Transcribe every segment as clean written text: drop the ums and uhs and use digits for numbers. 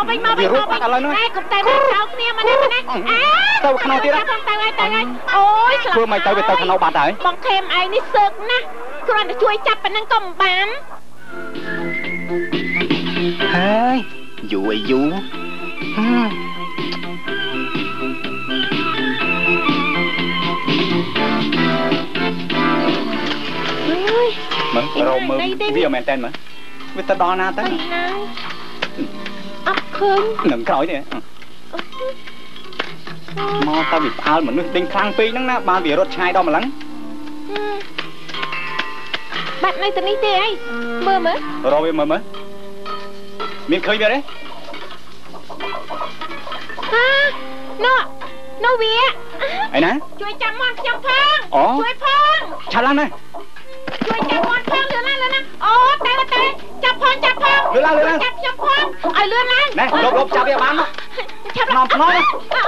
វិញមកវិញមកវិញតែកុំតែណាចោលគ្នាមកនេះទៅខ្នោទៀតទៅអូយឆ្លាស់ធ្វើមិនទៅវាទៅខ្នោបាត់ហើយបងខេមឯងនេះសើកណាស់គ្រាន់តែជួយចាប់ប៉ុណ្ណឹងក៏មិនបានហើយយូរយូរមើលរោមមើលវាមែនតើមើលវាទៅដល់ណាទៅអត់ឃើញនឹងក្រោយទេមកតើវាផ្អើលមនុស្សដេញខ្លាំងពេកហ្នឹងណាបានវារត់ឆ្ងាយដល់ម្លឹងបាត់នៅទៅនេះទេអីមើលរោវាមើលមានឃើញវាទេនោះវាអីណាជួយចាំមកខ្ញុំផងជួយផងឆាប់ឡើងណាជួយចាំមកផងលឿនឡើងអូតែចាប់ផងលឿនឡើងចាប់ខ្ញុំផងឲ្យលឿនឡើងណែលបចាប់វាបានឆាប់ភ្នំ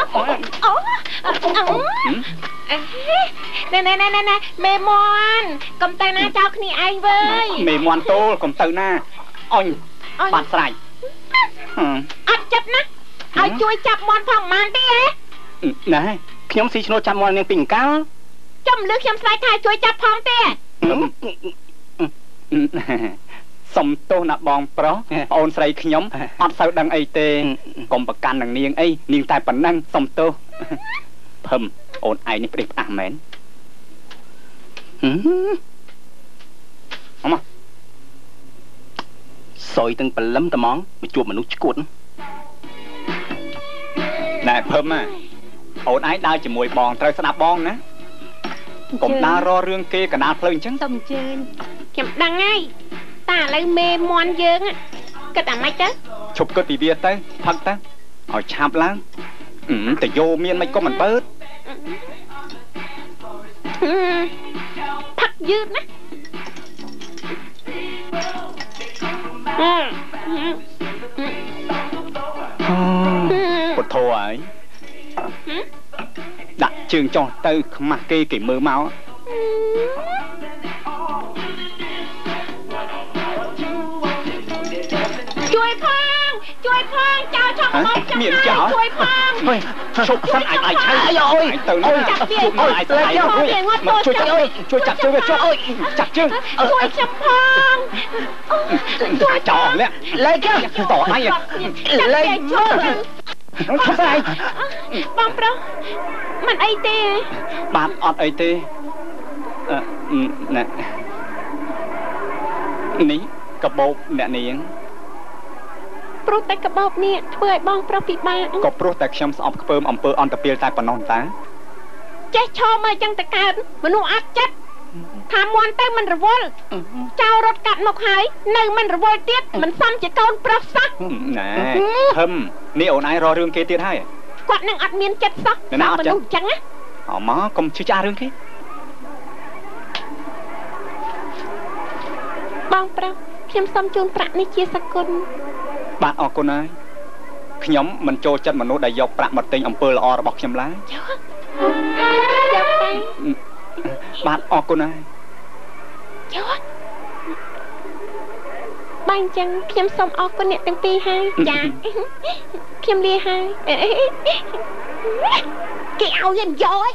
ណែមេម័នកុំទៅណាចោលគ្នាឯងវើយមេម័នតូលកុំទៅណាអញបាត់ស្រ័យអត់ចិត្តណាឲ្យជួយចាប់មន់ផងម៉ានទេណែខ្ញុំស៊ីឈ្នួលចាប់មន់នាងពីអង្កាលចំលឺខ្ញុំស្រែកថាជួយចាប់ផងទេសុំទោសណាបងប្រុសអូនស្រីខ្ញុំអត់សូវដឹងអីទេកុំប្រកាន់នឹងនាងអីនាងតែប៉ុណ្ណឹងសុំទោសភឹមអូនឯងនេះផ្ដេសផ្ដាស់មែនអមសយទាំងព្រលឹមត្មងមកជួបមនុស្សឈួតណែភឹមអូនឯងដើរជាមួយបងត្រូវស្ដាប់បងណាកុំដើររករឿងគេកណ្ដាលផ្លូវអញ្ចឹងសុំអញ្ជើញខ្ញុំដឹងហើយតាឥឡូវមេមន់យើងគិតអាម៉េចទៅឈប់គិតពីវាទៅផឹកទៅឲ្យឆាប់ឡើងតែយោមានមិនក៏មិនបើកផឹកយឺតណាពុទ្ធោហើយដាក់ជើងចោះទៅខ្មាស់គេមើលមកជួយផងចោលឆក់មកចាំមានចោលជួយផងឈប់សិនអាចឆៅអើយទៅចាប់វាអាចទៅជួយចាប់ជើងវាចុះចាប់ជើងជួយខ្ញុំផងចោលលាក់លេខតោះហើយលេខជួយឈប់ស្អីបងប្រុសមិនអីទេបាទអត់អីទេណានេះកបោបអ្នកនាងព្រោះតែកបោបនេះធ្វើឲ្យបងប្រុសពិបាកក៏ព្រោះតែខ្ញុំស្អប់ខ្ពើមអំពើអន្តពាលតែប៉ុណ្ណោះតាចេះឈរមើលចឹងតកើតមនុស្សអត់ចិត្តថាមន់ទៅមិនរវល់ចៅរត់កាត់មុខហើយនៅមិនរវល់ទៀតមិនសមជាកូនប្រុសសោះណែហឹមនេះអូនឯងរករឿងគេទៀតហើយគាត់នឹងអត់មានចិត្តសោះមនុស្សចឹងណាអមមកកុំជឿចាស់រឿងគេបងប្រុសខ្ញុំសូមជូនប្រាក់នេះជាសគុណបាទអរគុណហើយខ្ញុំមិនចូលចិត្តមនុស្សដែលយកប្រាក់មកទិញអំពើល្អរបស់ខ្ញុំឡើយយកទៅបាទអរគុណហើយយកបើអញ្ចឹងខ្ញុំសូមអរគុណអ្នកទាំងពីរហើយចាខ្ញុំលាហើយគេឲ្យយើងយកឯង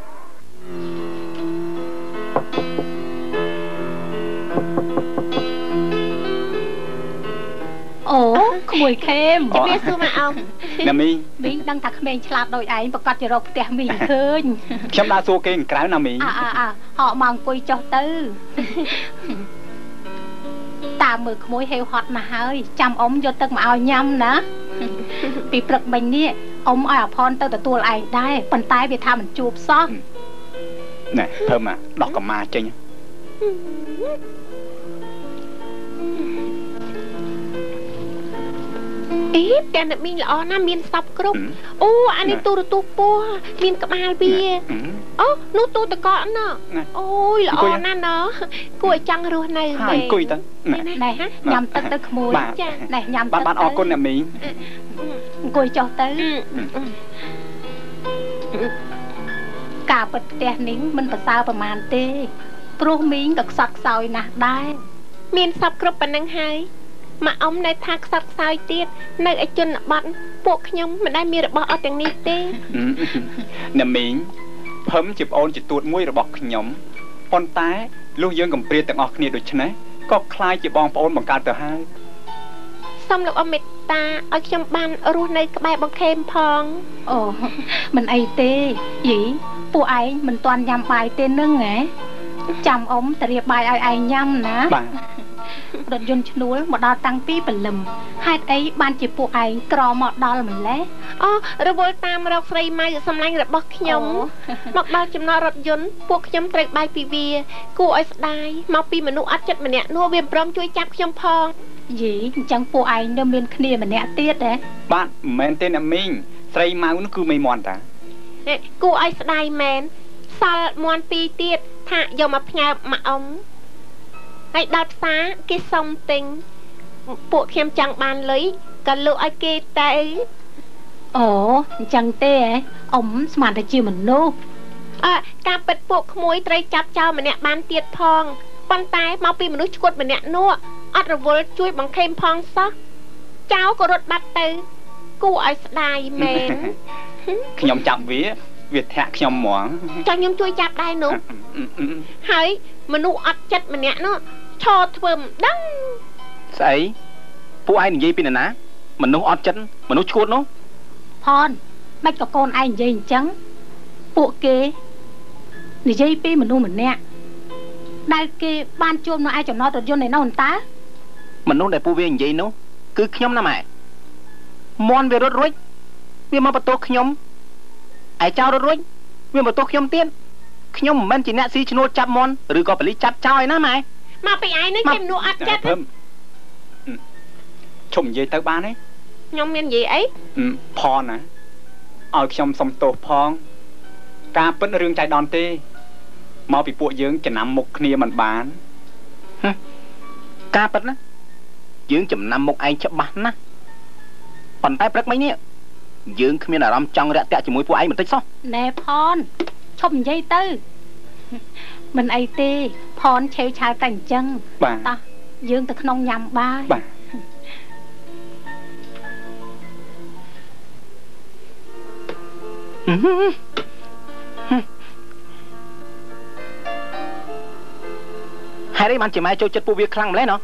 អូក្មួយខេមជំរាបសួរម៉ែអ៊ំណាមីមីងដឹងថាក្មេងឆ្លាតដូចឯងប្រកាសជារកផ្ទះមីងឃើញខ្ញុំដើរសួរគេក្រៅណាមីហកមកអង្គុយចុះទៅតាមមើលក្មួយហេវហត់ណាស់ហើយចាំអ៊ំយកទឹកមកឲ្យញ៉ាំណាពីព្រឹកមិញនេះអ៊ំឲ្យអាផនទៅទទួលឯងដែរប៉ុន្តែវាថាមិនជួបសោះណែធ្វើមកដោះកម្មាចេញអេផ្ទះអ្នកមីងល្អណាស់មានសពគ្រប់អូអានេះទូរទស្សន៍ពណ៌មានក្បាលវាអូនោះទូតកកណោះអូយល្អណាស់ណោះគួរឲ្យចង់រស់នៅមែនអង្គុយទៅណែញ៉ាំទឹកទៅក្មួយចាណែញ៉ាំទឹកបាទអរគុណអ្នកមីងអង្គុយចុះទៅការពិតផ្ទះនេះមិនប្រសើរប្រមាណទេព្រោះមីងក៏ខ្សត់ខ្សោយណាស់ដែរមានសពគ្រប់ប៉ុណ្ណឹងហើយមកអ៊ំនៅថាខ្សត់ខ្សោយទៀតនៅឯជនបទពួកខ្ញុំមិនដែលមានរបស់អត់ទាំងនេះទេណាមីងភឹមជាប្អូនជាទួតមួយរបស់ខ្ញុំប៉ុន្តែលុះយើងកំព្រាទាំងអស់គ្នាដូច្នេះក៏ខ្លាយជាបងប្អូនបង្កើតទៅហើយសូមលោកអ៊ំមេត្តាឲ្យខ្ញុំបានរស់នៅក្បែរបងខេមផងអូមិនអីទេយីពួកឯងមិនទាន់ញ៉ាំបាយទេនឹងហ៎ចាំអ៊ំទៅរៀបបាយឲ្យឯងញ៉ាំណាបាទរថយន្តឈ្នួលមកដល់តាំងពីព្រលឹមហេតុអីបានជាពួកឯងក្រមកដល់ម្លេះអូរវល់តាមរកស្រីម៉ៅសម្លាញ់របស់ខ្ញុំមកដល់ចំណតរថយន្តពួកខ្ញុំត្រូវបាយពីវាគួរឲ្យស្ដាយមកពីមនុស្សអត់ចិត្តម្នាក់នោះវាព្រមជួយចាប់ខ្ញុំផងយីអញ្ចឹងពួកឯងនៅមានគ្នាម្នាក់ទៀតហ៎បាទមិនមែនទេណាមីងស្រីម៉ៅនោះគឺមេមន់តាគួរឲ្យស្ដាយមែនសល់មន់ពីរទៀតថាយកមកផ្ញើមកអ៊ំហើយដល់ផ្សារគេសុំទិញពួកខ្ញុំចង់បានលុយក៏លក់ឲ្យគេទៅអូអញ្ចឹងទេហ៎អ៊ំស្មានតែជាមនុស្សការពិតពួកក្មួយត្រូវចាប់ចោលម្នាក់បានទៀតផងប៉ុន្តែមកពីមនុស្សឈួតម្នាក់នោះអត់រវល់ជួយបង្ខេមផងសោះចៅក៏រត់បាត់ទៅគួរឲ្យស្ដាយមែនខ្ញុំចាប់វាធាក់ខ្ញុំហ្មងចង់ខ្ញុំជួយចាប់ដែរនោះហើយមនុស្សអត់ចិត្តម្នាក់នោះឈរធ្វើមិនដឹងស្អីពួកឯងនិយាយពីណាមនុស្សអត់ចិត្តមនុស្សឈួតនោះផនមិនក៏កូនឯងនិយាយអញ្ចឹងពួកគេនិយាយពីមនុស្សម្នាក់ដែលគេបានជួបនៅឯចំណតរថយន្តឯនោះតើមនុស្សដែលពួកវានិយាយនោះគឺខ្ញុំណាម៉ែមន់វារត់រួចវាមកបន្ទោសខ្ញុំឯចៅរត់រួចវាបន្ទោសខ្ញុំទៀតខ្ញុំមិនមែនជាអ្នកស៊ីឈ្នួលចាប់មន់ឬក៏ប៉ូលីសចាប់ចោលឯណាម៉ែមកពីឯងនេះជាមនុស្សអត់ចិត្តឈប់និយាយទៅបានទេខ្ញុំមាននិយាយអីផនណាឲ្យខ្ញុំសុំទោសផងការពិតរឿងចៃដន្យទេមកពីពួកយើងចំណាំមុខគ្នាមិនបានការពិតណាយើងចំណាំមុខឯងច្បាស់ណាស់ប៉ុន្តែព្រឹកមិញនេះយើងគ្មានអារម្មណ៍ចង់រាក់ទាក់ជាមួយពួកឯងបន្តិចសោះណែផនឈប់និយាយទៅមិនអីទេផនឆេវឆាវតែអញ្ចឹងតោះយើងទៅក្នុងញ៉ាំបាយបាទហេតុអីបានជាម៉ែចូលចិត្តពួកវាខ្លាំងម្ល៉េះណោះ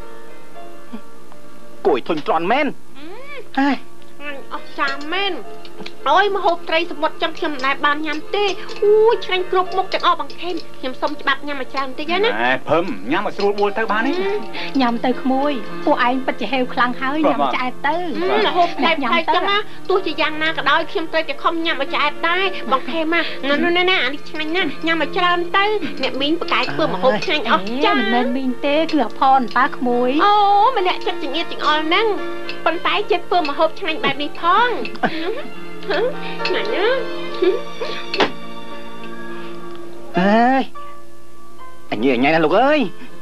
គួយធុញទ្រាន់មែនហើយអស់ចាមែនអើយមកហូបត្រីសមុទ្រចឹងខ្ញុំមិនដែលបានញ៉ាំទេអូយឆ្ងាញ់គ្រប់មុខទាំងអស់បង្ខេមខ្ញុំសុំច្បាប់ញ៉ាំឲ្យច្រើនតិចណាភឹមញ៉ាំឲ្យស្រួលបួលទៅបានទេញ៉ាំទៅក្មួយពួកឯងពិតជាហេវខ្លាំងហើយញ៉ាំឆ្អែតទៅហូបតែញ៉ាំទៅណាទោះជាយ៉ាងណាក៏ដោយខ្ញុំត្រូវតែខំញ៉ាំឲ្យឆ្អែតដែរបង្ខេមណាអានេះឆ្ងាញ់ណាស់ញ៉ាំឲ្យច្រើនទៅអ្នកមីងបកាយធ្វើមកហូបឆ្ងាញ់អស់ចាមិនមែនមីងទេគឺអផនតើក្មួយអូម្នាក់ចិត្តចង្អៀតចង្អល់ហ្នឹងប៉ុន្តែចិត្តធ្វើមកហូបឆ្ងាញ់បែបនេះផងណាណាអើយអញញ៉ៃណាលោកអើយ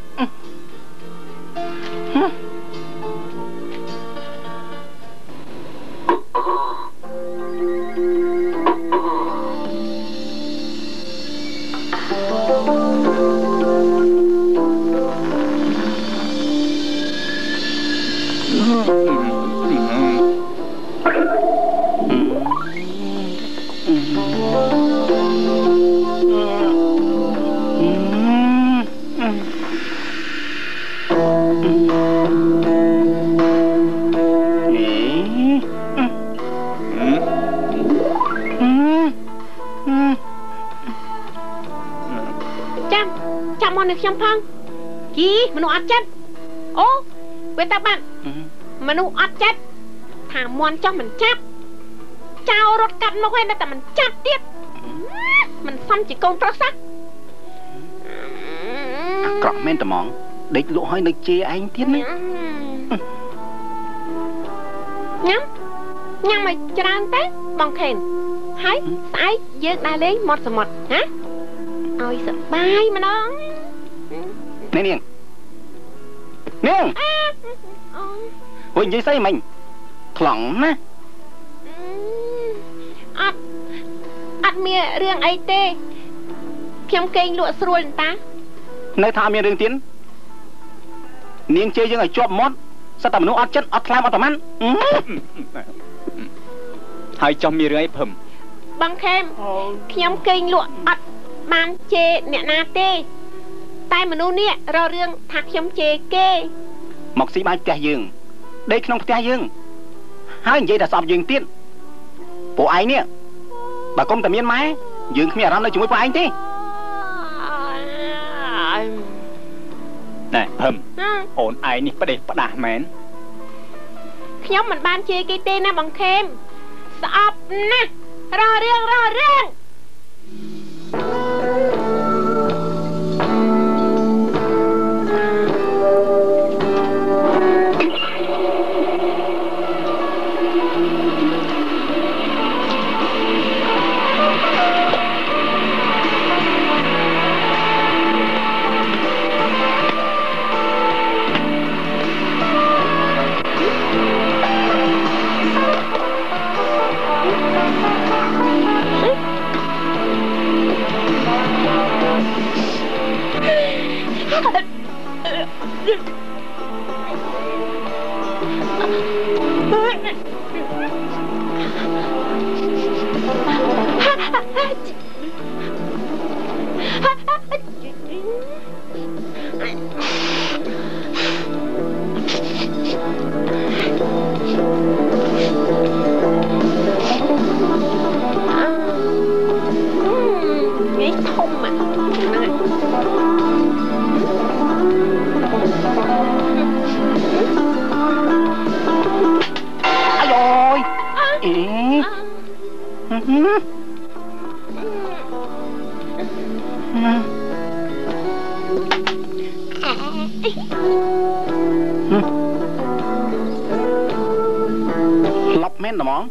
ចាំមកនៅខ្ញុំផងគីមនុស្សអត់ចិត្តអូវាតាបាត់មនុស្សអត់ចិត្តថាមន់ចង់មិនចាប់ចៅរត់កាត់មុខឯងតែមិនចាប់ទៀតមិនសមជាកូនប្រុសសោះអាក្រក់មែនត្មងដេកលក់ឲ្យនៅជេរឯងទៀតណាញ៉ាំឲ្យច្រើនទៅបងខេនហើយស្អែកយើងដើរលេងមាត់សមុទ្រណាឲ្យសប្បាយម្ដងនាងអូយនិយាយស្អីមិញថ្លង់ណាអត់មានរឿងអីទេខ្ញុំគេងលក់ស្រួលតានៅថាមានរឿងទៀតនាងជេរយើងឲ្យជាប់មាត់ sao tầm nó ọt chất ọt làm ọt tầm ăn hai trong mi rưỡi phẩm bằng khem nhóm kinh lụa ọt ban chê nè na tê tay mà nô nè rò riêng thạc nhóm chê kê mọc sĩ ban kẻ dương đây không kẻ dương hai vậy là sọp dương tiên bộ ai nè bà công tầm yên máy dương không nhà làm nơi chúng với bộ anh thế này hầm ổn ai nè bắt để bắt đà mến nhóm mình ban chê cái tên nè bằng khem sọp nè rò riêng lọc men là món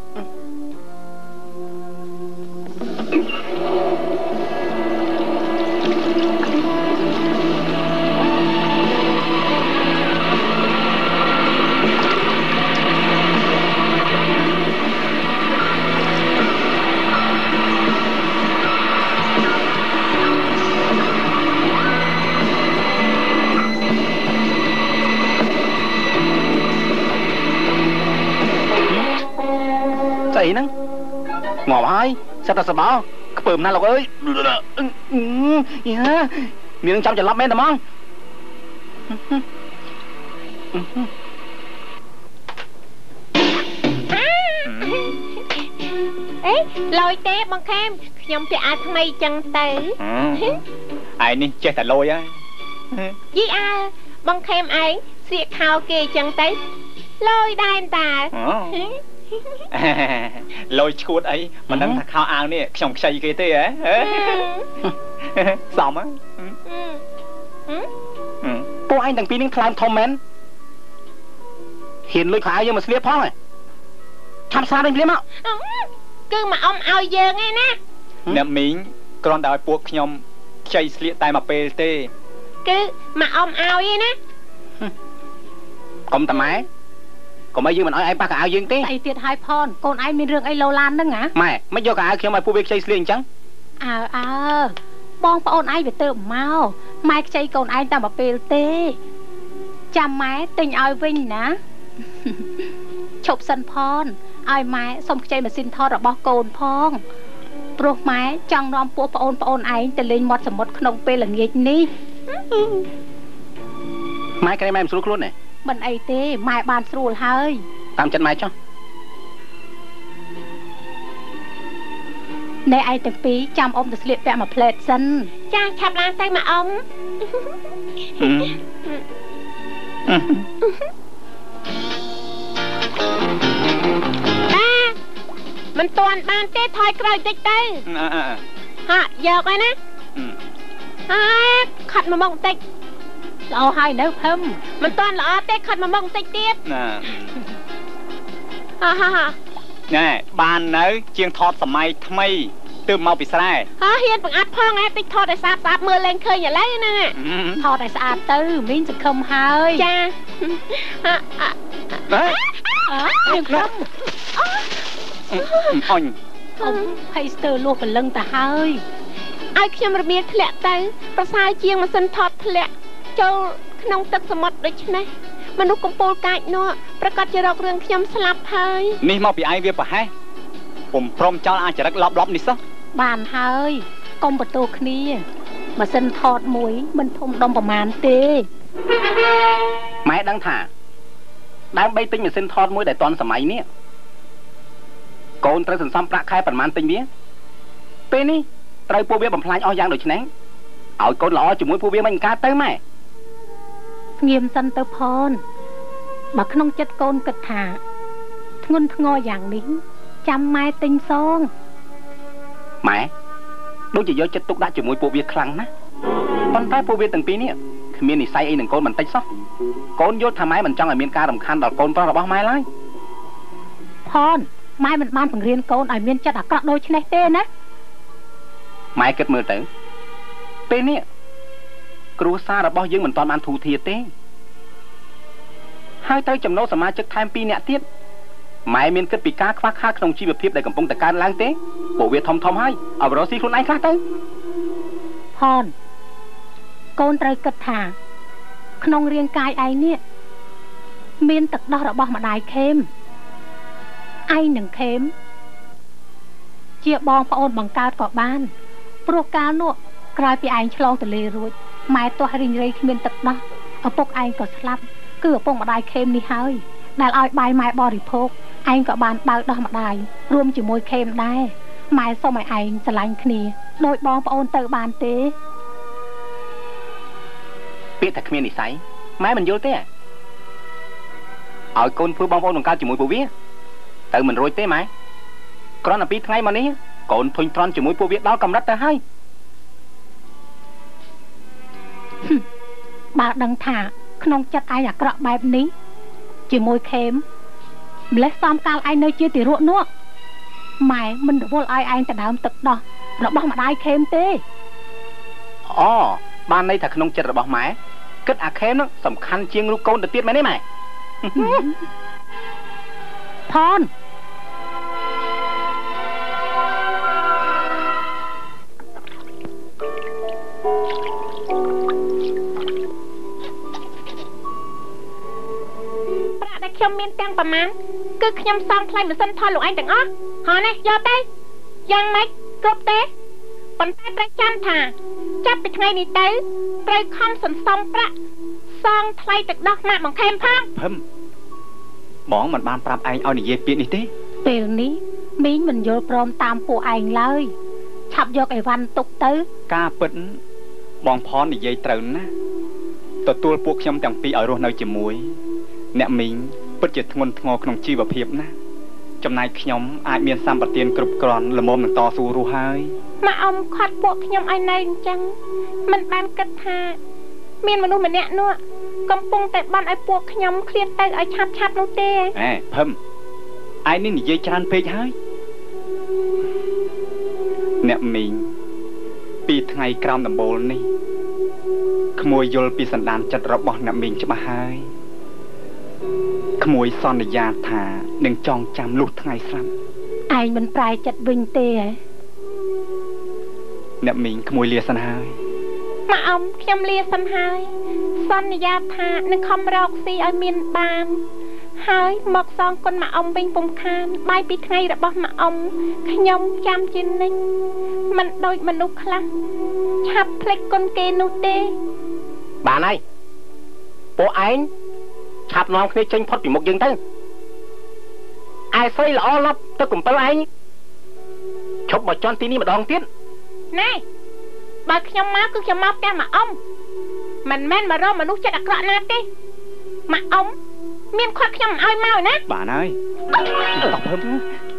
gì nè ngọt ai sao ta sợ bảo cái bờm na lộc ơi miệng trong chả lắm em tầm không ấy lôi té bằng khem nhom thì ai thằng này chẳng tới ai nè chơi thật lôi á với ai bằng khem ấy siết khao kê chẳng tới lôi đai ta lôi chuột ấy mà nâng thật khao ao nè chồng xây cái thế á xong á cô anh thằng pin đang làm thom men hiện lôi khao nhưng mà slip phong này chăm sao đây liếm á cứ mà ông ao giờ nghe nè nè miếng con đào buộc nhom xây slip tay mà pt cứ mà ông ao vậy nè công tầm máy còn mấy dương mình nói ai ba cả ao dương tí tại tiệt hai phòn con ai miền rừng ai lâu lan đó ngã mày mấy vô cả ao khi mà phu việc xây liền chăng bong phòn ai về tự mau mai xây con ai ta mà pt chăm máy tình ai vinh nè chụp sân phòn ai máy xong chơi mà xin thọ rồi bỏ cồn phong pro máy chẳng rom pua phòn ai từ lên một sầm một không pe là nghịch ní máy cái này em xuống luôn này mình ấy thế mai bàn sưu hơi tạm chân máy cho này ai từng phí chăm ông được liệt vẽ mà plate sân cha chạp lan tay mà ông ba mình toàn bàn tê thôi cười tích tê hả giờ coi nè khát mà mong tích lâu hai nếu không mình toàn là tê khát mà mong tích tiếp nè bàn nấy chiêng thọt sầm mai thay từ mau bị sai hiền bằng áp phong á tích thọt để sạp sạp mưa lên khơi nhà lấy nè thọt để sạp tư miếng sẽ không hơi cha nhưng không ông hay sờ luôn phần lưng ta hơi ai khi mà miếng lẹ tới và sai chiêng mà sân thọt lẹ châu nôngទឹកsầm mật đấy chứ này មនុស្សកំពូលកាច់នោះប្រកាសជារករឿងខ្ញុំស្លាប់ហើយនេះមកពីឯងវាប្រហែសពុំព្រមចោលអាចរិតលប់នេះសោះបានហើយកុំបន្ទោសគ្នាម៉ាស៊ីនថតមួយមិនធំដុំប្រមាណទេម៉ែដឹងថាដើម្បីទិញម៉ាស៊ីនថតមួយដែលទាន់សម័យនេះកូនត្រូវសន្សំប្រាក់ខែប្រមាណទិញវាពេលនេះត្រូវពួកវាបំផ្លាញអស់យ៉ាងដូចនេះឲ្យកូនល្អជាមួយពួកវាមិនកើតទៅម៉ែស្ងៀមសិនទៅផនបើក្នុងចិត្តកូនគិតថាធ្ងន់ធ្ងរយ៉ាងនេះចាំម៉ែទិញសងម៉ែដូចជាយកចិត្តទុកដាក់ជាមួយពួកវាខ្លាំងណាស់ប៉ុន្តែពួកវាទាំងពីរនេះគ្មាននិស្ស័យអីនឹងកូនបន្តិចសោះកូនយល់ថាម៉ែមិនចង់ឲ្យមានការរំខានដល់កូនប្រុសរបស់ម៉ែឡើយផនម៉ែមិនបានបង្រៀនកូនឲ្យមានចិត្តអាក្រក់ដូចនេះទេណាម៉ែគិតមើលទៅពេលនេះគ្រួសាររបស់យើងមិនទាន់បានធូរធារទេហើយត្រូវចំណូលសមាជិកថែម2នាក់ទៀតម៉ែមានគិតពីការខ្វះខាតក្នុងជីវភាពដែលកំពុងតែកើនឡើងទេពួកវាធំហើយឲ្យរកស៊ីខ្លួនឯងខ្លះទៅផនកូនត្រូវគិតថាក្នុងរាងកាយឯងនេះមានទឹកដោះរបស់ម្ដាយខេមឯងនឹងខេមជាបងប្អូនបង្កើតក៏បានព្រោះកាលនោះក្រោយពីឯងឆ្លងទន្លេរួចម៉ែទាស់រីងរៃគ្មានទឹកដោះឪពុកឯងក៏ស្លាប់គឺឪពុកម្ដាយខេមនេះហើយដែលឲ្យបាយម៉ែបរិភោគឯងក៏បានបើកដោះម្ដាយរួមជាមួយខេមដែរម៉ែសុំឲ្យឯងស្រឡាញ់គ្នាដោយបងប្អូនទៅបានទេពាក្យថាគ្មាននិស្ស័យម៉ែមិនយល់ទេឲ្យកូនធ្វើបងប្អូនបង្កើតជាមួយពួកវាទៅមិនរួចទេម៉ែគ្រាន់តែ2ថ្ងៃមកនេះកូនធុញទ្រាន់ជាមួយពួកវាដល់កម្រិតទៅហើយបើដឹងថាក្នុងចិត្តឯងអាក្រក់បែបនេះជាមួយខេមម្លេះសំកាលឯងនៅជាទារកនោះម៉ែមិនរវល់ឲ្យឯងទៅដើមទឹកដោះរបស់ម្ដាយខេមទេអូបានន័យថាក្នុងចិត្តរបស់ម៉ែគិតអាខេមនោះសំខាន់ជាងរូបកូនទៅទៀតមែនទេម៉ែផនខ្ញុំមានទាំងប្រមាណគឺខ្ញុំសងថ្លៃម៉ាស៊ីនថតលោកឯងទាំងអស់ហើយនេះយកទៅយ៉ាងម៉េចគ្រប់ទេប៉ុន្តែត្រូវចាំថាចាប់ពីថ្ងៃនេះទៅត្រូវខំសន្សំប្រាក់សងថ្លៃទឹកដោះម៉ាក់បង្ខេមផងភឹមបងមិនបានប្រាប់ឯងឲ្យនិយាយពាក្យនេះទេពេលនេះមីងមិនយល់ព្រមតាមពួកឯងឡើយឆាប់យកអីវ៉ាន់ទុកទៅការពិតបងផននិយាយត្រូវណាទទួលពួកខ្ញុំទាំងពីរឲ្យរស់នៅជាមួយអ្នកមីងពិតជាធ្ងន់ធ្ងរក្នុងជីវភាពណាចំណែកខ្ញុំអាចមានសម្បត្តិគ្រប់គ្រាន់ល្មមនឹងតស៊ូរស់ហើយម៉ាក់អ៊ំខាត់ពួកខ្ញុំឲ្យនៅអញ្ចឹងមិនបានគិតថាមានមនុស្សម្នាក់នោះកំពុងតែបានឲ្យពួកខ្ញុំឃ្លាតទៅឲ្យឆាប់នោះទេភឹមឯនេះនិយាយច្រើនពេកហើយអ្នកមីង2ថ្ងៃក្រោមដំបូលនេះក្មួយយល់ពីសន្តានចិត្តរបស់អ្នកមីងច្បាស់ហើយក្មួយសន្យាថានឹងចងចាំលុះថ្ងៃស្រាប់ឯងមិនប្រែចិត្តវិញទេហ៎អ្នកមីងក្មួយលាសិនហើយម៉ាក់អ៊ំខ្ញុំលាសិនហើយសន្យាថានឹងខំរកស៊ីឲ្យមានបានហើយមកសងគុណម៉ាក់អ៊ំវិញពុំខានបាយ2ថ្ងៃរបស់ម៉ាក់អ៊ំខ្ញុំចាំជានិច្ចមិនដូចមនុស្សខ្លះឆាប់ភ្លេចគុណគេនោះទេបានហើយពួកឯងឆាប់នាំគ្នាចេញផុតពីមុខយើងទៅឯស្រីល្អលប់ទៅកំពិលឯងឈប់មកជន់ទីនេះម្ដងទៀតណែបើខ្ញុំមកគឺខ្ញុំមកផ្ទះម៉ាក់អ៊ំមិនមែនមករកមនុស្សចិត្តអាក្រក់ណាទេម៉ាក់អ៊ំមានខាត់ខ្ញុំឲ្យមកណាបានហើយតោះភឹម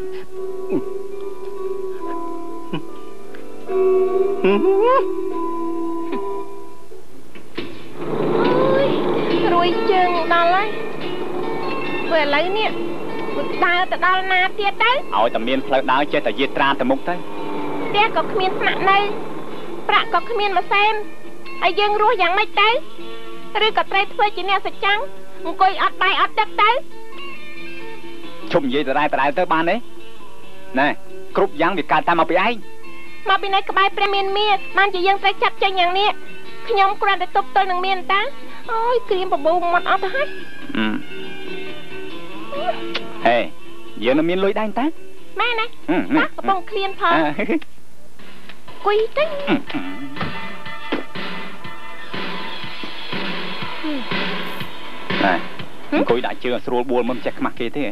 រួយជើងដល់ហើយពេលឥឡូវនេះដើរទៅដល់ណាទៀតទៅឲ្យតែមានផ្លូវដើរចេះតែយាត្រាទៅមុខទៅផ្ទះក៏គ្មានស្នាក់នៅប្រាក់ក៏គ្មានម៉ាស៊ីនហើយយើងរស់យ៉ាងម៉េចទៅឬក៏ត្រូវធ្វើជាអ្នកសច្ចាំងអង្គុយអត់បាយអត់ទឹកទៅឈប់និយាយដដែលទៅបានទេណែគ្រប់យ៉ាងវាកើតតាមមកពីឯងមកពីនៅក្បែរព្រះមានមាសបានជាយើងត្រូវចាប់ចេញយ៉ាងនេះខ្ញុំគ្រាន់តែទប់ទល់នឹងមានតាអូយក្រៀមបបូរមាត់អត់ទៅហើយហេយើងនៅមានលុយដែរតាម៉ែណាតាកំពុងឃ្លានផងគួយទៅអង្គុយដាក់ជើងស្រួលបួលមិនចេះខ្មាស់គេទេ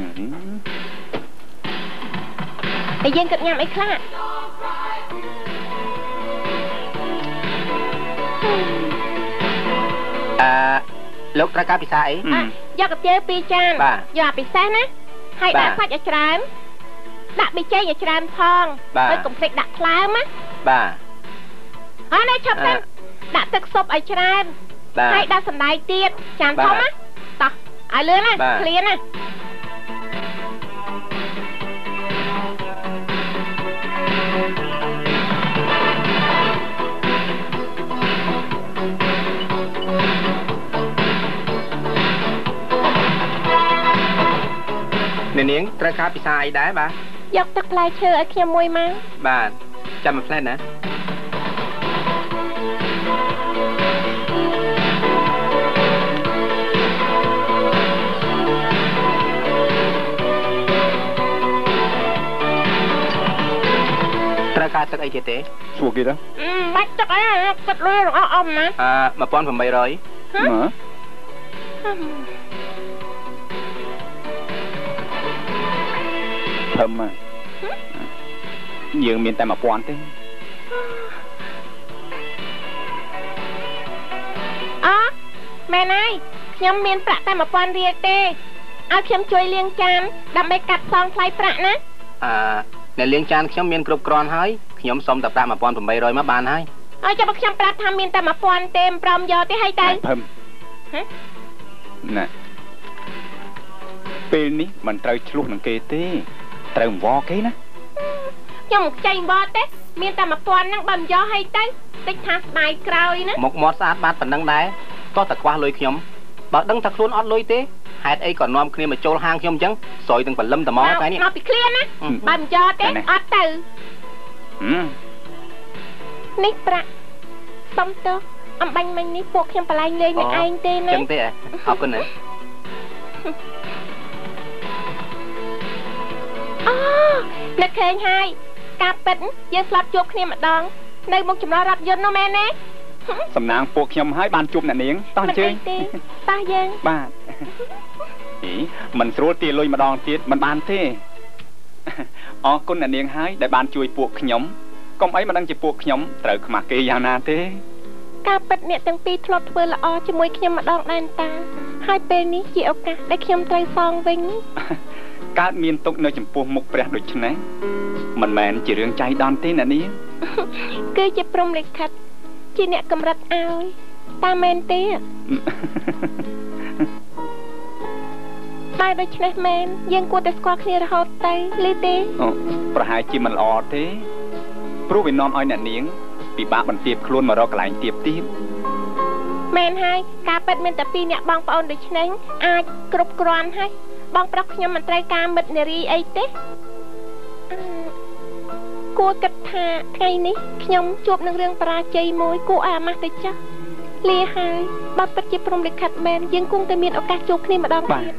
តែយើងគិតញ៉ាំអីខ្លះលោកត្រូវការពិសាអីយកកាទៀវ2ចានយកអាពិសេសណាហើយដាក់សាច់ឲ្យច្រើនដាក់ប៊ីចេងឲ្យច្រើនផងហើយកុំភ្លេចដាក់ថ្លើមណាបាទអរនេះឈប់ទៅដាក់ទឹកស៊ុបឲ្យច្រើនហើយដាក់សណ្តែកទៀតចានធំណាតោះឲ្យលឿនណាឃ្លានណានាងត្រូវការពិសាអីដែរបាទយកទឹកផ្លែឈើឲ្យខ្ញុំមួយមកបាទចាំមួយផ្លែណាត្រូវការទឹកអីទៀតទេសួរគេទៅបាច់ទឹកអីគិតលុយរបស់អ៊ំណា 1800យើងមានតែ1000ទេមែនហើយខ្ញុំមានប្រាក់តែ1000រៀលទេឲ្យខ្ញុំជួយលាងចានដើម្បីកាត់សងថ្លៃប្រាក់ណាអ្នកលាងចានខ្ញុំមានគ្រប់គ្រាន់ហើយខ្ញុំសុំតែប្រាក់1800មកបានហើយចាំបើខ្ញុំប្រាប់ថាមានតែ1000ទេមិនព្រមយកទេហើយទៅភឹមណាពេលនេះមិនត្រូវឆ្លោះនឹងគេទេត្រូវអង្វរគេណាខ្ញុំខ្ចីអង្វរទេមានតែ1000ហ្នឹងបើមិនយកឲ្យទៅតិចថាស្ដាយក្រោយណាមុខមាត់ស្អាតបាតប៉ុណ្ណឹងដែរតោះតែខ្វះលុយខ្ញុំបើដឹងថាខ្លួនអត់លុយទេហេតុអីក៏នាំគ្នាមកចូលហាងខ្ញុំអញ្ចឹងស្រ័យទាំងបលឹមត្មងតែនេះមកពីឃ្លានណាបើមិនយកទេអត់ទៅនេះប្រាក់សុំទោសអំបញ្ញមិញនេះពួកខ្ញុំបលែងលេងនឹងឯងទេណាអញ្ចឹងទេអរគុណណានឹកឃើញហើយការពិតយើងស្លាប់ជួបគ្នាម្ដងនៅមុខចំណោះរថយន្តនោះមែនទេសំណាងពួកខ្ញុំហើយបានជួបអ្នកនាងតោះអញ្ជើញទេតោះយើងបាទមិនស្រួលទាលុយម្ដងទៀតមិនបានទេអរគុណអ្នកនាងហើយដែលបានជួយពួកខ្ញុំកុំអីមិនដឹងជាពួកខ្ញុំត្រូវខ្មាស់គេយ៉ាងណាទេការពិតអ្នកទាំងពីរធ្លាប់ធ្វើល្អជាមួយខ្ញុំម្ដងដែរតាហើយពេលនេះជាឱកាសដែលខ្ញុំត្រូវសងវិញកើតមានទុកនៅចំពោះមុខព្រះដូច្នេះមិនមែនជារឿងចៃដន្យទេអ្នកនាងគឺជាព្រំលិខិតជាអ្នកកម្រិតឲ្យតាមែនទេតែដូច្នេះមែនយើងគួរតែស្គាល់គ្នារហូតទៅឬទេប្រហែលជាមិនល្អទេព្រោះវានាំឲ្យអ្នកនាងពិបាកបន្ទាបខ្លួនមករកកន្លែងទៀបទៀតមែនហើយការពិតមានតែ2អ្នកបងប្អូនដូច្នេះអាចគ្រប់គ្រាន់ហើយបងប្រុសខ្ញុំមិនត្រូវការមិត្តនារីអីទេគួរគិតថាថ្ងៃនេះខ្ញុំជួបនឹងរឿងបរាជ័យមួយគួរឲ្យអាម៉ាស់ទៅចាស់លាហើយបើពិតជាព្រំលិខិតមែនយើងគង់តែមានឱកាសជួបគ្នាម្ដងទៀត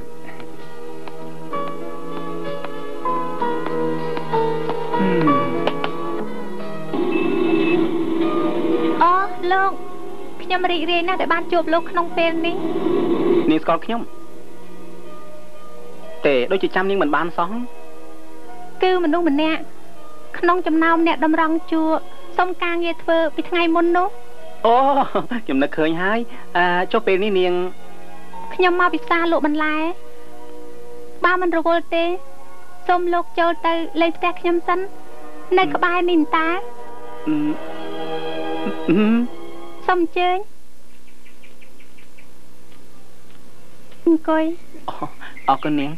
លោកខ្ញុំរីករាយណាស់ដែលបានជួបលោកក្នុងពេលនេះនាងស្គាល់ខ្ញុំទេដូចជាចាំនាងមិនបានសោះគឺមនុស្សម្នាក់ក្នុងចំណោមអ្នកតម្រង់ជួរសុំការងារធ្វើពីថ្ងៃមុននោះអូខ្ញុំនឹកឃើញហើយចុះពេលនេះនាងខ្ញុំមកពីផ្សារលក់បន្លែបើមិនរវល់ទេសូមលោកចូលទៅលេងផ្ទះខ្ញុំសិននៅក្បែរនេះតាសូមអញ្ជើញអង្គុយអរគុណនាង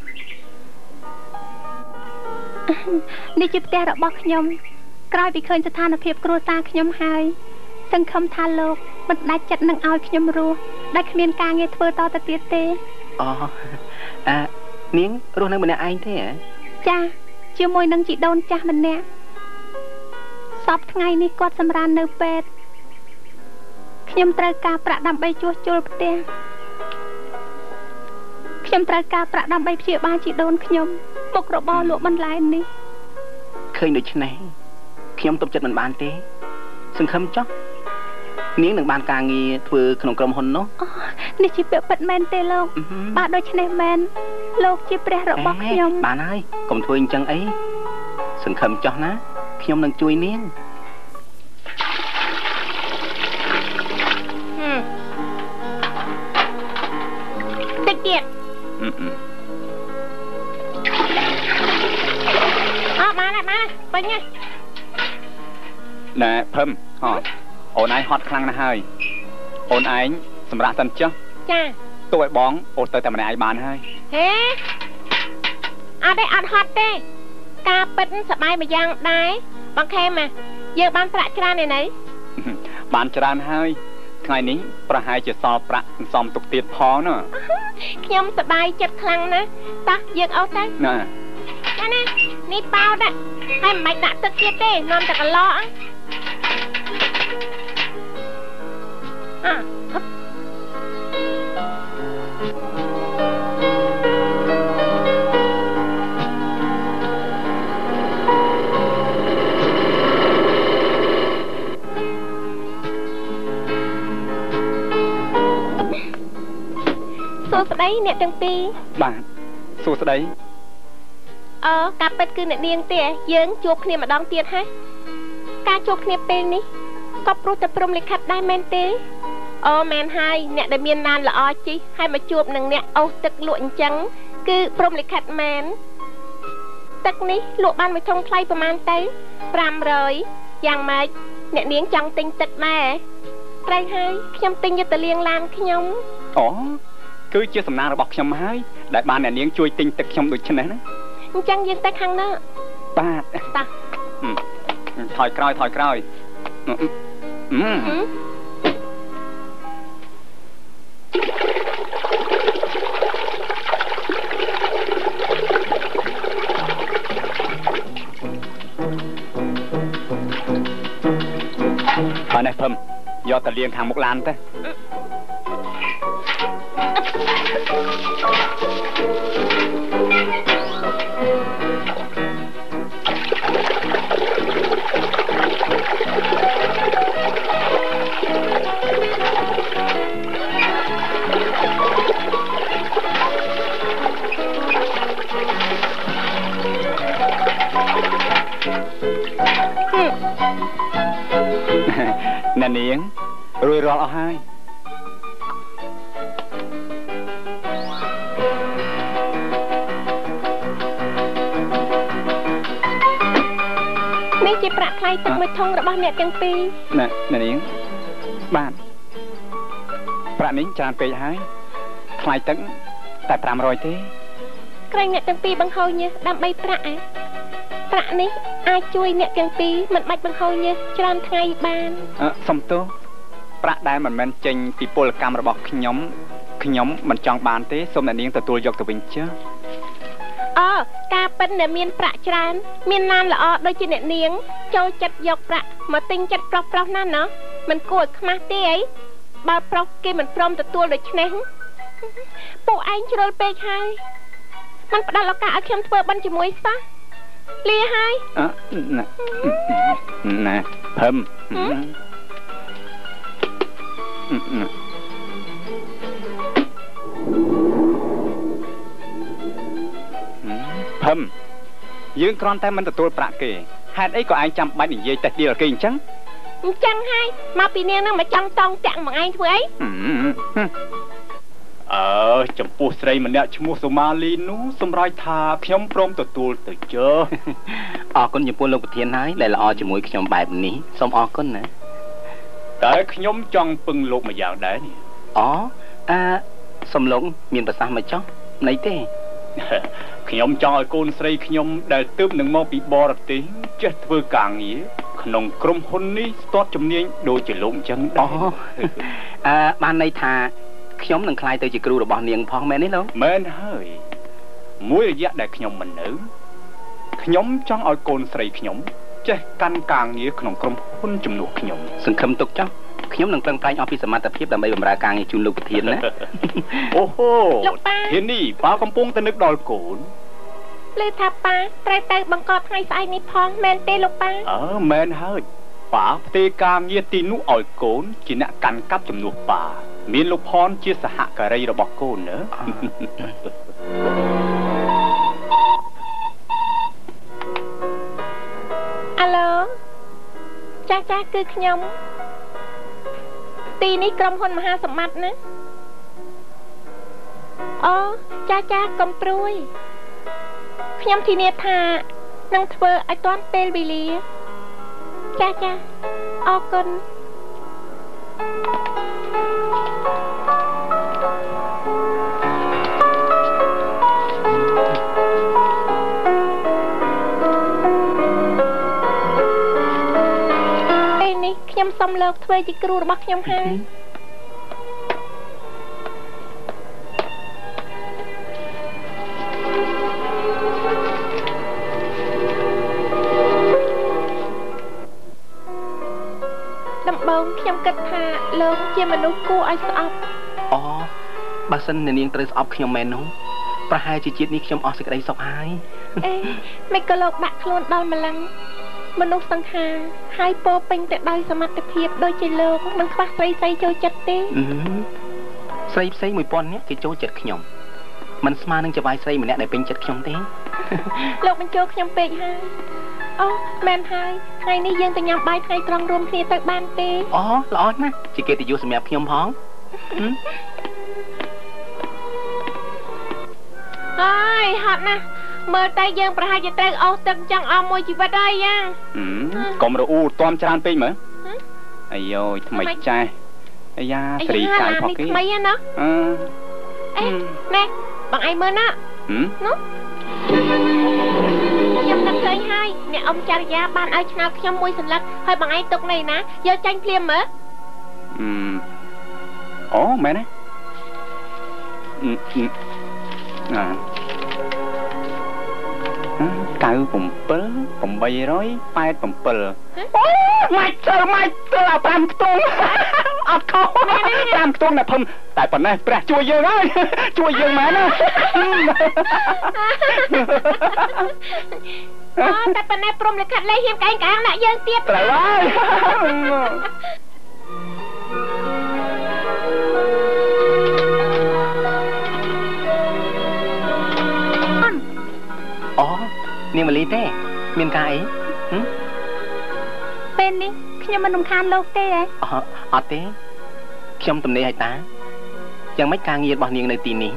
នេះជាផ្ទះរបស់ខ្ញុំក្រោយពីឃើញស្ថានភាពគ្រួសារខ្ញុំហើយសង្ឃឹមថាលោកមិនដាច់ចិត្តនឹងឲ្យខ្ញុំរស់ដែលគ្មានការងារធ្វើតទៅទៀតទេនាងរស់នៅម្នាក់ឯងទេចាជាមួយនឹងជីដូនចាស់ម្នាក់សពថ្ងៃនេះគាត់សម្រាននៅពេទ្យខ្ញុំត្រូវការប្រាក់ដើម្បីជួសជុលផ្ទះខ្ញុំត្រូវការប្រាក់ដើម្បីព្យាបាលជីដូនខ្ញុំមុខរបរលក់បន្លែនេះឃើញដូច្នេះខ្ញុំទុកចិត្តមិនបានទេសង្ឃឹមចុះនាងនឹងបានការងារធ្វើក្នុងក្រុមហ៊ុននោះនេះជាពាក្យពិតមែនទេលោកបាទដូច្នេះមែនលោកជាព្រះរបស់ខ្ញុំបានហើយកុំធ្វើអញ្ចឹងអីសង្ឃឹមចុះណាខ្ញុំនឹងជួយនាងតិចទៀតបានពេញហ៎ណែភឹមអូនឯងហត់ខ្លាំងណាស់ហើយអូនឯងសម្រាប់សិនចុះចាទោះឲ្យបងអូនទៅតែម្នាក់ឯងបានហើយហេអត់ទេអត់ហត់ទេការពិតសប្បាយមួយយ៉ាងដែរបងខេមយើងបានប្រាក់ច្រើនឯណីបានច្រើនហើយថ្ងៃនេះប្រហែលជាសល់ប្រាក់សំទុកទៀតផងណាខ្ញុំសប្បាយចិត្តខ្លាំងណាស់តោះយើងអូសទៅណានេះប៉ោតហើយមិនបាច់ដាក់ទឹកទៀតទេនាំតែកន្លោអសួស្ដីអ្នកទាំងពីរបាទសួស្ដីការពិតគឺអ្នកនាងទេយើងជួបគ្នាម្ដងទៀតហ៎ការជួបគ្នាពេលនេះក៏ព្រោះតែព្រមលិខិតដែរមែនទេមែនហើយអ្នកដែលមានឡានល្អជិះហើយមកជួបនឹងអ្នកអូសទឹកលក់អញ្ចឹងគឺព្រមលិខិតមែនទឹកនេះលក់បានមួយធុងថ្លៃប្រហែលទៅ500យ៉ាងម៉េចអ្នកនាងចង់ទិញទឹកដែរត្រូវហើយខ្ញុំទិញយកទៅលាងឡានខ្ញុំគឺជាសំណាងរបស់ខ្ញុំហើយដែលបានអ្នកនាងជួយទិញទឹកខ្ញុំដូចនេះណាអញ្ចឹងយើងទៅខាងណាបាទតាថយក្រោយហើយនេះភឹមយកទៅលាងខាងមុខឡានទៅអ្នកនាងរួចរាល់អស់ហើយនេះជាប្រាក់ថ្លៃទឹកមួយធុងរបស់អ្នកទាំងពីរអ្នកនាងបាទប្រាក់នេះច្រើនពេកហើយថ្លៃទឹកតែ500ទេក្រែងអ្នកទាំងពីរបង្ហូរញើសដើម្បីប្រាក់ប្រាក់នេះអាចជួយអ្នកទាំងពីរមិនបាច់បង្ហូរញើសច្រើនថ្ងៃបានសំទោសប្រាក់ដែលមិនមែនចេញពីពលកម្មរបស់ខ្ញុំមិនចង់បានទេសូមអ្នកនាងទទួលយកទៅវិញចុះការពិតដែលមានប្រាក់ច្រើនមានឡានល្អដូចជាអ្នកនាងចូលចិត្តយកប្រាក់មកទិញចិត្តប្រុសណាណោះមិនគួរឲ្យខ្មាស់ទេអីបើប្រុសគេមិនព្រមទទួលដូច្នេះពួកឯងជ្រុលពេកហើយមិនផ្ដល់ឱកាសឲ្យខ្ញុំធ្វើបន់ជាមួយសោះលាហើយណែភឹមភឹមយើងគ្រាន់តែមិនទទួលប្រាក់គេហេតុអីក៏ឯងចាំបាច់និយាយតែដៀលគេអញ្ចឹងហើយមកពីនាងនឹងមកចង់តង់តាក់មកឯងធ្វើអីចំពោះស្រីម្នាក់ឈ្មោះសូម៉ាលីនោះសម្រេចថាខ្ញុំព្រមទទួលទៅចុះអរគុណចំពោះលោកប្រធានហើយដែលល្អជាមួយខ្ញុំបែបនេះសូមអរគុណណាតែខ្ញុំចង់ពឹងលោកម្យ៉ាងដែរនេះសំឡុងមានប្រសាសន៍មកចុះណីទេខ្ញុំចង់ឲ្យកូនស្រីខ្ញុំដែលទើបនឹងមកពីបរទេសចេះធ្វើការងារក្នុងក្រុមហ៊ុននេះស្ទាត់ជំនាញដូចជាលោកអញ្ចឹងដែរបានន័យថាខ្ញុំនឹងក្លាយទៅជាគ្រូរបស់នាងផងមែនទេលោកមែនហើយមួយរយៈដែលខ្ញុំមិននៅខ្ញុំចង់ឲ្យកូនស្រីខ្ញុំចេះកាន់ការងារក្នុងក្រុមហ៊ុនជំនួសខ្ញុំសង្ឃឹមទុកចុះខ្ញុំនឹងប្រឹងប្រែងអស់ពីសមត្ថភាពដើម្បីបម្រើការងារជូនលោកប្រធានណាអូហូធាននេះប៉ាកំពុងតែនឹកដល់កូនលើថាប៉ាត្រូវទៅបង្កប់ថ្ងៃស្អែកនេះផងមែនទេលោកប៉ាមែនហើយប៉ាផ្ទេរការងារទីនោះឲ្យកូនជាអ្នកកាន់កាប់ជំនួសប៉ាមានលោកផនជាសហការីរបស់កូនណាអាឡូចាគឺខ្ញុំទីនេះក្រុមហ៊ុនមហាសម្បត្តិណាអូចាកំព្រួយខ្ញុំធានាថានឹងធ្វើឲ្យទាន់ពេលវេលាចាអរគុណពេលនេះខ្ញុំសូមលោកធ្វើជាគ្រូរបស់ខ្ញុំហើយខ្ញុំគិតថាលោកជាមនុស្សគួរឲ្យស្អប់អូបើសិននាងត្រូវស្អប់ខ្ញុំមែននោះប្រហែលជាជាតិនេះខ្ញុំអស់សេចក្តីសុខហើយមិនក៏លោកដាក់ខ្លួនដល់ម្លឹងមនុស្សសង្ខារហើយពោពេញទៅដោយសមត្ថភាពដូចជាលោកមិនខ្វះស្រីចូលចិត្តទេស្រីផ្សេង1000នាក់គេចូលចិត្តខ្ញុំមិនស្មើនឹងចៅហ្វាយស្រីម្នាក់ដែលពេញចិត្តខ្ញុំទេលោកបញ្ចូលខ្ញុំពេកហើយអូមែនហើយថ្ងៃនេះយើងទៅញ៉ាំបាយថ្ងៃត្រង់រួមគ្នាទៅបានទេអូល្អណាស់ជាកិត្តិយសសម្រាប់ខ្ញុំផងហើយហត់ណាស់មើលតែយើងប្រហែលជាត្រូវអស់ទឹកចឹងអស់មួយជីវិតហើយយ៉ាកុំរអ៊ូទាំច្រើនពេកមើលអាយយថ្មីចាស់អាយ៉ាស្រីកាយផងគេថ្មីណាណែបងឯងមើលណានោះខ្ញុំនឹកឃើញហើយអ្នកអ៊ំចរិយាបានឲ្យឆ្នោតខ្ញុំមួយសន្លឹកហើយបងឯងទុកនៅណាយកចាញ់ភ្លាមមើលអូមែនទេ97 887ម៉ាច់ទៅ5ខ្ទង់អត់ខុស5ខ្ទង់តែភឹមតែប៉ុណ្ណេះព្រះជួយយើងហើយជួយយើងមែនណាតែប៉ុណ្ណេះព្រមលិខិតលេខហ៊ានកែងកាងដាក់យើងទៀតត្រូវហើយអូនាងម៉ាលីទេមានការអីពេលនេះខ្ញុំមិនរំខានលោកទេអត់ទេខ្ញុំទំនេរឲ្យតាយ៉ាងម៉េចការងាររបស់នាងនៅទីនេះ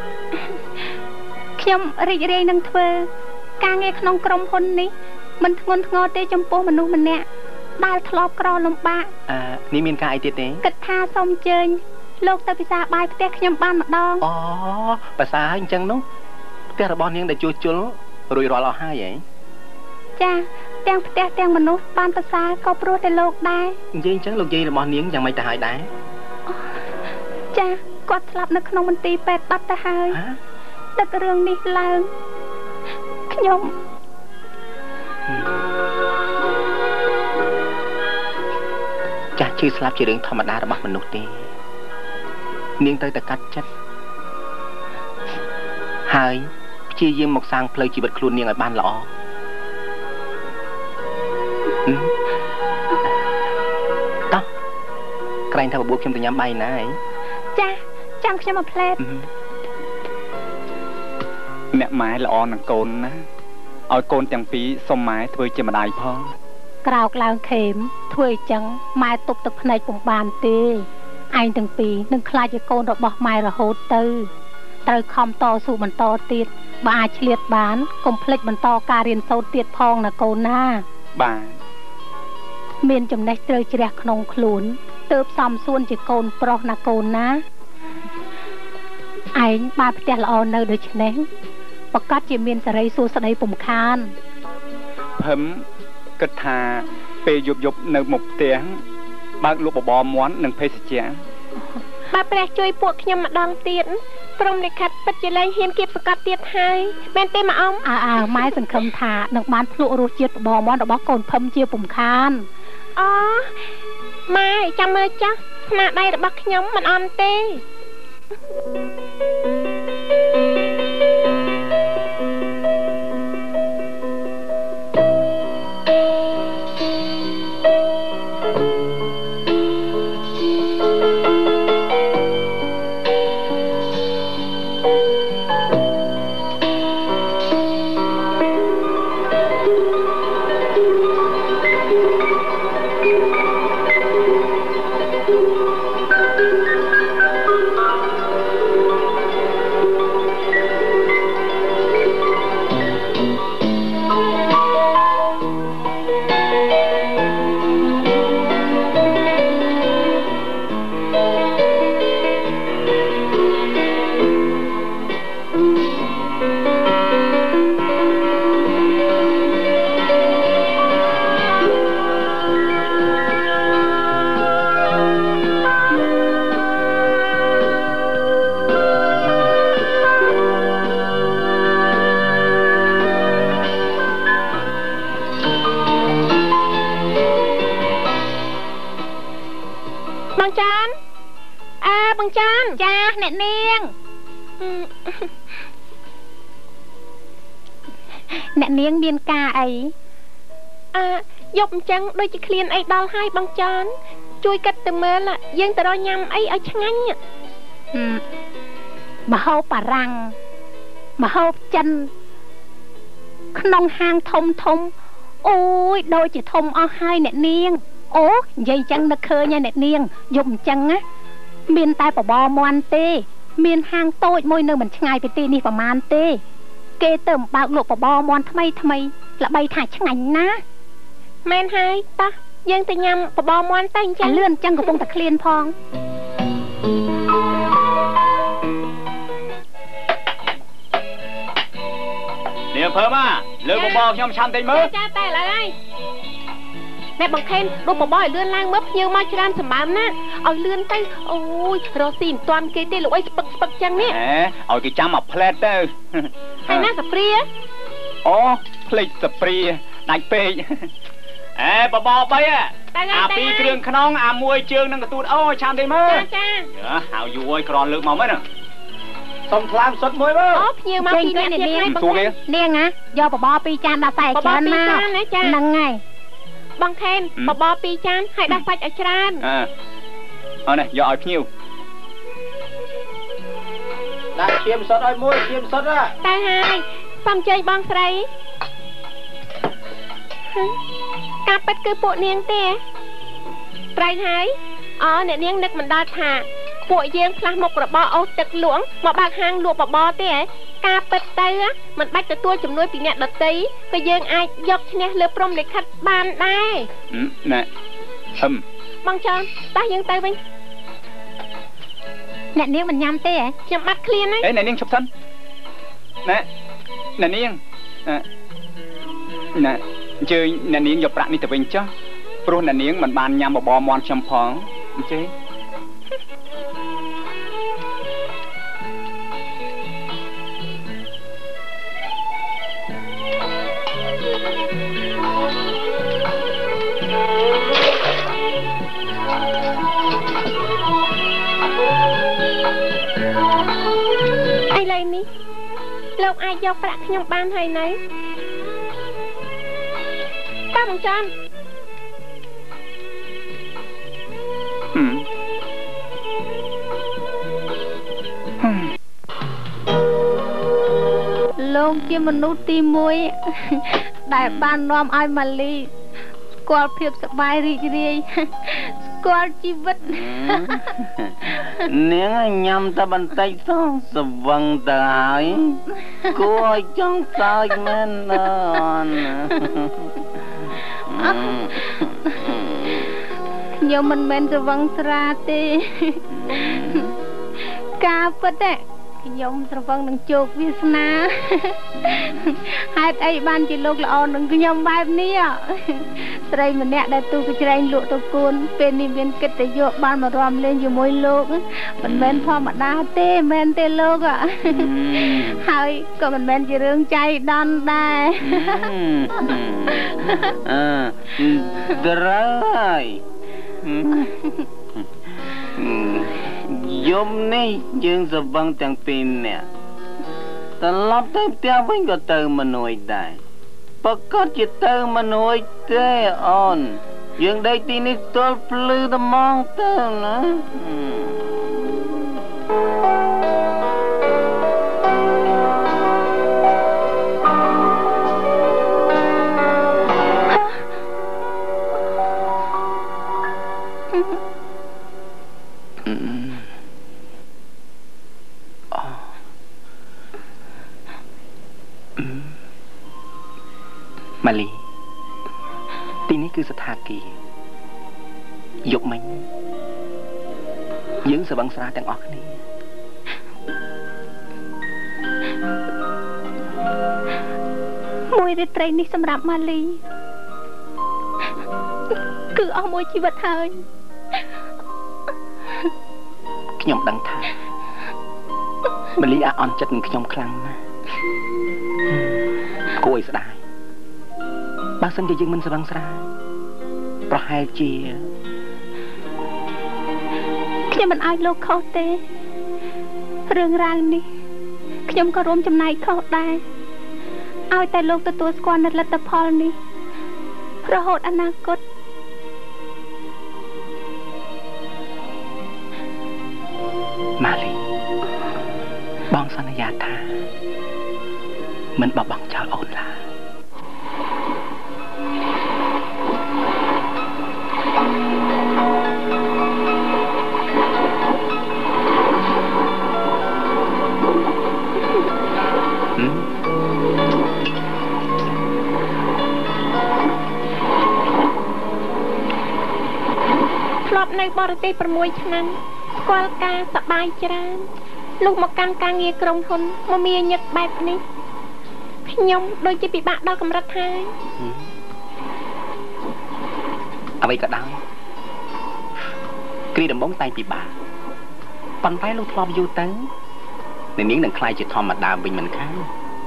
ខ្ញុំរីករាយនឹងធ្វើការងារក្នុងក្រុមហ៊ុននេះមិនធ្ងន់ធ្ងរទេចំពោះមនុស្សម្នាក់ដែលធ្លាប់ក្រលំបាកនេះមានការអីទៀតទេគិតថាសូមអញ្ជើញលោកទៅពិសាបាយផ្ទះខ្ញុំបានម្ដងអូភាសាអញ្ចឹងនោះផ្ទះរបស់នាងដែលជួសជុលរួចរាល់អស់ហើយហ៎ចាទាំងផ្ទះទាំងមនុស្សបានប្រសើរក៏ព្រោះតែលោកដែរនិយាយអញ្ចឹងលោកយាយរបស់នាងយ៉ាងម៉េចទៅហើយដែរចាគាត់ស្លាប់នៅក្នុងមន្ទីរពេទ្យបាត់ទៅហើយដឹករឿងនេះឡើងខ្ញុំចាស់ឈឺស្លាប់ជារឿងធម្មតារបស់មនុស្សទេនាងត្រូវតែកាត់ចិត្តហើយព្យាយាមមកសាងផ្លូវជីវិតខ្លួននាងឲ្យបានល្អតោះក្រែងថាបបួលខ្ញុំទៅញ៉ាំបាយណាអីចាចាំខ្ញុំមកផ្លែតអ្នកម៉ែល្អនឹងកូនណាឲ្យកូនទាំងពីរសុំម៉ែធ្វើជាម្ដាយផងក្រោកឡើងខេមធ្វើអញ្ចឹងម៉ែទប់ទឹកភ្នែកពុំបានទេឯងទាំងពីរនឹងខ្លាចជាកូនរបស់ម៉ែរហូតទៅត្រូវខំតស៊ូបន្តទៀតបើអាចឆ្លៀតបានកុំភ្លេចបន្តការរៀនសូត្រទៀតផងណាកូនណាបាទមានចំណេះត្រូវជ្រះក្នុងខ្លួនទើបសំសួនជាកូនប្រុសណាកូនណាឯងបានផ្ទះល្អនៅដូច្នេះប្រកាសជាមានសេរីសួស្តីពុំខានភឹមគិតថាពេលយប់នៅមុខផ្ទះបើកលក់បបរមាន់និងភេសជ្ជៈបើព្រះជួយពួកខ្ញុំម្ដងទៀតព្រមលិខិតពិតជាលែងហ៊ានគៀបសង្កត់ទៀតហើយមែនទេម៉ាអ៊ំម៉ែសង្ឃឹមថានឹងបានភ្លក់រសជាតិបបរមាន់របស់កូនភឹមជាពុំខានអូម៉ែចាំមើលចាស់ស្នាដៃរបស់ខ្ញុំមិនអន់ទេអ្នកនាងមានការអីយប់អញ្ចឹងដូចជាឃ្លានអីដល់ហើយបងចានជួយកាត់ទៅមើលយើងទៅរកញ៉ាំអីឲ្យឆ្ងាញ់ម្ហូបបារាំងម្ហូបចិនក្នុងហាងធំធំអូយដូចជាធំអស់ហើយអ្នកនាងអូនិយាយអញ្ចឹងនឹកឃើញហើយអ្នកនាងយប់អញ្ចឹងណាមានតែបបរមាន់ទេមានហាងតូចមួយនៅមិនឆ្ងាយពីទីនេះប្រហែលទេគេទៅបើកលក់បបរមាន់ថ្មីល្បីថាឆ្ងាញ់ណាស់មែនហើយតោះយើងទៅញ៉ាំបបរមាន់ទៅអញ្ចឹងលឿនអញ្ចឹងកំពុងតែឃ្លានផងនាងភើមកលើបបរខ្ញុំឆាន់តិចមើលចាតែឥឡូវហើយអ្នកបង្ខេនដុំបបរឲ្យលឿនឡើងមើលភ្ញៀវមកច្រើនសម្បើមណាឲ្យលឿនទៅអូយរកស៊ីមិនទាន់គេទេលោកអីស្ពឹកចឹងនេះឲ្យគេចាំមកផ្លែតទៅហើយណាសាព្រាអូផ្លេចសាព្រាដាច់ពេកបបរ3អា2គ្រឿងខ្នងអា1ជើងនឹងកទួតអូឆាន់តិចមើលចាហៅយូរឲ្យក្រនលើកមកមើលណាសុំថ្លើមសុតមួយមើលអូភ្ញៀវមកពីអ្នកទៀតហើយបងនាងយកបបរ2ចានដាក់តែច្រើនមកហ្នឹងហើយបងខេនបបរ2ចានហើយដាក់សាច់ឲ្យច្រើនអូនេះយកឲ្យភ្ញៀវដាក់ឈាមសុតឲ្យមួយឈាមសុតតែហើយសំជើញបងស្រីការពិតគឺពួកនាងទេត្រៃហើយអ្នកនាងនឹកមិនដល់ថាពួកយើងផ្លាស់មុខរបរអូសទឹកលក់មកបើកហាងលក់បបរទេការពិតទៅមិនបាច់ទទួលជំនួយពីអ្នកដទៃក៏យើងអាចយកឈ្នះលើព្រំលិខិតបានដែរណែបងចောင်းតោះយើងទៅវិញអ្នកនាងមិនញ៉ាំទេខ្ញុំបាត់ឃ្លានហើយអ្នកនាងឈប់សិនណែអ្នកនាងណែអញ្ជើញអ្នកនាងយកប្រាក់នេះទៅវិញចុះព្រោះអ្នកនាងមិនបានញ៉ាំបបរមាន់ខ្ញុំផងអញ្ជើញឥឡូវនេះលោកអាចយកប្រាក់ខ្ញុំបានហើយនៅតាបងចាន់លោកជាមនុស្សទី1ដែលបាននាំឲ្យម៉ាលីស្គាល់ភាពសប្បាយរីករាយស្គាល់ជីវិតនាងញ៉ាំតែបន្តិចទៅស្វឹងទៅហើយគួរឲ្យចង់សើចមែនខ្ញុំមិនមែនស្វឹងស្រាទេការពិតខ្ញុំស្រវឹងនឹងជោគវាសនាហេតុអីបានជាលោកល្អនឹងខ្ញុំបែបនេះស្រីម្នាក់ដែលទូកច្រែងលក់ទៅគូនពេលនេះមានកិត្តិយសបានមករំលេងជាមួយលោកមិនមែនធម្មតាទេមែនទេលោកហើយក៏មិនមែនជារឿងចៃដន្យដែរត្រូវហើយយប់នេះយើងសវឹងទាំងពីរនាក់ត្រឡប់ទៅផ្ទះវិញក៏ទៅមិននួយដែរប្រកាសជាទៅមិននួយទេអូនយើងដេកទីនេះទល់ភ្លឺត្មងទៅណាម៉ាលីទីនេះគឺស្ថាគារយប់មិញយើងសវឹងស្រាទាំងអស់គ្នាមួយរាត្រីនេះសម្រាប់ម៉ាលីគឺអស់មួយជីវិតហើយខ្ញុំដឹងថាម៉ាលីអាអន់ចិត្តនឹងខ្ញុំខ្លាំងណាស់គួរឲ្យស្ដាយបើសិនជាយើងមិនស្វឹងស្រាប្រហែលជាខ្ញុំមិនឲ្យលោកខុសទេរឿងរ៉ាវនេះខ្ញុំក៏រួមចំណែកខុសដែរឲ្យតែលោកទទួលស្គាល់នូវលទ្ធផលនេះរហូតអនាគតម៉ាលីបងសន្យាថាមិនបោះបង់ចោលអូនឡើយនៅបរទេស6ឆ្នាំស្គាល់ការសប្បាយច្រើនលុះមកកាន់ការងារក្រុមហ៊ុនមកមានញឹកបែបនេះខ្ញុំដូចជាពិបាកដល់កម្រិតហើយអ្វីក៏ដោយគ្រាដំបងតែងពិបាកប៉ុន្តែលុះធ្លាប់យូរទៅនាងនឹងក្លាយជាធម្មតាវិញមិនខាន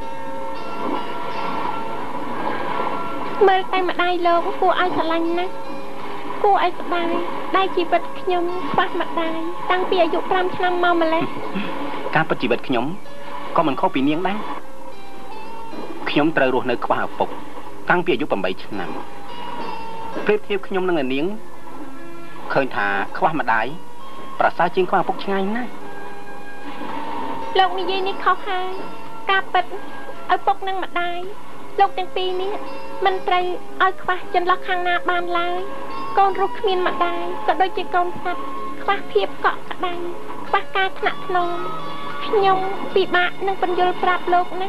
មើលតែម្ដាយលោកគួរឲ្យស្រឡាញ់ណាស់គួរឲ្យស្ដាយដែលជីវិតខ្ញុំខ្វះម្ដាយតាំងពីអាយុ5ឆ្នាំមកម្លេះការពិតជីវិតខ្ញុំក៏មិនខុសពីនាងដែរខ្ញុំត្រូវរស់នៅខ្វះឪពុកតាំងពីអាយុ8ឆ្នាំប្រៀបធៀបខ្ញុំនឹងនាងឃើញថាខ្វះម្ដាយប្រសើរជាងខ្វះឪពុកឆ្ងាយណាស់លោកនិយាយនេះខុសហើយការពិតឪពុកនិងម្ដាយលោកទាំងពីរនេះមិនត្រូវឲ្យខ្វះចន្លោះខាងណាបានឡើយកូនរស់គ្មានម្ដាយក៏ដូចជាកូនសត្វខ្វះភាពកក់ក្ដៅខ្វះការថ្នាក់ថ្នមខ្ញុំពិបាកនឹងបញ្យល់ប្រាប់លោកណា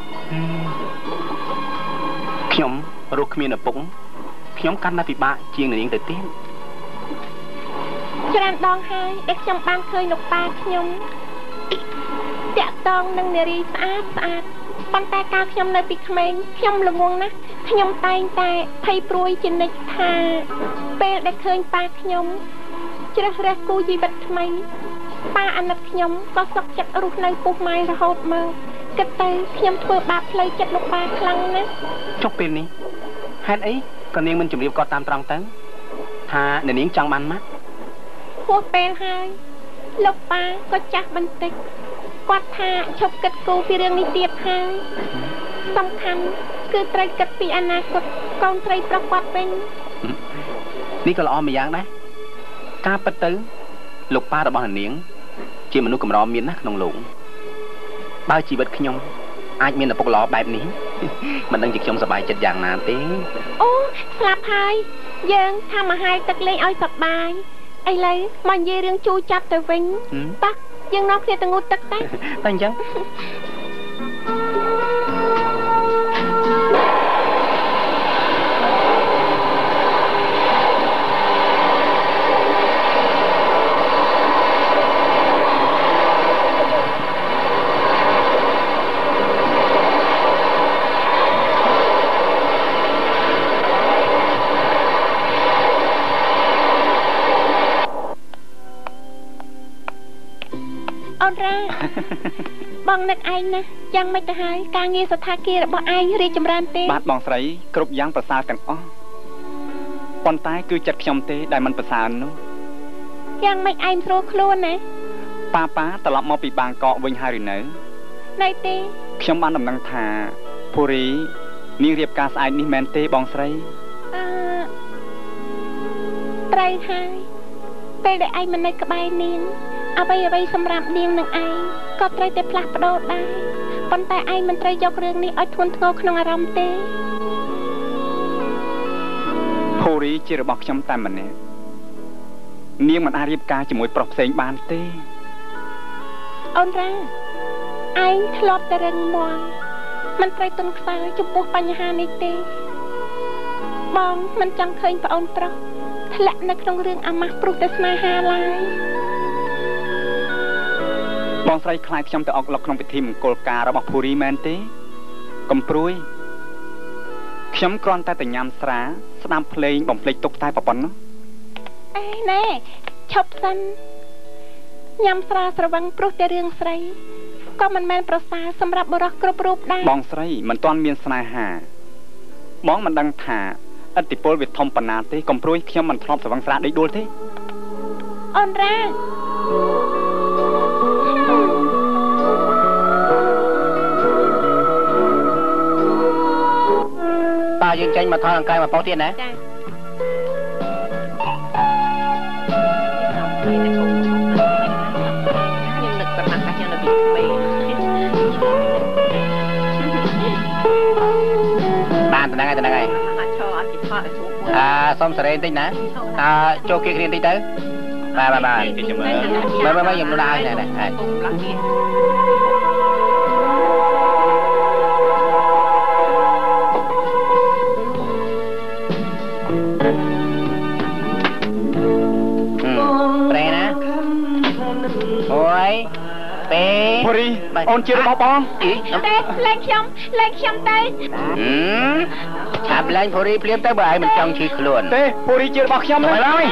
ខ្ញុំរស់គ្មានឪពុកខ្ញុំកាន់តែពិបាកជាងនាងទៅទៀតច្រើនដងហើយដែលខ្ញុំបានឃើញលោកប៉ាខ្ញុំតាក់ទងនឹងនារីស្អាតប៉ុន្តែកាលខ្ញុំនៅពីក្មេងខ្ញុំល្ងងណាស់ខ្ញុំតែងតែភ័យព្រួយជានិច្ចថាពេលដែលឃើញប៉ាខ្ញុំជ្រើសរើសគូជីវិតថ្មីប៉ាអាណិតខ្ញុំក៏សុខចិត្តរស់នៅពុះម៉ែរហូតមកគិតទៅខ្ញុំធ្វើបាបផ្លូវចិត្តលោកប៉ាខ្លាំងណាស់ចុះពេលនេះហេតុអីក៏នាងមិនជម្រាបគាត់តាមត្រង់ទៅថានាងចង់បានម៉ាត់ហួសពេលហើយលោកប៉ាក៏ចាស់បន្តិចគាត់ថាឈប់គិតគូរពីរឿងនេះទៀតហើយសំខាន់គឺត្រូវគិតពីអនាគតកូនស្រីប្រុសគាត់វិញនេះក៏ល្អម្យ៉ាងដែរការពិតទៅលោកប៉ារបស់នាងជាមនុស្សកម្រមានណាស់ក្នុងលោកបើជីវិតខ្ញុំអាចមានឪពុកល្អបែបនេះមិនដឹងជាខ្ញុំសប្បាយចិត្តយ៉ាងណាទេអូស្លាប់ហើយយើងថាមហាលទឹកលេងឲ្យសប្បាយឥឡូវមកនិយាយរឿងជូរចាប់ទៅវិញតោះយើងនាំគ្នាទៅងូតទឹកតែអញ្ចឹងបងនឹកឯងណាយ៉ាងម៉េចទៅហើយការងារស្ថាគាររបស់ឯងរីកចម្រើនទេបាទបងស្រីគ្រប់យ៉ាងប្រសើរទាំងអស់ប៉ុន្តែគឺចិត្តខ្ញុំទេដែលមិនប្រសើរនោះយ៉ាងម៉េចឯងស្រួលខ្លួនណាប៉ាត្រឡប់មកពីបាងកកវិញហើយឬនៅនៅទេខ្ញុំបានដំណឹងថាភូរីនាងរៀបការស្អែកនេះមែនទេបងស្រីត្រូវហើយពេលដែលឯងមិននៅក្បែរនាងអ្វីសម្រាប់នាងនឹងឯងក៏ត្រូវតែផ្លាស់ប្ដូរដែរប៉ុន្តែឯងមិនត្រូវយករឿងនេះឲ្យធ្ងន់ធ្ងរក្នុងអារម្មណ៍ទេភូរីជារបស់ខ្ញុំតែម្នាក់នាងមិនអាចរៀបការជាមួយប្រុសផ្សេងបានទេអូនរ៉ាឯងធ្លាប់តែរឹងមាំមិនត្រូវទន់ខ្សោយចំពោះបញ្ហានេះទេបងមិនចង់ឃើញប្អូនប្រុសធ្លាក់នៅក្នុងរឿងអាម៉ាស់ព្រោះតែស្នេហាឡើយបងស្រីខ្លាចខ្ញុំទៅអុកឡុកក្នុងពិធីមង្គលការរបស់ភូរីមែនទេកំព្រួយខ្ញុំគ្រាន់តែញ៉ាំស្រាស្ដាប់ភ្លេងបំភ្លេចទុកតែប៉ុណ្ណោះអេណែឈប់សិនញ៉ាំស្រាស្រវឹងព្រោះតែរឿងស្រីក៏មិនមែនប្រសើរសម្រាប់បុរសគ្រប់រូបដែរបងស្រីមិនទាន់មានស្នេហាបងមិនដឹងថាឥទ្ធិពលវាធំប៉ុណ្ណាទេកំព្រួយខ្ញុំមិនធ្លាប់ស្រវឹងស្រាដេកដួលទេអូនរ៉ាតើយើងចេញមកថតអង្កែមកប៉ុស្តិ៍ទៀតណាចាខ្ញុំនឹកប៉ុណ្ណាខ្ញុំនៅពីក្មេងបានតំណែងហើយឈរអត់ពីថតឲ្យស្រួលសុំសេរីបន្តិចណាចូលគៀគ្នាបន្តិចទៅបាទខ្ញុំមើលខ្ញុំនៅដែរណែប្រែណាអូយពេភូរីអូនជារបស់បងទេលេងខ្ញុំទៅឆាប់លេងភូរីភ្លាមទៅបើឯងមិនចង់ឈឺខ្លួនទេភូរីជារបស់ខ្ញុំឡើយ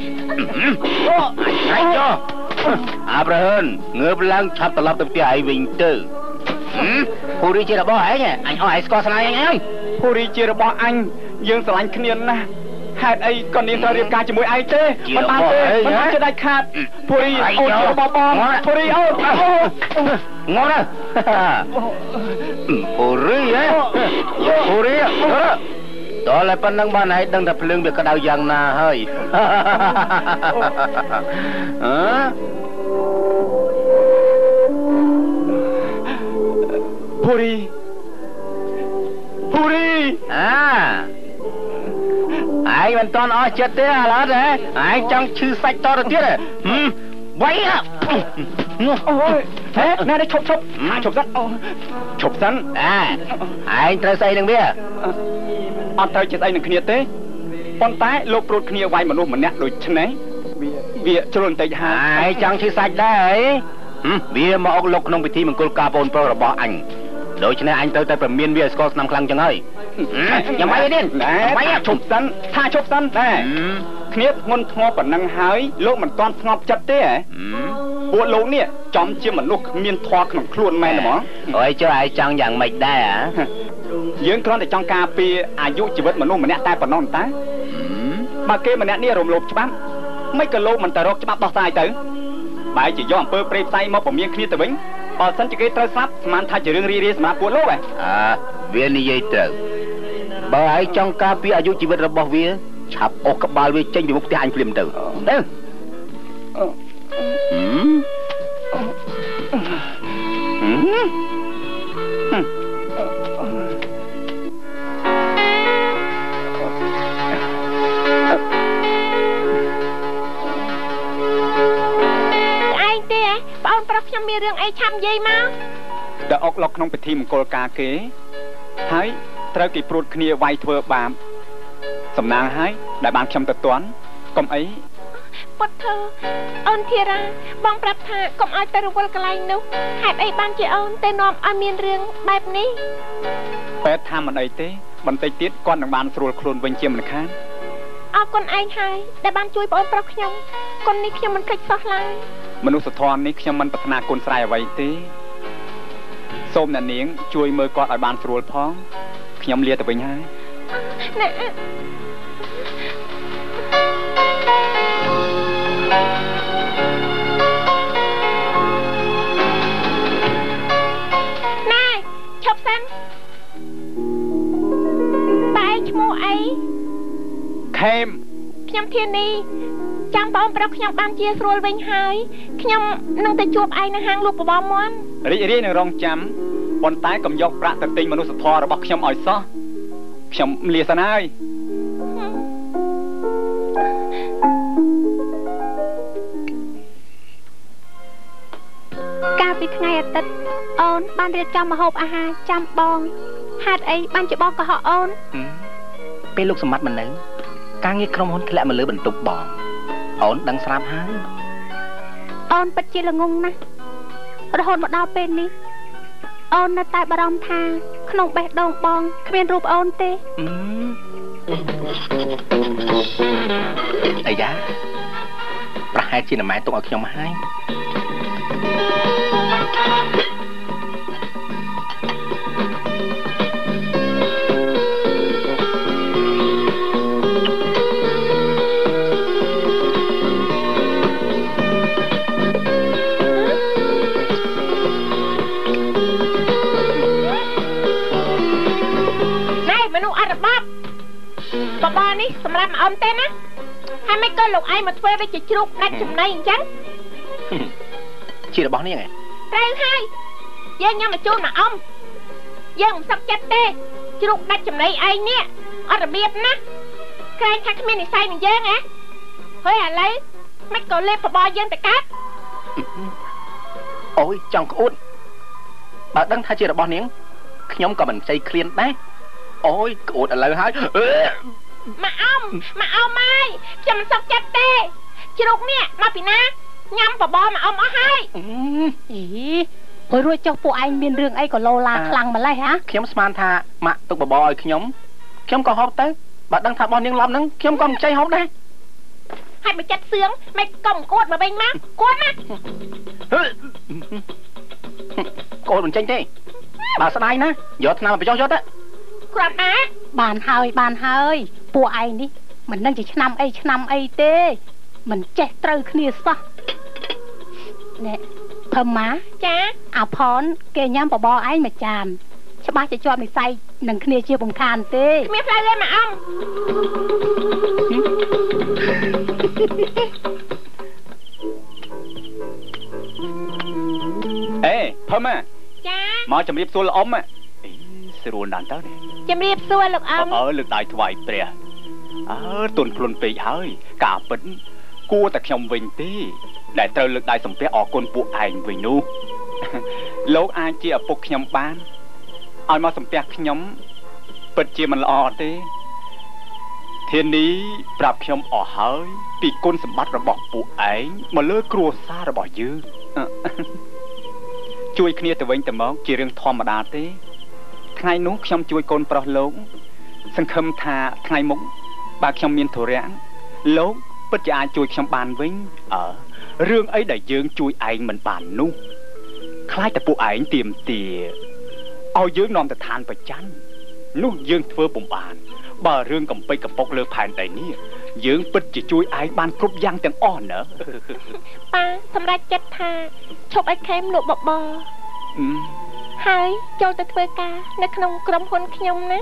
ហើយចុះអាប្រហើនងើបឡើងឆាប់ត្រឡប់ទៅផ្ទះឯងវិញទៅភូរីជារបស់ឯងអញអស់ឯងស្គាល់ស្នាឯងហើយភូរីជារបស់អញយើងស្រឡាញ់គ្នាណាស់ហេតុអីក៏នាងត្រូវរៀបការជាមួយឯងទេមិនបានទេមិនអាចដាច់ខាតភូរីអូនជារបស់បងភូរីអូនងល់ភូរីភូរីដល់តែប៉ុណ្្នឹងបានហើយដឹងតែភ្លើងវាក្តៅយ៉ាងណាហើយភូរីឯងមិនតន់អស់ចិត្តទេឥឡូវទេឯងចង់ឈឺសាច់តទៅទៀតវាយអូយហេណែឈប់សិនឈប់សិនឯងត្រូវស្អីនឹងវាអត់ត្រូវជាស្អីនឹងគ្នាទេប៉ុន្តែលោកព្រួតគ្នាវាយមនុស្សម្នាក់ដូចនេះវាជ្រុលបន្តិចហើយឯងចង់ឈឺសាច់ដែរអីវាមកអុកលុកក្នុងពិធីមង្គលការបងប្រុសរបស់អញដូច្នេះអញត្រូវតែប្រមានវាឲ្យស្គាល់ស្នាមខ្លាំងចឹងហើយញ៉ាំបាយទេបាយឈប់សិនថាឈប់សិនតែគ្នាធ្ងន់ធ្ងរប៉ុណ្ណឹងហើយលោកមិនទាន់ស្ងប់ចិត្តទេហ៎ពួកលោកនេះចំជាមនុស្សគ្មានធម៌ក្នុងខ្លួនមែនទេហ្មងអើយចុះឯងចង់យ៉ាងម៉េចដែរយើងគ្រាន់តែចង់ការពារអាយុជីវិតមនុស្សម្នាក់តែប៉ុណ្ណោះតាបើគេម្នាក់នេះរំលោភច្បាប់មិនក៏លោកមិនទៅរកច្បាប់ដោះស្រាយទៅបែរជាយកអំពើព្រៃផ្សៃមកពមៀនគ្នាទៅវិញបើសិនជាគេត្រូវស្លាប់ស្មានថាជារឿងរីរាយសម្រាប់ពួកលោកហ៎វានិយាយត្រូវបើឯងចង់ការពារអាយុជីវិតរបស់វាឆាប់អុសក្បាលវាចេញពីមុខផ្ទះអញភ្លាមទៅបងប្រុសខ្ញុំមានរឿងអីឆាប់និយាយមកដល់អុកឡុកក្នុងពិធីមង្គលការគេហើយត្រូវគេព្រួតគ្នាវាយធ្វើបាបសំណាងហើយដែលបានខ្ញុំទៅទាន់កុំអីពុតធ្វើអូនធីរ៉ាបងប្រាប់ថាកុំឲ្យទៅរវល់កន្លែងនោះហេតុអីបានជាអូនទៅនាំឲ្យមានរឿងបែបនេះបែបថាមិនអីទេបន្តិចទៀតគាត់នឹងបានស្រួលខ្លួនវិញជាមិនខានអរគុណឯងហើយដែលបានជួយបងប្រុសខ្ញុំគុណនេះខ្ញុំមិនភ្លេចសោះឡើយមនុស្សធម៌នេះខ្ញុំមិនប្រាថ្នាគុណស្រ័យអ្វីទេសូមអ្នកនាងជួយមើលគាត់ឲ្យបានស្រួលផងខ្ញុំលាទៅវិញហើយណែខេមខ្ញុំធានីចាំបងប្រុសខ្ញុំបានជាស្រួលវិញហើយខ្ញុំនឹងទៅជួបឯងនៅហាងលក់បបរមាន់រីករាយនឹងរងចាំប៉ុន្តែកុំយកប្រាក់ទៅទិញមនុស្សធម៌របស់ខ្ញុំឲ្យសោះខ្ញុំលាសិនហើយកាលពីថ្ងៃអាទិត្យអូនបានរៀបចំម្ហូបអាហារចាំបងហេតុអីបានជាបងកុហកអូនពេលលោកសម្បត្តិមិននៅការងារក្រុមហ៊ុនធ្លាក់មកលើបន្ទប់បងអូនដឹងស្រាប់ហើយអូនពិតជាល្ងងណាស់រហូតមកដល់ពេលនេះអូននៅតែបារម្ភថាក្នុងបេះដូងបងគ្មានរូបអូនទេអាយ៉ាប្រហែលជាម៉ែទុកឲ្យខ្ញុំហើយបបរនេះសម្រាប់មកអ៊ំទេណាហើយមិនក៏លោកឯងមកធ្វើដូចជាជ្រូកដាច់ចំណីអញ្ចឹងជារបស់នេះហ៎ត្រូវហើយយើងញ៉ាំមកជូនមកអ៊ំយើងមិនសឹកចិត្តទេជ្រូកដាច់ចំណីឯងនេះអត់របៀបណាក្រែងថាគ្មាននិស្ស័យនឹងយើងហ៎ហើយឥឡូវមិនក៏លេបបបរយើងទៅកាត់អូយចង់ក្អួតបើដឹងថាជារបស់នាងខ្ញុំក៏មិនខ្ចីឃ្លានដែរអូយក្អួតឥឡូវហើយមកអ៊ំហើយខ្ញុំមិនសុខចិត្តទេជ្រូកនេះមកពីណាញ៉ាំបបរមកអ៊ំអស់ហើយអីហើយរួចចុះពួកឯងមានរឿងអីក៏លោឡាខ្លាំងម្លេះហ៎ខ្ញុំស្មានថាម៉ាក់ទុកបបរឲ្យខ្ញុំក៏ហូបទៅបើដឹងថាបងនាងឡំហ្នឹងខ្ញុំក៏មិនខ្ចីហូបដែរហើយបើចិត្តសឿងមិនក៏មិនគួតមកវិញមកគួតមកគួតមិនចេញទេបើស្ដាយណាយកថ្នាំមកបញ្ចុះយកទៅគ្រាន់ណាបានហើយពួកឯងនេះមិនដឹងជាឆ្នាំអីទេមិនចេះត្រូវគ្នាសោះណែភឹមម៉ាចាអាផនគេញ៉ាំបបរឯងមួយចានច្បាស់ជាជាប់និស្ស័យនឹងគ្នាជាពំខានទេគ្មានផ្លូវទេមកអ៊ំអេភឹមម៉ាចាមកជម្រាបសួរលោកអ៊ំស្រួលណាស់តើជំរាបសួរលោកអ៊ំលើកដៃថ្វាយព្រះទុនខ្លួនពេកហើយការពិតគួរតែខ្ញុំវិញទេដែលត្រូវលើកដៃសំពះអរគុណពួកឯងវិញនោះលោកអាចជាឪពុកខ្ញុំបានឲ្យមកសំពះខ្ញុំពិតជាមិនល្អទេធានីប្រាប់ខ្ញុំអស់ហើយពីគុណសម្បត្តិរបស់ពួកឯងមកលើគ្រួសាររបស់យើងជួយគ្នាទៅវិញទៅមកជារឿងធម្មតាទេថ្ងៃនោះខ្ញុំជួយកូនប្រុសលោកសង្ឃឹមថាថ្ងៃមុខបើខ្ញុំមានធុរៈលោកពិតជាអាចជួយខ្ញុំបានវិញរឿងអីដែលយើងជួយឯងមិនបាននោះខ្លាចតែពួកឯងទៀមទាឲ្យយើងនាំទៅឋានប្រច័ណ្ឌនោះយើងធ្វើពុំបានបើរឿងកំពេចកំពុកលើផែនដីនេះយើងពិតជាជួយឯងបានគ្រប់យ៉ាងទាំងអស់ណាប៉ាសម្រាប់ចិត្តថាឈប់ឲ្យខេមលក់បបរហើយចូលទៅធ្វើការនៅក្នុងក្រុមហ៊ុនខ្ញុំណា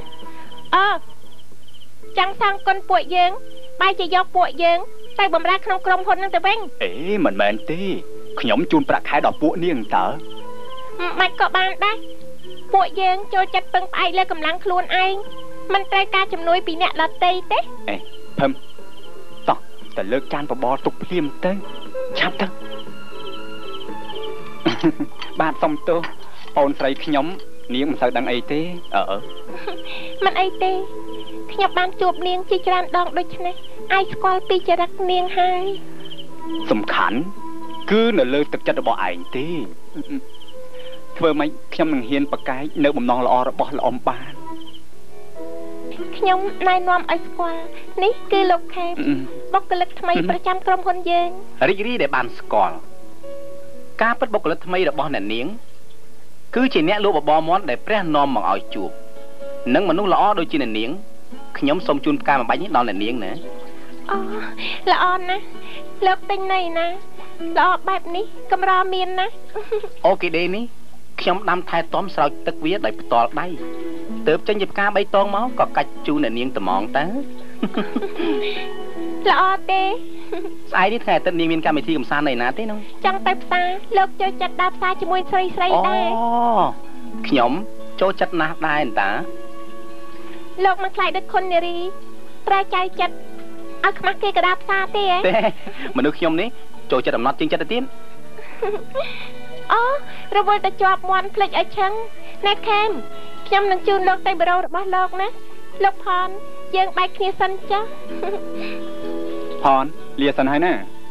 ចង់សងគុណពួកយើងបែរជាយកពួកយើងទៅបម្រើក្នុងក្រុមហ៊ុននឹងទៅវិញមិនមែនទេខ្ញុំជូនប្រាក់ខែដល់ពួកនាងតើមិនក៏បានដែរពួកយើងចូលចិត្តពឹងផ្អែកលើកម្លាំងខ្លួនឯងមិនត្រូវការជំនួយពីអ្នកដទៃទេភឹមតោះតែលើកចានបបរទុកភ្លាមទៅឆាប់ទៅបាទសុំទោសអូនស្រីខ្ញុំនាងមិនសូវដឹងអីទេមិនអីទេខ្ញុំបានជួបនាងជាច្រើនដងដូចនេះអាយស្គាល់ពីចរិតនាងហើយសំខាន់គឺនៅលើទឹកចិត្តរបស់ឯងទេធ្វើម៉េចខ្ញុំនឹងហ៊ានប្រកែកនៅបំណងល្អរបស់លោកអ៊ំបានខ្ញុំណែនាំឲ្យស្គាល់នេះគឺលោកខេមបុគ្គលិកថ្មីប្រចាំក្រុមហ៊ុនយើងរីករាយដែលបានស្គាល់ការពិតបុគ្គលិកថ្មីរបស់អ្នកនាងគឺជាអ្នកលក់បបរមាន់ដែលព្រះនាំមកឲ្យជួបនិងមនុស្សល្អដូចជាអ្នកនាងខ្ញុំសូមជូនផ្កាមួយបាច់នេះដល់អ្នកនាងណាល្អណាស់លោកទិញណៃណាល្អបែបនេះកម្រមានណាអូខេដេនេះខ្ញុំដាំថែទាំស្រោចទឹកវាដោយផ្ទាល់ដៃទើបចេញជាផ្កា3តងមកក៏កាច់ជូនអ្នកនាងត្មងតើល្អទេស្អែកនេះថ្ងៃអាទិត្យនាងមានកម្មវិធីកម្សាន្តនៅណាទេនោះចង់ទៅផ្សារលោកចូលចិត្តដើរផ្សារជាមួយស្រីដែរខ្ញុំចូលចិត្តណាស់ដែរតាលោកមិនខ្លាចដូចខុននារីត្រូវចៅចិត្តឲ្យខ្មាស់គេក៏ដើរផ្សារទេមនុស្សខ្ញុំនេះចូលចិត្តអំណត់ជាងចិត្តទៅទៀតអូរវល់តែជាប់មាន់ភ្លេចឲ្យឆឹងណែខេមខ្ញុំនឹងជូនលោកទៅបេរ៉ូរបស់លោកណាលោកផនយើងបែកគ្នាសិនចាស់ផនលាសិនហើយណា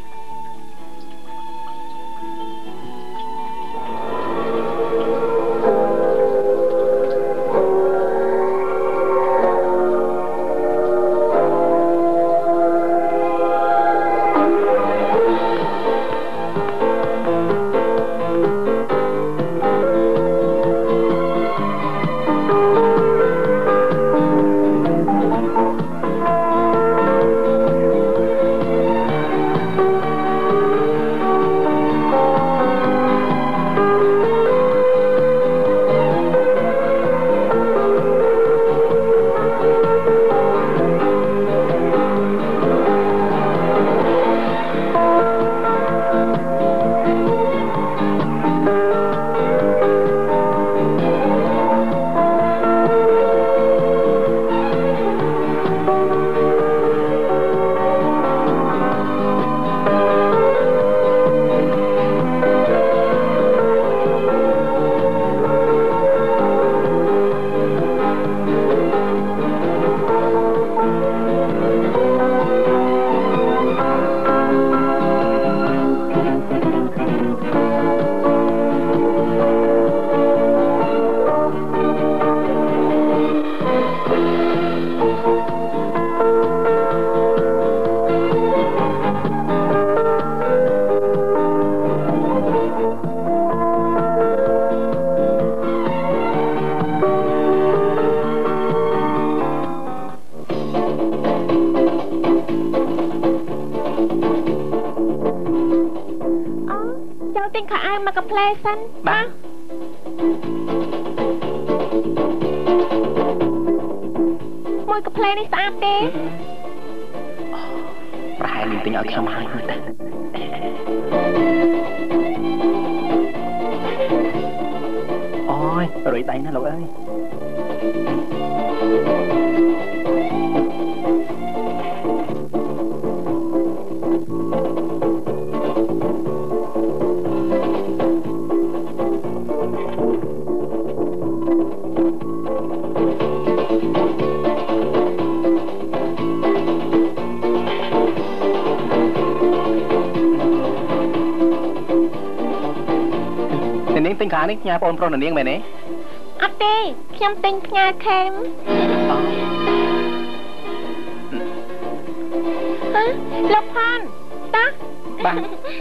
បាទមួយកាផ្លេនេះស្អាតទេប្រហែលនាងទិញឲ្យខ្ញុំហើយមើលទៅអូយរុយដៃណាលោកអើយនាងទិញខានេះផ្ញើបងប្រុសនាងមែនទេអត់ទេខ្ញុំទិញផ្ញើខេមលោកផានតាបាទ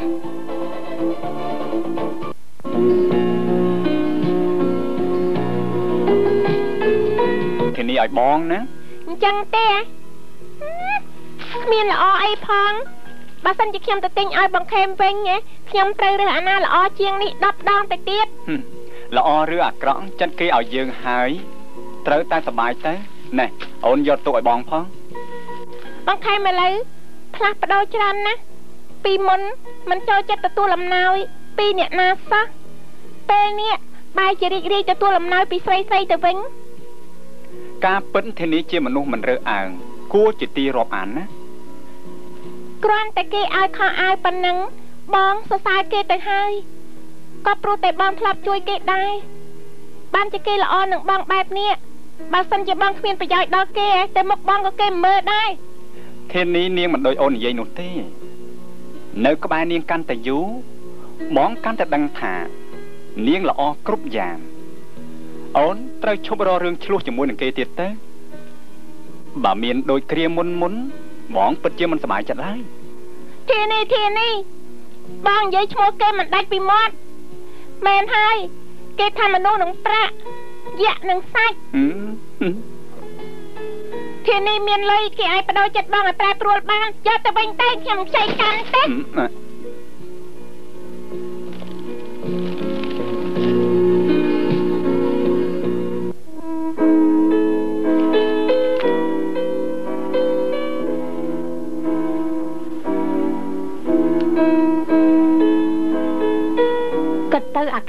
ធានាឲ្យបងណាអញ្ចឹងទេគ្មានល្អអីផងបើសិនជាខ្ញុំទៅទិញឲ្យបងខេមវិញខ្ញុំត្រូវរើសអាណាល្អជាងនេះ10ដងទៅទៀតល្អឬអាក្រក់ចិត្តគេឲ្យយើងហើយត្រូវតែសប្បាយទៅណែអូនយកទុកឲ្យបងផងបងខេមឥឡូវផ្លាស់ប្ដូរច្រើនណាស់ពីមុនមិនចូលចិត្តទទួលអំណោយពីអ្នកណាសោះពេលនេះបែរជារីករាយទទួលអំណោយពីស្រីទៅវិញការពិតធានាជាមនុស្សមិនរើសអើងគួរជាទីរាប់អានណាគ្រាន់តែគេឲ្យខោអាវប៉ុណ្ណឹងបងសរសើរគេទៅហើយក៏ព្រោះតែបងធ្លាប់ជួយគេដែរបានជាគេល្អនឹងបងបែបនេះបើសិនជាបងគ្មានប្រយោជន៍ដល់គេតែមុខបងក៏គេមើលដែរធានីនាងមិនដូចអូននិយាយនោះទេនៅក្បែរនាងកាន់តែយូរបងកាន់តែដឹងថានាងល្អគ្រប់យ៉ាងអូនត្រូវឈប់រករឿងឆ្លោះជាមួយនឹងគេទៀតទៅបើមានដូចគ្រាមុនបងពិតជាមិនសប្បាយចិត្តឡើយធានីបងនិយាយឈ្មោះគេមិនដាច់ពីមាត់មែនហើយគេថាមនុស្សនឹងប្រាក់យៈនឹងសាច់ធានីមានលុយគេឲ្យបដូរចិត្តបងឲ្យប្រែប្រួលបានយកទៅវិញទៅខ្ញុំខ្ចីកាន់ទេ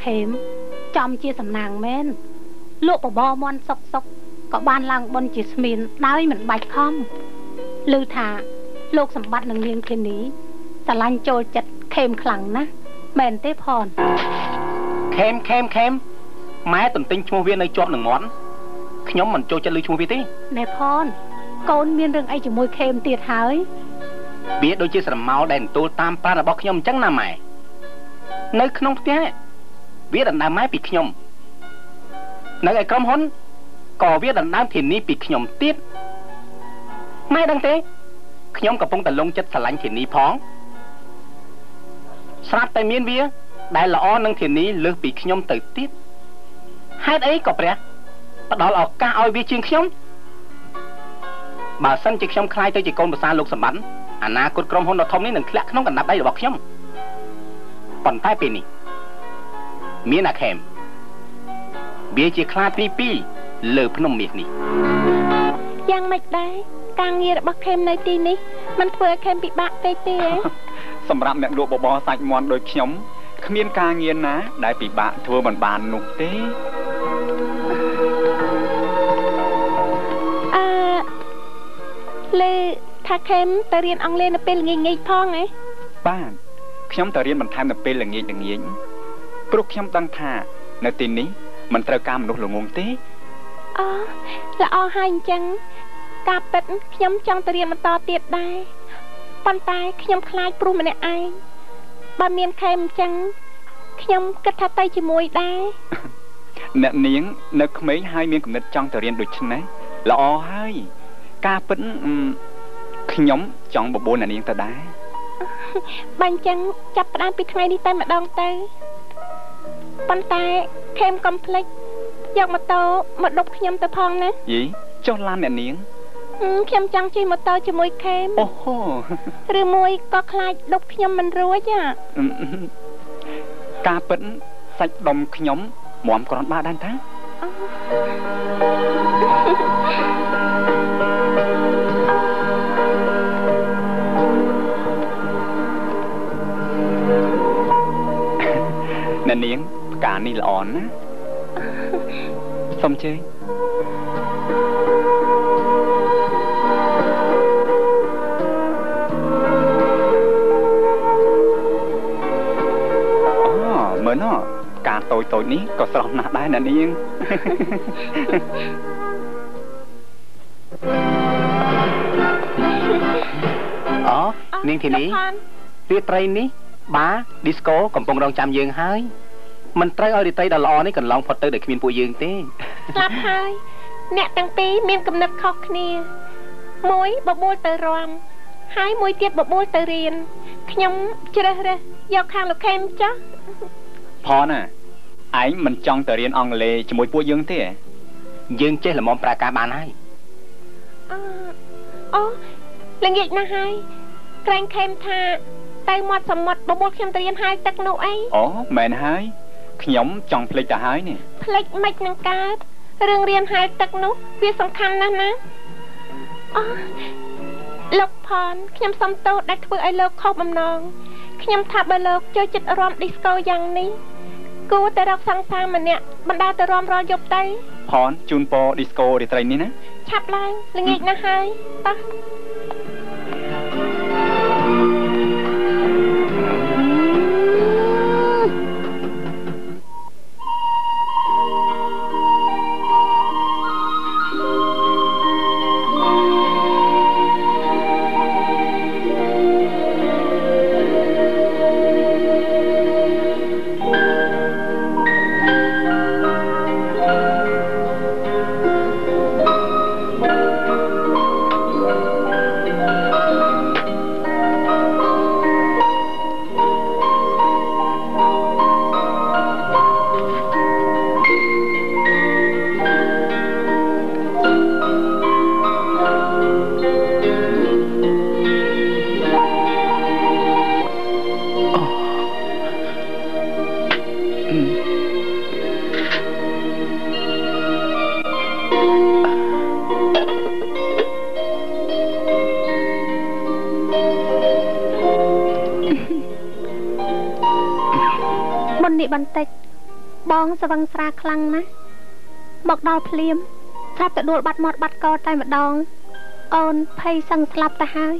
ខេមចំជាសំណាងមែនលោកបបរមន់សុកក៏បានឡើងបនជាស្មានដោយមិនបាច់ខំឮថាលោកសម្បត្តិនឹងនាងធានីស្រឡាញ់ចូលចិត្តខេមខ្លាំងណាស់មែនទេផនខេមម៉ែទន្ទិញឈ្មោះវានៅជាប់នឹងមាត់ខ្ញុំមិនចូលចិត្តឮឈ្មោះវាទេណែផនកូនមានរឿងអីជាមួយខេមទៀតហើយវាដូចជាស្រមោលដែលទទួលតាមប្រាណរបស់ខ្ញុំអញ្ចឹងណាម៉ែនៅក្នុងផ្ទះវាដណ្ដើមម៉ែពីខ្ញុំនៅឯក្រុមហ៊ុនក៏វាដណ្ដើមធានីពីខ្ញុំទៀតម៉ែដឹងទេខ្ញុំកំពុងតែលងចិត្តស្រឡាញ់ធានីផងស្រាប់តែមានវាដែលល្អនឹងធានីលើសពីខ្ញុំទៅទៀតហេតុអីក៏ព្រះផ្ដល់ឱកាសឲ្យវាជាងខ្ញុំបើសិនជាខ្ញុំខ្លាយទៅជាកូនប្រសារលោកសម្បត្តិអនាគតក្រុមហ៊ុនដ៏ធំនេះនឹងធ្លាក់ក្នុងកណ្ដាប់ដៃរបស់ខ្ញុំប៉ុន្តែពេលនេះមានអាខេមវាជាខ្លាទី2លើភ្នំមាសនេះយ៉ាងម៉េចដែរការងាររបស់ខេមនៅទីនេះมันធ្វើឲ្យខេមពិបាកទេសម្រាប់អ្នកលក់បបរសាច់មាន់ដូចខ្ញុំគ្មានការងារណាដែលពិបាកធ្វើមិនបាននោះទេលើថាខេមទៅរៀនអង់គ្លេសនៅពេលល្ងាចផងហ៎បាទខ្ញុំទៅរៀនបន្ថែមនៅពេលល្ងាចព្រោះខ្ញុំដឹងថានៅទីនេះមិនត្រូវការមនុស្សល្ងងទេអូល្អហើយអញ្ចឹងការពិតខ្ញុំចង់ទៅរៀនបន្តទៀតដែរប៉ុន្តែខ្ញុំខ្លាចព្រោះម្នាក់ឯងបើមានខេមអញ្ចឹងខ្ញុំគិតថាទៅជាមួយដែរអ្នកនាងនៅក្មេងហើយមានគំនិតចង់ទៅរៀនដូចនេះល្អហើយការពិតខ្ញុំចង់បបួលអ្នកនាងទៅដែរបើអញ្ចឹងចាប់ផ្ដើមពីថ្ងៃនេះតែម្ដងទៅប៉ុន្តែខេមកុំភ្លេចយកម៉ូតូមកដប់ខ្ញុំទៅផងណាយីចុះឡានអ្នកនាងខ្ញុំចង់ជិះម៉ូតូជាមួយខេមអូហូឬមួយក៏ខ្លាចដប់ខ្ញុំមិនរួចការពិតសាច់ដុំខ្ញុំមាំក្រាន់បាដែរតាអ្នកនាងផ្កានេះល្អណាស់សូមជើញមើលណោះការតូចនេះក៏ស្រស់ណាស់ដែរអ្នកនាងនាងធីនីរាត្រីនេះបាឌីស្កូកំពុងរងចាំយើងហើយមិនត្រូវឲ្យរាត្រីដ៏ល្អនេះកន្លងផុតទៅដោយគ្មានពួកយើងទេស្លាប់ហើយអ្នកទាំងពីរមានគំនិតខុសគ្នាមួយបបួលទៅរាំហើយមួយទៀតបបួលទៅរៀនខ្ញុំជ្រើសរើសយកខាងលោកខេមចាស់ផនឯងមិនចង់ទៅរៀនអង់គ្លេសជាមួយពួកយើងទេយើងចេះល្មមប្រើការបានហើយអូល្ងាចណាស់ហើយក្រែងខេមថាទៅមាត់សមុទ្របបួលខ្ញុំទៅរៀនហើយទឹកនោះអីអូមែនហើយខ្ញុំចង់ភ្លេចទៅហើយនេះភ្លេចមិននឹងកើតរឿងរៀនហើយទឹកនោះវាសំខាន់ណាស់ណាអូលោកផនខ្ញុំសុំទោសដែលធ្វើឲ្យលោកខុសបំណងខ្ញុំថាបើលោកចូលចិត្តរាំឌីស្កូយ៉ាងនេះគួរតែរកសង្សារម្នាក់បណ្ដាទៅរាំរាល់យប់ទៅផនជូនពរឌីស្កូរាត្រីនេះណាឆាប់ឡើងល្ងាចណាស់ហើយតោះបន្តិចបងស្វឹងស្រាខ្លាំងណាស់មកដល់ភ្លាមស្រាប់តែដួលបាត់មាត់បាត់កតែម្ដងអូនភ័យសឹងស្លាប់ទៅហើយ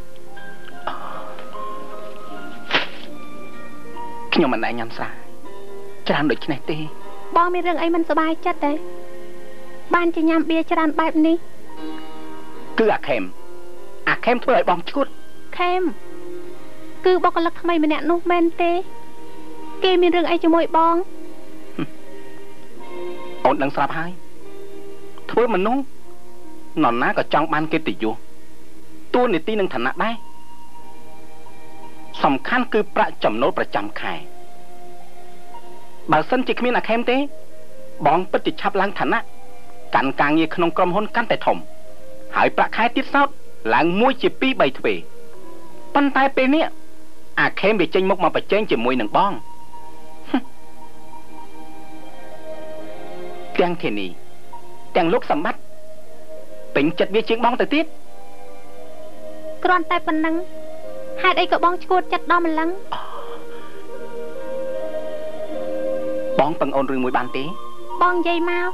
ខ្ញុំមិនដែរញ៉ាំស្រាច្រើនដូចនេះទេបងមានរឿងអីមិនសប្បាយចិត្តទេបានជាញ៉ាំបៀច្រើនបែបនេះគឺអាខេមធ្វើឲ្យបងឈួតខេមគឺបុគ្គលិកថ្មីម្នាក់នោះមែនទេគេមានរឿងអីជាមួយបងអូនដឹងស្រាប់ហើយធ្វើមនុស្សនរណាក៏ចង់បានកិត្តិយសតួនាទីនិងឋានៈដែរសំខាន់គឺប្រាក់ចំណូលប្រចាំខែបើសិនជាគ្មានអាខេមទេបងពិតជាឆាប់ឡើងឋានៈកាន់ការងារក្នុងក្រុមហ៊ុនកាន់តែធំហើយប្រាក់ខែទៀតសោតឡើងមួយជា2 3ទ្វេប៉ុន្តែពេលនេះអាខេមវាចេញមុខមកប្រជែងជាមួយនឹងបងទាំងធានីទាំងលោកសម្បត្តិពេញចិត្តវាជាងបងទៅទៀតគ្រាន់តែប៉ុណ្ណឹងហេតុអីក៏បងឈួតចិត្តដល់ម្លឹងបងពឹងអូនរឿងមួយបានទេបងនិយាយមក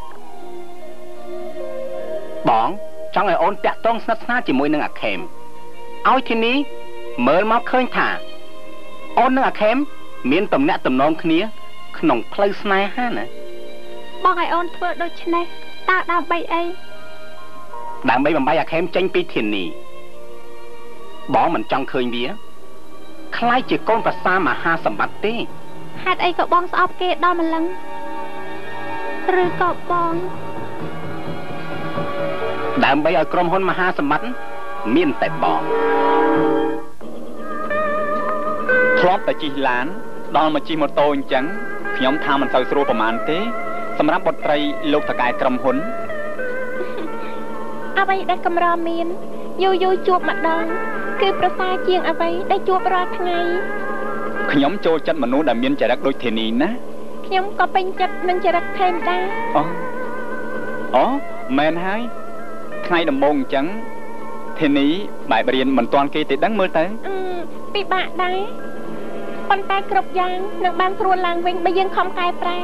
បងចង់ឲ្យអូនតាក់ទងស្និទ្ធស្នាលជាមួយនឹងអាខេមឲ្យធានីមើលមកឃើញថាអូននិងអាខេមមានទំនាក់ទំនងគ្នាក្នុងផ្លូវស្នេហាណាបងឲ្យអូនធ្វើដូច្នេះតើដើម្បីអីដើម្បីបំបីអាខេមចេញពីធានីបងមិនចង់ឃើញវាខ្លាចជាកូនប្រសារមហាសម្បត្តិទេហេតុអីក៏បងស្អប់គេដល់ម្លឹងឬក៏បងដើម្បីឲ្យក្រុមហ៊ុនមហាសម្បត្តិមានតែបងធ្លាប់តែជិះឡានដល់មកជិះម៉ូតូអញ្ចឹងខ្ញុំថាមិនសូវស្រួលប្រហែលទេសម្រាប់បុត្រីលោកតកែក្រុមហ៊ុនអ្វីដែលកម្រមានយូរជួបម្ដងគឺប្រសើរជាងអ្វីដែលជួបរាល់ថ្ងៃខ្ញុំចូលចិត្តមនុស្សដែលមានចរិតដូចធានីណាខ្ញុំក៏ពេញចិត្តនឹងចរិតខេមដែរអូមែនហើយថ្ងៃដំបូងអញ្ចឹងធានីបែបរៀនមិនទាន់គេទេដឹងមើលទៅពិបាកដែរប៉ុន្តែគ្រប់យ៉ាងនឹងបានស្រួលឡើងវិញបើយើងខំកែប្រែ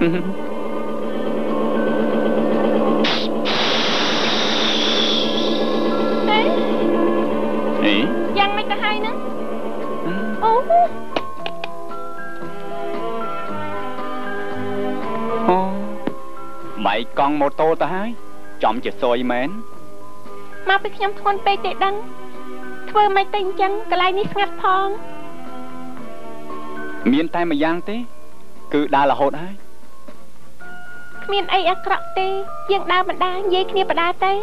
យ៉ាងមិនទៅហើយហ្នឹងអូម៉ៃកង់ម៉ូតូទៅហើយចំជាសយមែនមកពីខ្ញុំធ្ងន់ពេកទេដឹងធ្វើមិនទៅអញ្ចឹងកន្លែងនេះស្ងាត់ផងមានតែមួយយ៉ាងទេគឺដើររហូតហើយគ្មានអីអាក្រក់ទេយើងដើរបណ្ដានិយាយគ្នាបណ្ដាទេ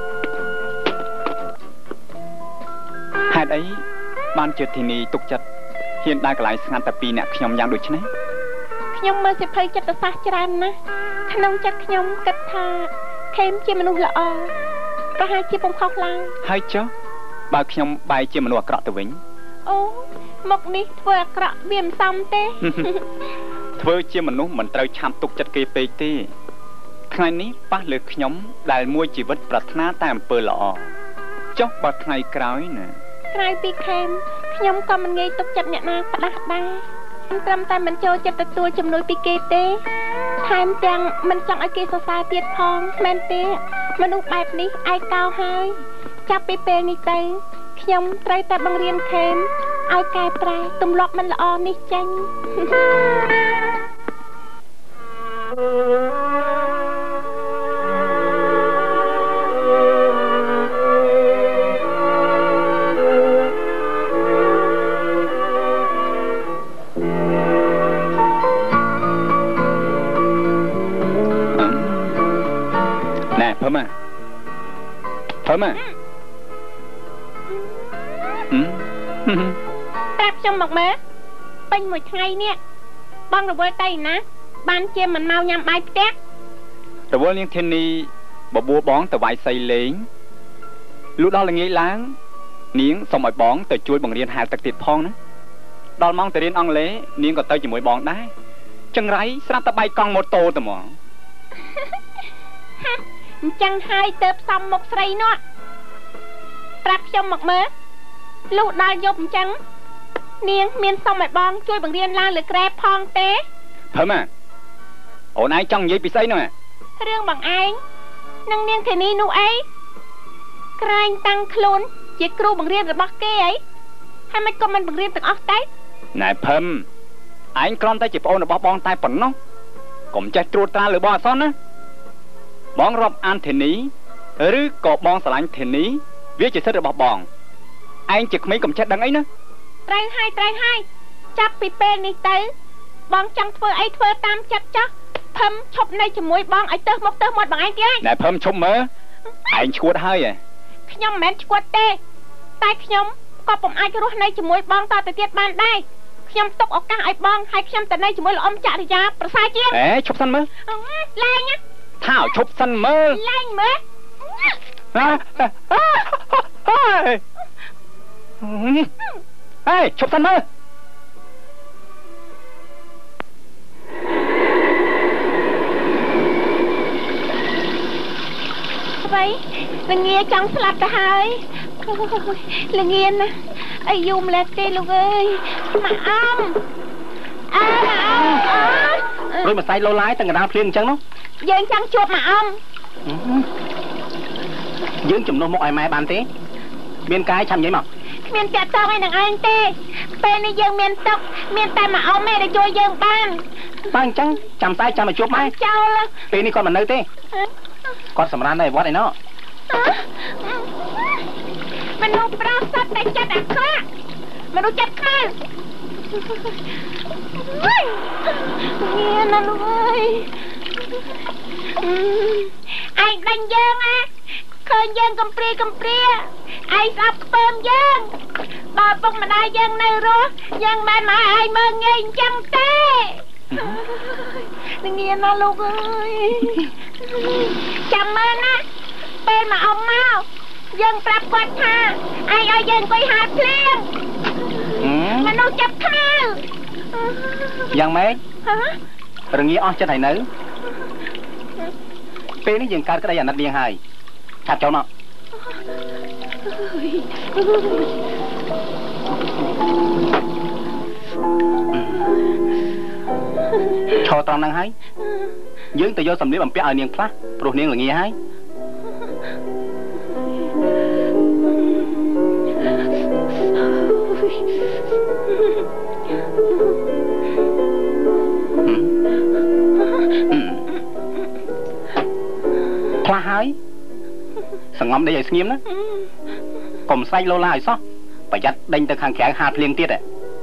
ហេតុអីបានជាធានីទុកចិត្តហ៊ានដើរកន្លែងស្ងាត់តែ2នាក់ខ្ញុំយ៉ាងដូចនេះខ្ញុំមើលសិភ័យចិត្តសាស្ត្រច្រើនណាស់ក្នុងចិត្តខ្ញុំគិតថាខេមជាមនុស្សល្អប្រហែលជាពុំខុសឡើយហើយចុះបើខ្ញុំបែរជាមនុស្សអាក្រក់ទៅវិញអូមកនេះធ្វើអាក្រក់វាមិនសមទេធ្វើជាមនុស្សមិនត្រូវឆាប់ទុកចិត្តគេពេកទេថ្ងៃនេះប៉ះលើខ្ញុំដែលមួយជីវិតប្រាថ្នាតែអំពើល្អចុះបើថ្ងៃក្រោយណាក្រោយពីខេមខ្ញុំក៏មិនងាយទុកចិត្តអ្នកណាផ្ដាស់ដែរត្រឹមតែមិនចូលចិត្តទទួលជំនួយពីគេទេថែមទាំងមិនចង់ឲ្យគេសរសើរទៀតផងមែនទេមនុស្សបែបនេះឯកោហើយចាប់ពីពេលនេះទៅខ្ញុំត្រូវតែបង្រៀនខេមឲ្យកែប្រែទម្លាប់មិនល្អនេះចេញព្រមប្រាប់ខ្ញុំមកមើលពេញមួយថ្ងៃនេះបងរវល់ទៅណាបានជាមិនមកញ៉ាំបាយផ្ទះរវល់នាងធានីបបួលបងទៅវាយសីលេងលុះដល់ល្ងាចឡើងនាងសុំឲ្យបងទៅជួយបង្រៀនហែលទឹកទៀតផងណាដល់ម៉ោងទៅរៀនអង់គ្លេសនាងក៏ទៅជាមួយបងដែរចង្រៃស្រាប់តែបែកកង់ម៉ូតូទៅហ្មងអញ្ចឹងហើយទៅផ្សំមុខស្រីនោះប្រាប់ខ្ញុំមកមើលលុះដល់យប់អញ្ចឹងនាងមានសុំឲ្យបងជួយបង្រៀនឡើងលើក្រែផងទេព្រមអូនឯងចង់និយាយពីស្អីនោះរឿងបងឯងនឹងនាងធានីនោះអីក្រែងតាំងខ្លួនជាគ្រូបង្រៀនរបស់គេអីហើយមិនក៏មិនបង្រៀនទាំងអស់តែណែភឹមឯងគ្រាន់តែជាប្អូនរបស់បងតែប៉ុណ្ណោះកុំចេះត្រួតត្រាលើបងអសនណាបងរាប់អានធានីឬក៏បងស្រឡាញ់ធានីវាជាសិទ្ធិរបស់បងឯងជាក្មេងកុំចេះដឹងអីណាត្រូវហើយចាប់ពីពេលនេះទៅបងចង់ធ្វើអីធ្វើតាមចិត្តចោះភឹមឈប់នៅជាមួយបងឲ្យទៅមកទៅមាត់បងឯងទៀតហើយណែភឹមឈប់មើលឯងឈួតហើយខ្ញុំមិនមែនឈួតទេតែខ្ញុំក៏ពុំអាចរស់នៅជាមួយបងតទៅទៀតបានដែរខ្ញុំទុកឱកាសឲ្យបងហើយខ្ញុំទៅនៅជាមួយលោកអ៊ំចរិយាប្រសើរជាងឈប់សិនមើលលែងថាឲ្យឈប់សិនមើលលែងមើលឈប់សិនមើលល្ងាចង់ស្លាប់ទៅហើយល្ងាណាអីយូរម្លេះទេលោកអើយម៉ាក់អំរួចមកសាយលោឡាយទាំងកណ្ដាលភ្លៀងអញ្ចឹងនោះយើងចង់ជួបម៉ាក់អំយើងជំនួសមកឲ្យម៉ែបានទេមានកាយឆាំនិយាយមកគ្មានតាក់តងឯនឹងឯងទេពេលនេះយើងមានទុកមានតែម៉ាក់អំឯងដែលជួយយើងបានអញ្ចឹងចាំសាយចាំមកជួបម៉ែចោលពេលនេះគាត់មិននៅទេគាត់សម្រាននៅវត្តឯណោះមនុស្សប្រុសសត្វតែចិត្តអាក្រក់មនុស្សចិត្តខ្មៅណាលោកអើយឯងដាញ់យើងឃើញយើងកំព្រាឯងស្អប់ខ្ពើមយើងបើពុកម្ដាយយើងនៅរស់យើងមិនមកឲ្យមើងងាយអញ្ចឹងទេល្ងាណាលោកអើយចាំមើលណាពេលមកអ៊ំមកយើងប្រាប់គាត់ថាឯងឲ្យយើងអង្គុយហាលភ្លៀងមនុស្សចាប់ខ្មៅយ៉ាងម៉េចរងាអស់ចិត្តហើយនៅពេលនេះយើងកើតក្តីអាណិតនាងហើយឆាប់ចូលមកឈរត្រង់ហ្នឹងហើយយើងទៅយកសម្លៀកបំពាក់ឲ្យនាងផ្លាស់ព្រោះនាងល្ងាហើយផ្លាស់ហើយសង្ងំដេកឲ្យស្ងៀមណាកុំស្រែកលោឡាឲ្យសោះប្រយ័ត្នដេញទៅខាងក្រៅហាលភ្លៀងទៀត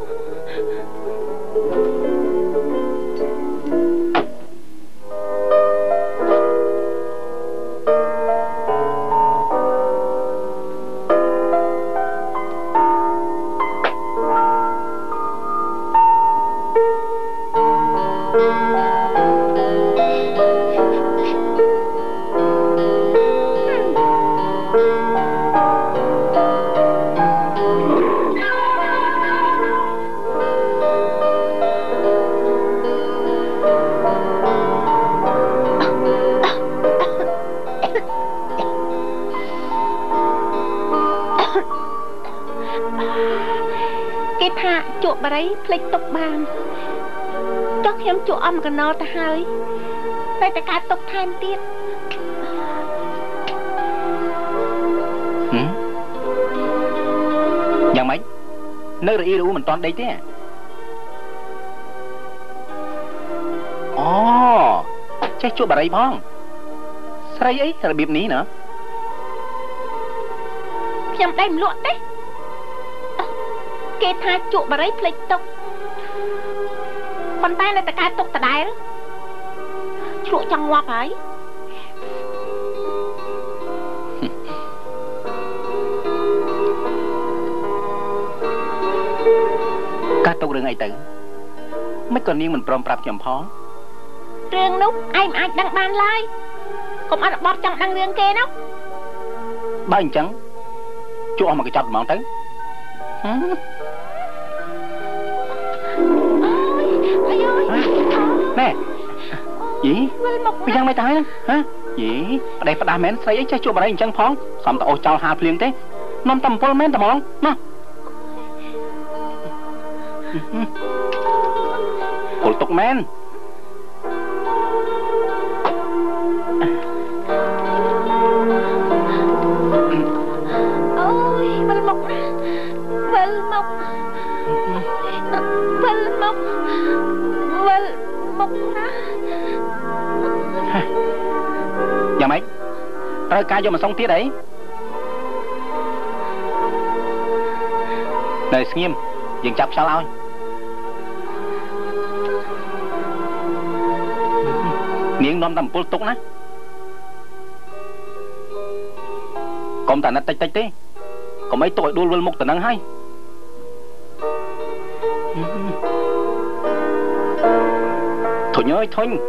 បារីភ្លេចទុកបានចុះខ្ញុំជួអំកណោទៅហើយតែតែការទុកថែមទៀតយ៉ាងម៉េចនៅរអ៊ីរ៉ូមិនតាន់ដេកទេអូចេះជួបារីផងស្រីអីរបៀបនេះណាខ្ញុំដេកមិនលក់ទេគេថាជក់បារីភ្លេចទុកប៉ុន្តែនៅតែការទុកដដែលជ្រក់ចង់ងាប់ហើយការទុករឿងអីទៅមិនក៏នាងមិនព្រមប្រាប់ខ្ញុំផងរឿងនោះឯងមិនអាចដឹងបានឡើយ Không ăn bóp chẳng đăng riêng kê đâu. Ba anh trắng chỗ mà cái chặt mỏng tới. Nè gì? Bây giờ mày tái hả? Gì? Ở đây phải đá mến xây ấy chỗ bà đây anh trắng phóng. Xong tao chào hạt liền thế. Nông tầm phô mến tao mong. Nè Ủa tục mến យ៉ាងម៉េចត្រូវការយកមកសុងទៀតអីនៅស្ងៀមយើងចាប់ខ្យល់ឲ្យនាងនាំតាមពលទុកណាកុំតែណិតតិចទេកុំអីទុកឲ្យដួលវិលមុខទៅនឹងហើយធុញអើយធុញ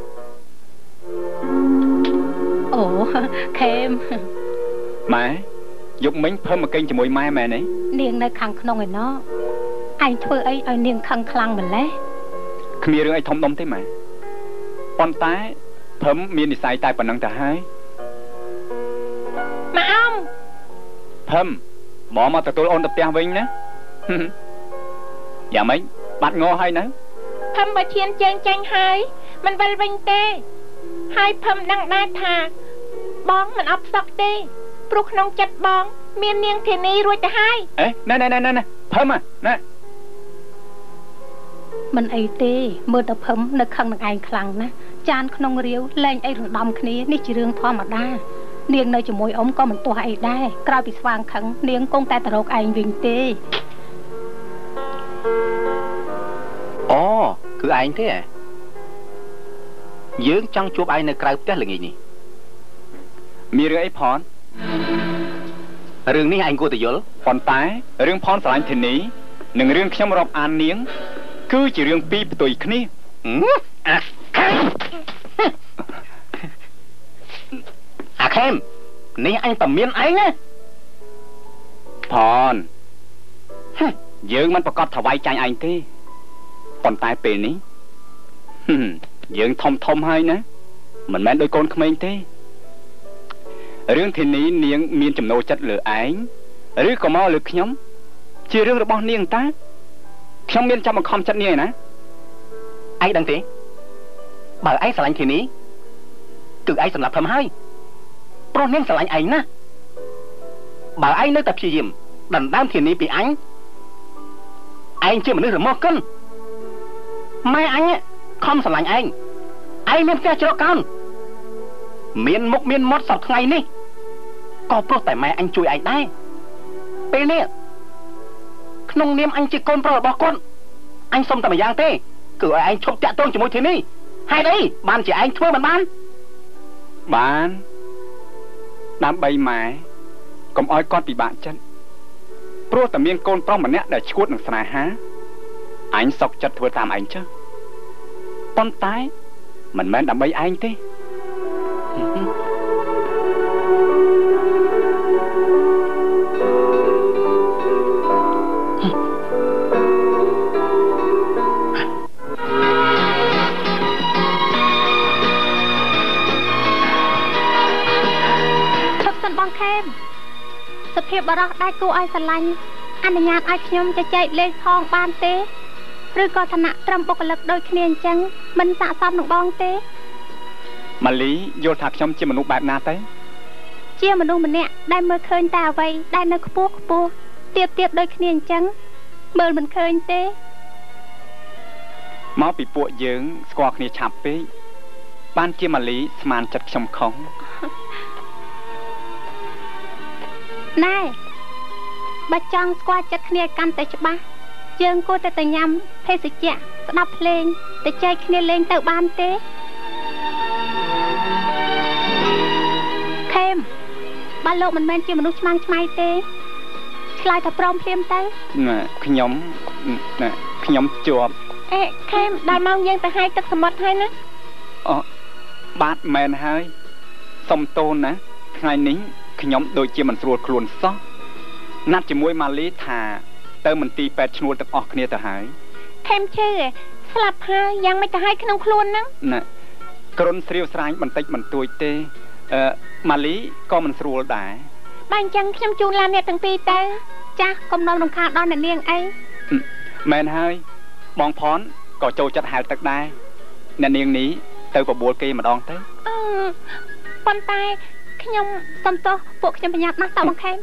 អូខេមម៉ែយកមិញភឹមមកកេងជាមួយម៉ែមែនទេនាងនៅខាងក្នុងឯណោះឯងធ្វើអីឲ្យនាងខឹងខ្លាំងម្ល៉េះគ្មានរឿងអីធំដុំទេម៉ែប៉ុន្តែភឹមមាននិស័យតែប៉ុណ្្នឹងទៅហើយម៉ែអ៊ំភឹមបងមកទទួលអូនទៅផ្ទះវិញណាយ៉ាងម៉េចបាត់ងហើយណាភឹមបើឈានជើងចាញ់ហើយមិនវិលវិញទេហើយភឹមដឹងដែរថាបងមិនអត់សក់ទេព្រោះក្នុងចិត្តបងមាននាងធានីរួចទៅហើយអេណែភឹមណាមិនអីទេមើលតែភឹមនៅខឹងនឹងឯងខ្លាំងណាស់ចានក្នុងរាវលែងអីរំដំគ្នានេះជារឿងធម្មតានាងនៅជាមួយអ៊ំក៏មិនទាស់អីដែរក្រោយពីស្វាងខឹងនាងគង់តែទៅរកឯងវិញទេអូគឺឯងទេយើងចង់ជួបឯងនៅក្រៅផ្ទះល្ងាចនេះមានរឿងអីផនរឿងនេះឯងគួរតែយល់ប៉ុន្តែរឿងផនស្រឡាញ់ធានីនិងរឿងខ្ញុំរាប់អាននាងគឺជារឿងពីរផ្ទុយគ្នាអាខេមនេះអញតែមានឯងណាផនយើងមិនប្រកាសថ្វាយចាញ់ឯងទេប៉ុន្តែពេលនេះយើងធំហើយណាមិនមែនដូចកូនក្មេងទេរឿងធានីនាងមានចំណូលចិត្តលើឯងឬក៏មកលើខ្ញុំជារឿងរបស់នាងតាខ្ញុំមានចាំបង្ខំចិត្តនាងឯណាឯងដឹងទេបើឯងស្រឡាញ់ធានីគឺឯងសម្លាប់ភឹមហើយព្រោះនាងស្រឡាញ់ឯងណាបើឯងនៅតែព្យាយាមដណ្ដើមធានីពីអញឯងជាមនុស្សរមាស់កិនម៉ែអញខំស្រឡាញ់ឯងមានផ្ទះជ្រកកោនមានមុខមានមាត់សពថ្ងៃនេះក៏ព្រោះតែម៉ែអញជួយឯងដែរពេលនេះក្នុងនាមអញជាកូនប្រុសរបស់គាត់អញសុំតែម្យ៉ាងទេគឺឲ្យឯងឈប់តាក់ទងជាមួយធានីហេតុអីបានជាឯងធ្វើមិនបានដើម្បីម៉ែកុំឲ្យគាត់ពិបាកចិត្តព្រោះតែមានកូនប្រុសម្នាក់ដែលឈួតនឹងស្នេហាអញសុកចិត្តធ្វើតាមឯងចុះប៉ុន្តែមិនមែនដើម្បីឯងទេសភាពបរោះដែលគួរឲ្យស្រឡាញ់អនុញ្ញាតឲ្យខ្ញុំជជែកលេងផងបានទេឬក៏ឋានៈត្រឹមបុគ្គលិកដូចគ្នាអញ្ចឹងមិនស័ក្តិសមនឹងបងទេម៉ាលីយល់ថាខ្ញុំជាមនុស្សបែបណាទៅជាមនុស្សម្នាក់ដែលមើលឃើញតែអ្វីដែលនៅខ្ពស់ទៀតដូចគ្នាអញ្ចឹងមើលមិនឃើញទេមកពីពួកយើងស្គាល់គ្នាឆាប់ពេកបានជាម៉ាលីស្មានចិត្តខ្ញុំខុសណែបើចង់ស្គាល់ចិត្តគ្នាកាន់តែច្បាស់យើងគួរតែញ៉ាំភេសជ្ជៈស្ដាប់ភ្លេងទៅចែកគ្នាលេងទៅបានទេខេមបើលោកមិនមែនជាមនុស្សឆ្មាំងឆ្មៃទេឆ្លើយតែព្រមភ្លាមទៅខ្ញុំជាប់អេខេមដល់ម៉ោងយើងទៅហាយទឹកសមុទ្រហើយណាអូបាទមែនហើយសុំទោសណាថ្ងៃនេះខ្ញុំដូចជាមិនស្រួលខ្លួនសោះណាត់ជាមួយម៉ាលីថាទៅមន្ទីរពេទ្យឈ្នួលទាំងអស់គ្នាទៅហើយខេមឈឺស្លាប់ហើយយ៉ាងមិនទៅហើយក្នុងខ្លួនហ្នឹងណាគ្រុនស្រាវស្រាញបន្តិចបន្តួចទេម៉ាលីក៏មិនស្រួលដែរបើអញ្ចឹងខ្ញុំជូនឡានអ្នកទាំងពីរទៅចាស់កុំនាំរំខានដល់អ្នកនាងអីមែនហើយបងផនក៏ចូលចិត្តហែលទឹកដែរអ្នកនាងនេះទៅបបួលគេម្ដងទៅប៉ុន្តែខ្ញុំសុំទោសពួកខ្ញុំប្រញាប់ណាស់តើបងខេម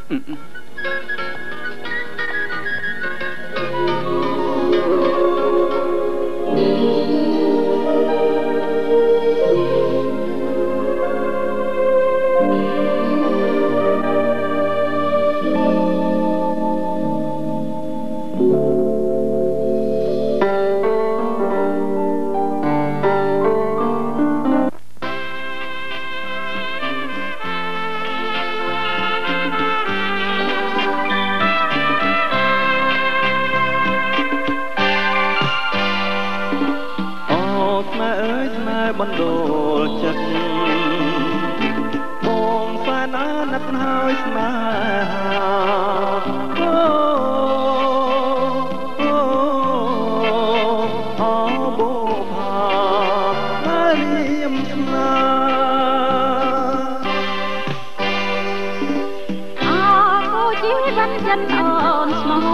បណ្ដូលចិត្តបងសែនអាណិតហើយស្នេហាអូបូផារៀមស្នាអូជីវិតចិនអូនស្មោះ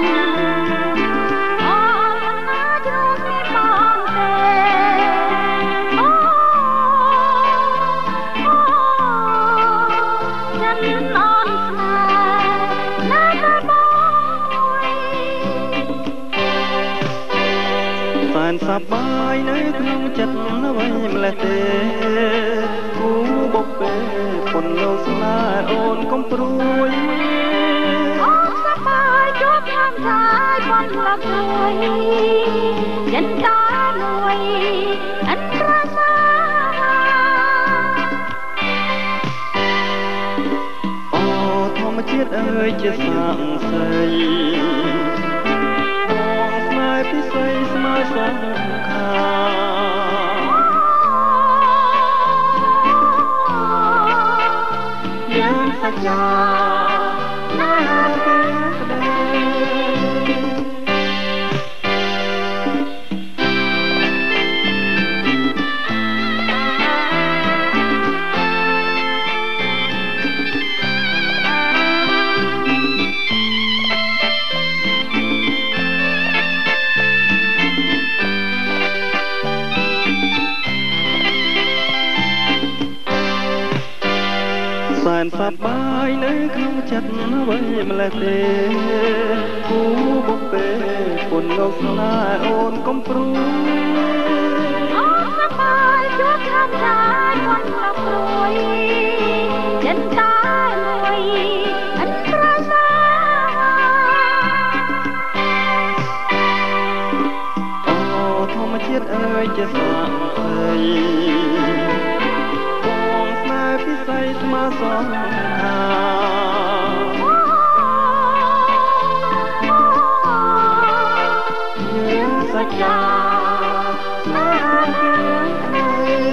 សប្បាយនៅក្នុងចិត្តអ្វីម្លេះទេគូបុព្វេពុនលោកស្នេហ៍អូនកុំព្រួយអូនសប្បាយជួបតាមថាប៉ុនលោកព្រួយចិនតាមួយអន្តរសាអូធម្មជាតិអើយជាសាងសីពិសេសស្មើសងខាយើងសច្ចាណាពេលក្ដីសែនសប្បាយនៅក្នុងចិត្តអ្វីម្លេះទេគូបុព្វេពុនលោកស្នេហ៍អូនកុំព្រួយអូនសប្បាយជួបតាមថាប៉ុនលោកព្រួយចិនតាមួយអន្តរសាអូធម្មជាតិអើយជាសាងសីពិសេសស្មើសងខាយើងសច្ចាណាពេលក្ដី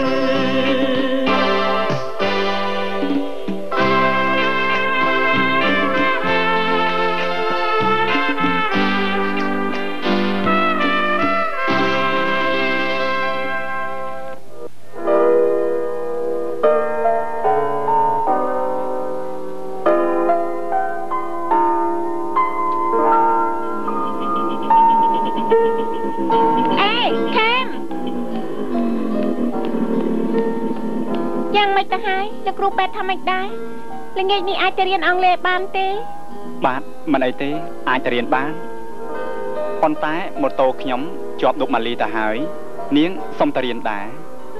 មិនទៅហើយលោកគ្រូពេទ្យថាមិនដែរល្ងាចនេះអាចទៅរៀនអង់គ្លេសបានទេបាទមិនអីទេអាចទៅរៀនបានប៉ុន្តែម៉ូតូខ្ញុំជាប់ដុបម៉ាលីទៅហើយនាងសុំទៅរៀនដែរ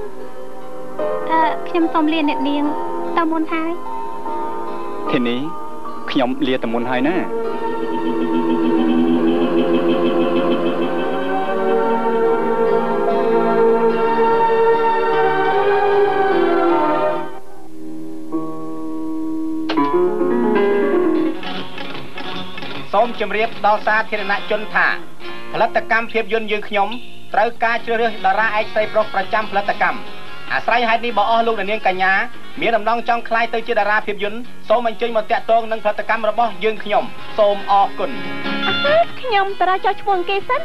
ខ្ញុំសុំលាអ្នកនាងតមុនហើយทีนี้ខ្ញុំលាតមុនហើយណាសូមជម្រាបដល់សាធារណជនថាផលិតកម្មភាពយន្តយើងខ្ញុំត្រូវការជ្រើសរើសតារាឯកស្រីប្រុសប្រចាំផលិតកម្មអាស្រ័យហេតុនេះបើអស់លោកអ្នកនាងកញ្ញាមានដំណងចង់ក្លាយទៅជាតារាភាពយន្តសូមអញ្ជើញមកតាក់ទងនឹងផលិតកម្មរបស់យើងខ្ញុំសូមអរគុណខ្ញុំតារាចោះឈ្មោះគេសិន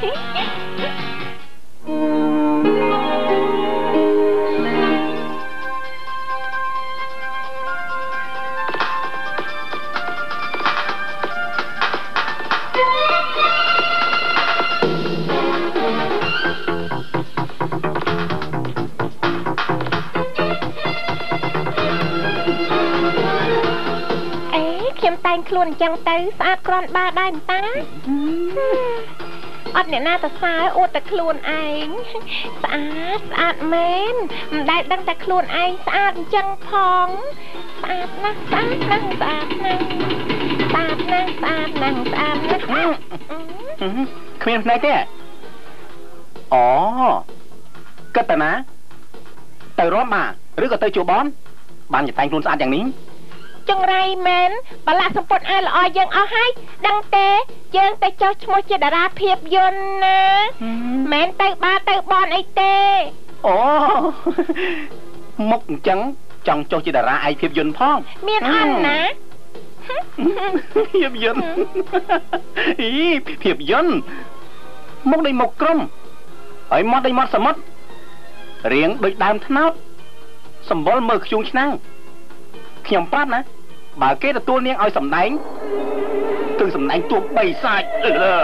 ខ្ញុំតែងខ្លួនអញ្ចឹងទៅស្អាតគ្រាន់បើដែរតាអត់អ្នកណាទៅសើអួតតែខ្លួនឯងស្អាតមែនមិនដែលដឹងតែខ្លួនឯងស្អាតអញ្ចឹងផងស្អាតណាស់ស្អាតណាស់ស្អាតណាស់ស្អាតណាស់ស្អាតណាស់ស្អាតណាស់គ្មានផ្នែកទេអូគិតតាណាទៅរំបាឬក៏ទៅជួបបនបានតែងខ្លួនស្អាតយ៉ាងនេះចង្រៃមែនបលាក់សម្ពុតឲ្យល្អយើងអស់ហើយដឹងទេយើងទៅចោះឈ្មោះជាតារាភាពយន្តណាមែនទៅបាទៅបនអីទេអូមុខអញ្ចឹងចង់ចុះជាតារាឯកភាពយន្តផងមានអន់ណាភាពយន្តភាពយន្តមុខដូចមុខក្រុមហើយមាត់ដូចមាត់សមុទ្ររៀងដូចដើមត្នោតសម្បុរមើលខ្ជូងឆ្នាំងខ្ញុំប្រាប់ណាបើគេទទួលនាងឲ្យសម្ដែងគឺសម្ដែងទួបីសាច់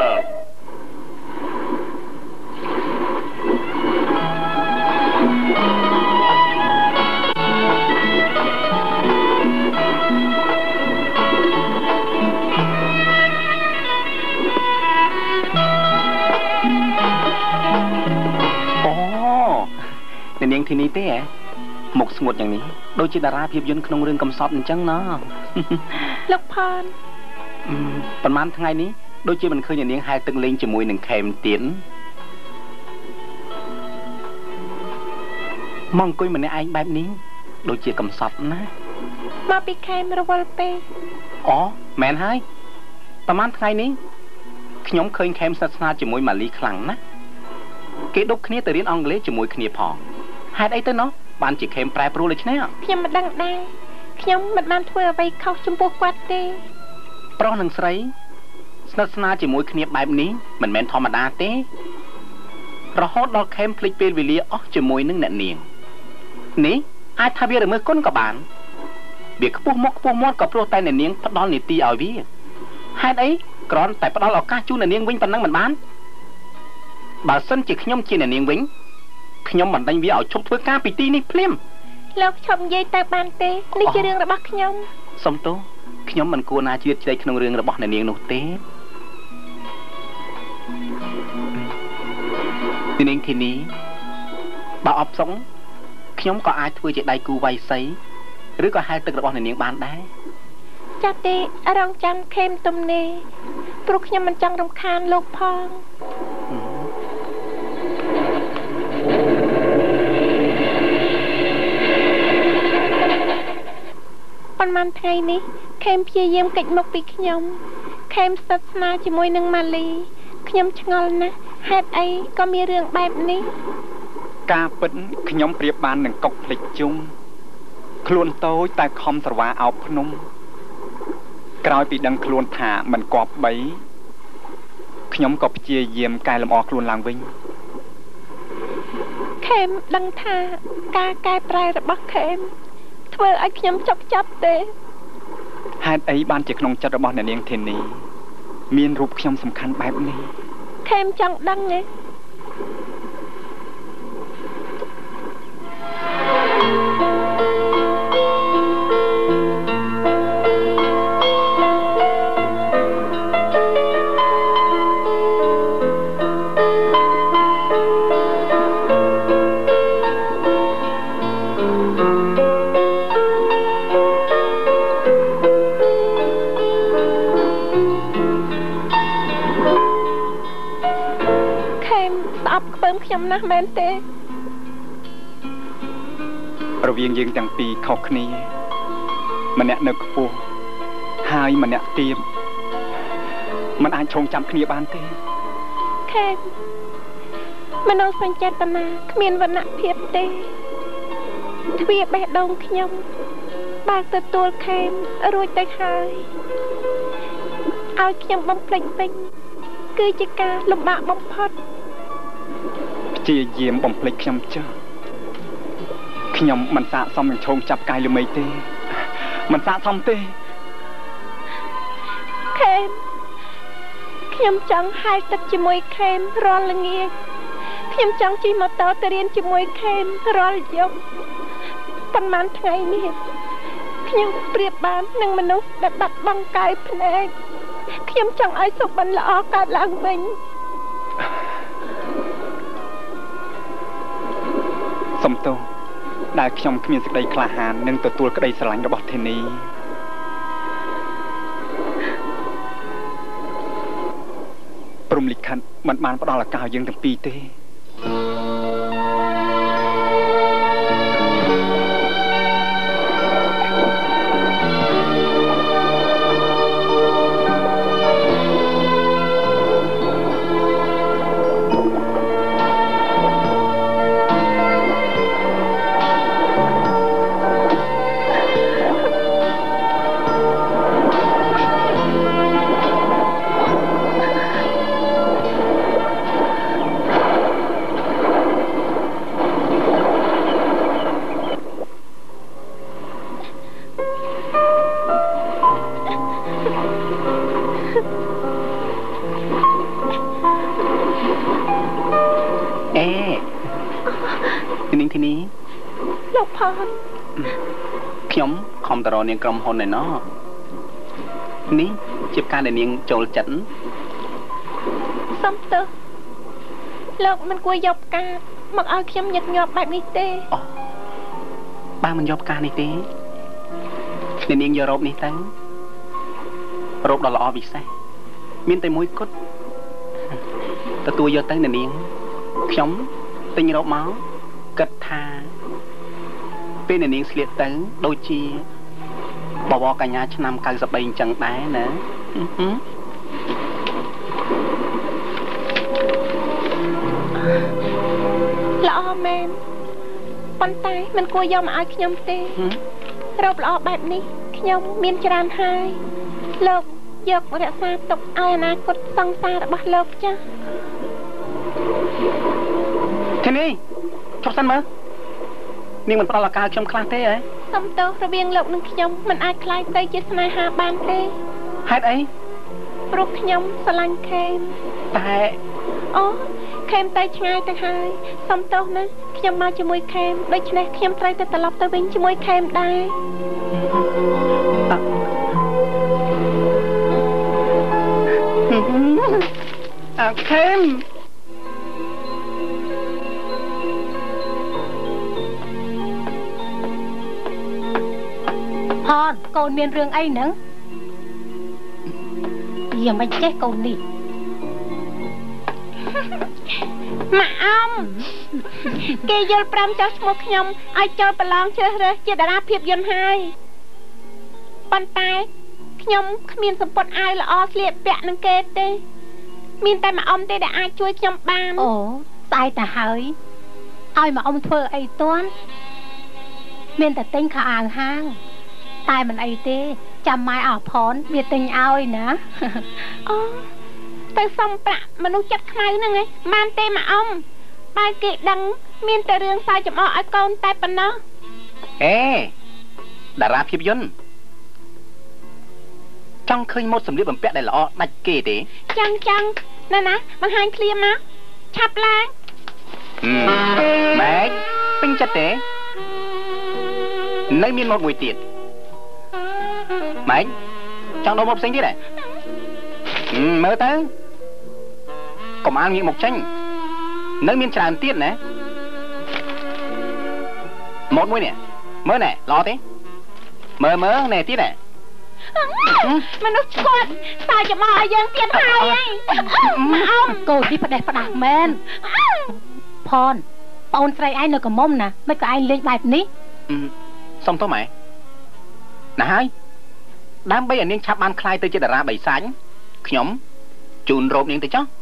នាងទីនេះទេមុខស្ងួតយ៉ាងនេះដូចជាតារាភាពយន្តក្នុងរឿងកំសត់អញ្ចឹងណាលោកផនប្រហែលថ្ងៃនេះដូចជាមិនឃើញនាងហែលទឹកលេងជាមួយនឹងខេមទៀនមកអង្គុយម្នាក់ឯងបែបនេះដូចជាកំសត់ណាមកពីខេមរវល់ពេកអូមែនហើយប្រហែលថ្ងៃនេះខ្ញុំឃើញខេមស្និទ្ធស្នាលជាមួយម៉ាលីខ្លាំងណាស់គេដប់គ្នាទៅរៀនអង់គ្លេសជាមួយគ្នាផងហេតុអីទៅណោះបានជាខេមប្រែប្រួលដូច្នេះខ្ញុំមិនដឹងដែរខ្ញុំមិនបានធ្វើអ្វីខុសចំពោះគាត់ទេប្រុសនិងស្រីស្និទ្ធស្នាលជាមួយគ្នាបែបនេះមិនមែនធម្មតាទេរហូតដល់ខេមភ្លេចពេលវេលាអស់ជាមួយនឹងអ្នកនាងនេះអាចថាវារមើលគុណក៏បានវាខ្ពស់មុខខ្ពស់មាត់ក៏ព្រោះតែអ្នកនាងផ្ដល់នីតិឲ្យវាហេតុអីគ្រាន់តែផ្ដល់ឱកាសជូនអ្នកនាងវិញប៉ុណ្ណឹងមិនបានបើសិនជាខ្ញុំជាអ្នកនាងវិញខ្ញុំមិនដេញវាឲ្យឈប់ធ្វើការពីទីនេះភ្លាមលោកឈប់និយាយទៅបានទេនេះជារឿងរបស់ខ្ញុំសុំទោសខ្ញុំមិនគួរណាជ្រៀតជ្រែកក្នុងរឿងរបស់អ្នកនាងនោះទេនាងធីនីបើអបសុងខ្ញុំក៏អាចធ្វើជាដៃគូវាយសីឬក៏ហែលទឹករបស់អ្នកនាងបានដែរចាទេរងចាំខេមទំនេរព្រោះខ្ញុំមិនចង់រំខានលោកផងប៉ុន្មានថ្ងៃនេះខេមព្យាយាមកិច្ចមុខពីខ្ញុំខេមស្និទ្ធស្នាលជាមួយនឹងម៉ាលីខ្ញុំឆ្ងល់ណាស់ហេតុអីក៏មានរឿងបែបនេះការពិតខ្ញុំប្រៀបបាននឹងកុកភ្លេចជុំខ្លួនតូចតែខំស្រវាអោបភ្នំក្រោយពីដឹងខ្លួនថាមិនគប្បីខ្ញុំក៏ព្យាយាមកែលម្អខ្លួនឡើងវិញខេមដឹងថាការកែប្រែរបស់ខេមធ្វើឲ្យខ្ញុំចុកចាប់ទេហេតុអីបានជាក្នុងចិត្តរបស់អ្នកនាងធីនីមានរូបខ្ញុំសំខាន់បែបនេះខេមចង់ដឹងទេខ្ញុំណាស់មែនទេរវាងយើងទាំងពីរខុសគ្នាម្នាក់នៅខ្ពស់ហើយម្នាក់ទាបមិនអាចឈោងចាំគ្នាបានទេខេមមនោសញ្ចេតនាគ្មានវណ្ណៈភាពទេទ្វារបេះដូងខ្ញុំបើកទទួលខេមរួចទៅហើយឲ្យខ្ញុំបំភ្លេចវិញគឺជាការលំបាកបំផុតព្យាយាមបំភ្លេចខ្ញុំចុះខ្ញុំមិនសាកសមនឹងឈោងចាប់កាយល្មីទេមិនសាកសមទេខេមខ្ញុំចង់ហែលទឹកជាមួយខេមរាល់ល្ងាចខ្ញុំចង់ជិះម៉ូតូទៅរៀនជាមួយខេមរាល់យប់ប៉ុន្មានថ្ងៃនេះខ្ញុំប្រៀបបាននឹងមនុស្សដែលបាត់បង់កាយភ្នែកខ្ញុំចង់ឲ្យសុបិនល្អកើតឡើងវិញសំទោសដែលខ្ញុំគ្មានសេចក្តីក្លាហាននឹងទទួលក្តីស្រឡាញ់របស់ធីនីព្រំលិខិតមិនបានផ្ដល់ឱកាសយើងទាំងពីរទេនខ្ញុំខំតរនាងក្រុមហ៊ុនឯណោះនេះជាការដែលនាងចូលចិត្តសំទោសលោកមិនគួរយកផ្កាមកឲ្យខ្ញុំញឹកញាប់បែបនេះទេបើមិនយកផ្កានេះទេនាងយករ៉ូបនេះទៅរ៉ូបដ៏ល្អពិសេសមានតែមួយគត់ទទួលយកទៅនាងខ្ញុំទិញរ៉ូបមកគិតថាពេលនាងស្លៀកទៅដូចជាបវរកញ្ញាឆ្នាំ93អញ្ចឹងដែរណាល្អមែនប៉ុន្តែមិនគួរយកមកឲ្យខ្ញុំទេរ៉ូបល្អបែបនេះខ្ញុំមានច្រើនហើយលោកយករក្សាទុកឲ្យអនាគតសង្សាររបស់លោកចាស់ធានីចុះសិនមើលនាងមិនផ្ដល់ឱកាសខ្ញុំខ្លះទេហ៎សំទោសរវាងលោកនិងខ្ញុំមិនអាចខ្លាយទៅជាស្នេហាបានទេហេតុអីព្រោះខ្ញុំស្រឡាញ់ខេមតែអូខេមទៅឆ្ងាយទៅហើយសំទោសណាខ្ញុំមកជាមួយខេមដូច្នេះខ្ញុំត្រូវទៅត្រឡប់ទៅវិញជាមួយខេមដែរខេមកូនមានរឿងអីហ្នឹងយាមិនចេះកូននេះម៉ាក់អំគេយល់5ចោះឈ្មោះខ្ញុំឲ្យចូលប្រឡងជ្រើសរើសជាតារាភាពយន្តហើយប៉ុន្តែខ្ញុំគ្មានសម្ពត់អាវល្អស្លៀកពាក់នឹងគេទេមានតែម៉ាក់អំទេដែលអាចជួយខ្ញុំបានអូស្អែកទៅហើយឲ្យម៉ាក់អំធ្វើអីទាន់មានតែទិញខោអាវហាងតែមិនអីទេចាំម៉ែអរផនវាទិញឲ្យណាអូទៅសុំប្រាក់មនុស្សចិត្តខ្មៅហ្នឹងឯងបានទេម៉ាក់អំបើគេដឹងមានតែរឿងសើចំអកឲ្យកូនតែប៉ុណ្ណោះអេតារាភាពយន្តចង់ឃើញម៉ូដសម្លៀកបំពាក់ដែលល្អដាច់គេទេចឹងណាបង្ហាញឃ្លាមកឆាប់ឡើងម៉ែពេញចិត្តទេនៅមានម៉ូដមួយទៀតម៉េចចង់ដូរមកផ្សេងទៀតហ៎មើលទៅកុំអានងាកមកចេញនៅមានច្រើនទៀតណាម៉ូដមួយនេះមើលណែល្អទេមើលណែទៀតហ៎មនុស្សស្គាល់តើចាំមកឲ្យយើងទៀតហើយម៉ាក់អំកូននេះផ្ដេសផ្ដាស់មែនផនបងស្រីឯងនៅកមុំណាមិនក៏ឯងលេងបែបនេះសុំទោសម៉ែណាហើយដើម្បីឲ្យនាងឆាប់បានខ្លាយទៅជាតារាបៃសាញខ្ញុំជូនរ៉ូបនាងទៅចុះ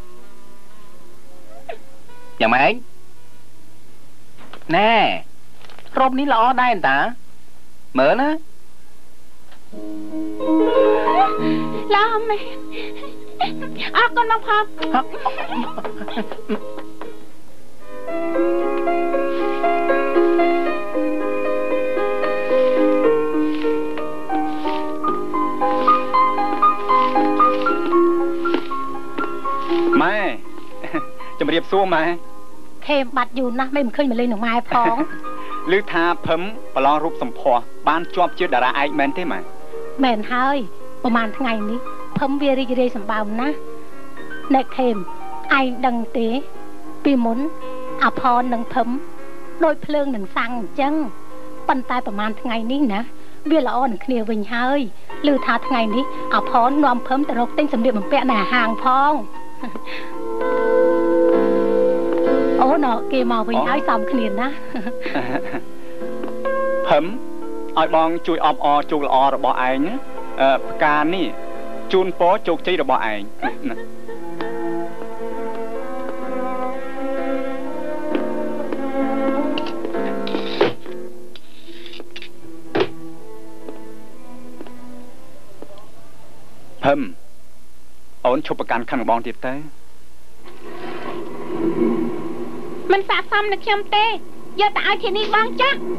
យ៉ាងម៉េចណែរ៉ូបនេះល្អដែរតាមើលណាល្អមែនអរគុណបងផម៉ែជំរាបសួរម៉ែខេមបាត់យូរណាស់មិនឃើញមកលេងនឹងម៉ែផងឮថាភឹមប្រឡងរូបសម្ផស្សបានជាប់ជាតារាឯកមែនទេម៉ែមែនហើយប្រហែលថ្ងៃនេះភឹមវារីករាយសម្បើមណាស់អ្នកខេមឯងដឹងទេពីមុនអាផននិងភឹមដូចភ្លើងនឹងសាំងអញ្ចឹងប៉ុន្តែប្រហែលថ្ងៃនេះណាវាល្អនឹងគ្នាវិញហើយឮថាថ្ងៃនេះអាផននាំភឹមទៅរកទិញសម្លៀកបំពាក់នៅហាងផងអូណូគេមកវិញហើយសំគ្នាណាភឹមឲ្យបងជួយអបអរជោគល្អរបស់ឯងណាផ្កានេះជូនពរជោគជ័យរបស់ឯងភឹមអូនឈប់ប្រកាន់ខឹងបងទៀតទៅមិនស័ក្តិសមនឹងខ្ញុំទេយកទៅឲ្យធានីបងចាស់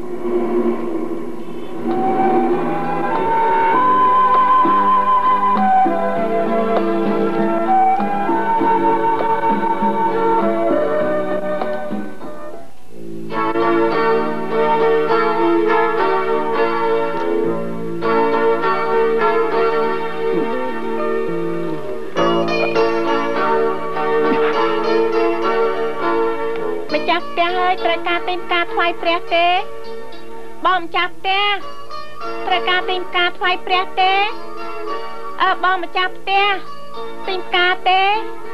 ព្រះទេបងម្ចាស់ផ្ទះត្រូវការទិញផ្កាថ្វាយព្រះទេបងម្ចាស់ផ្ទះទិញផ្កាទេ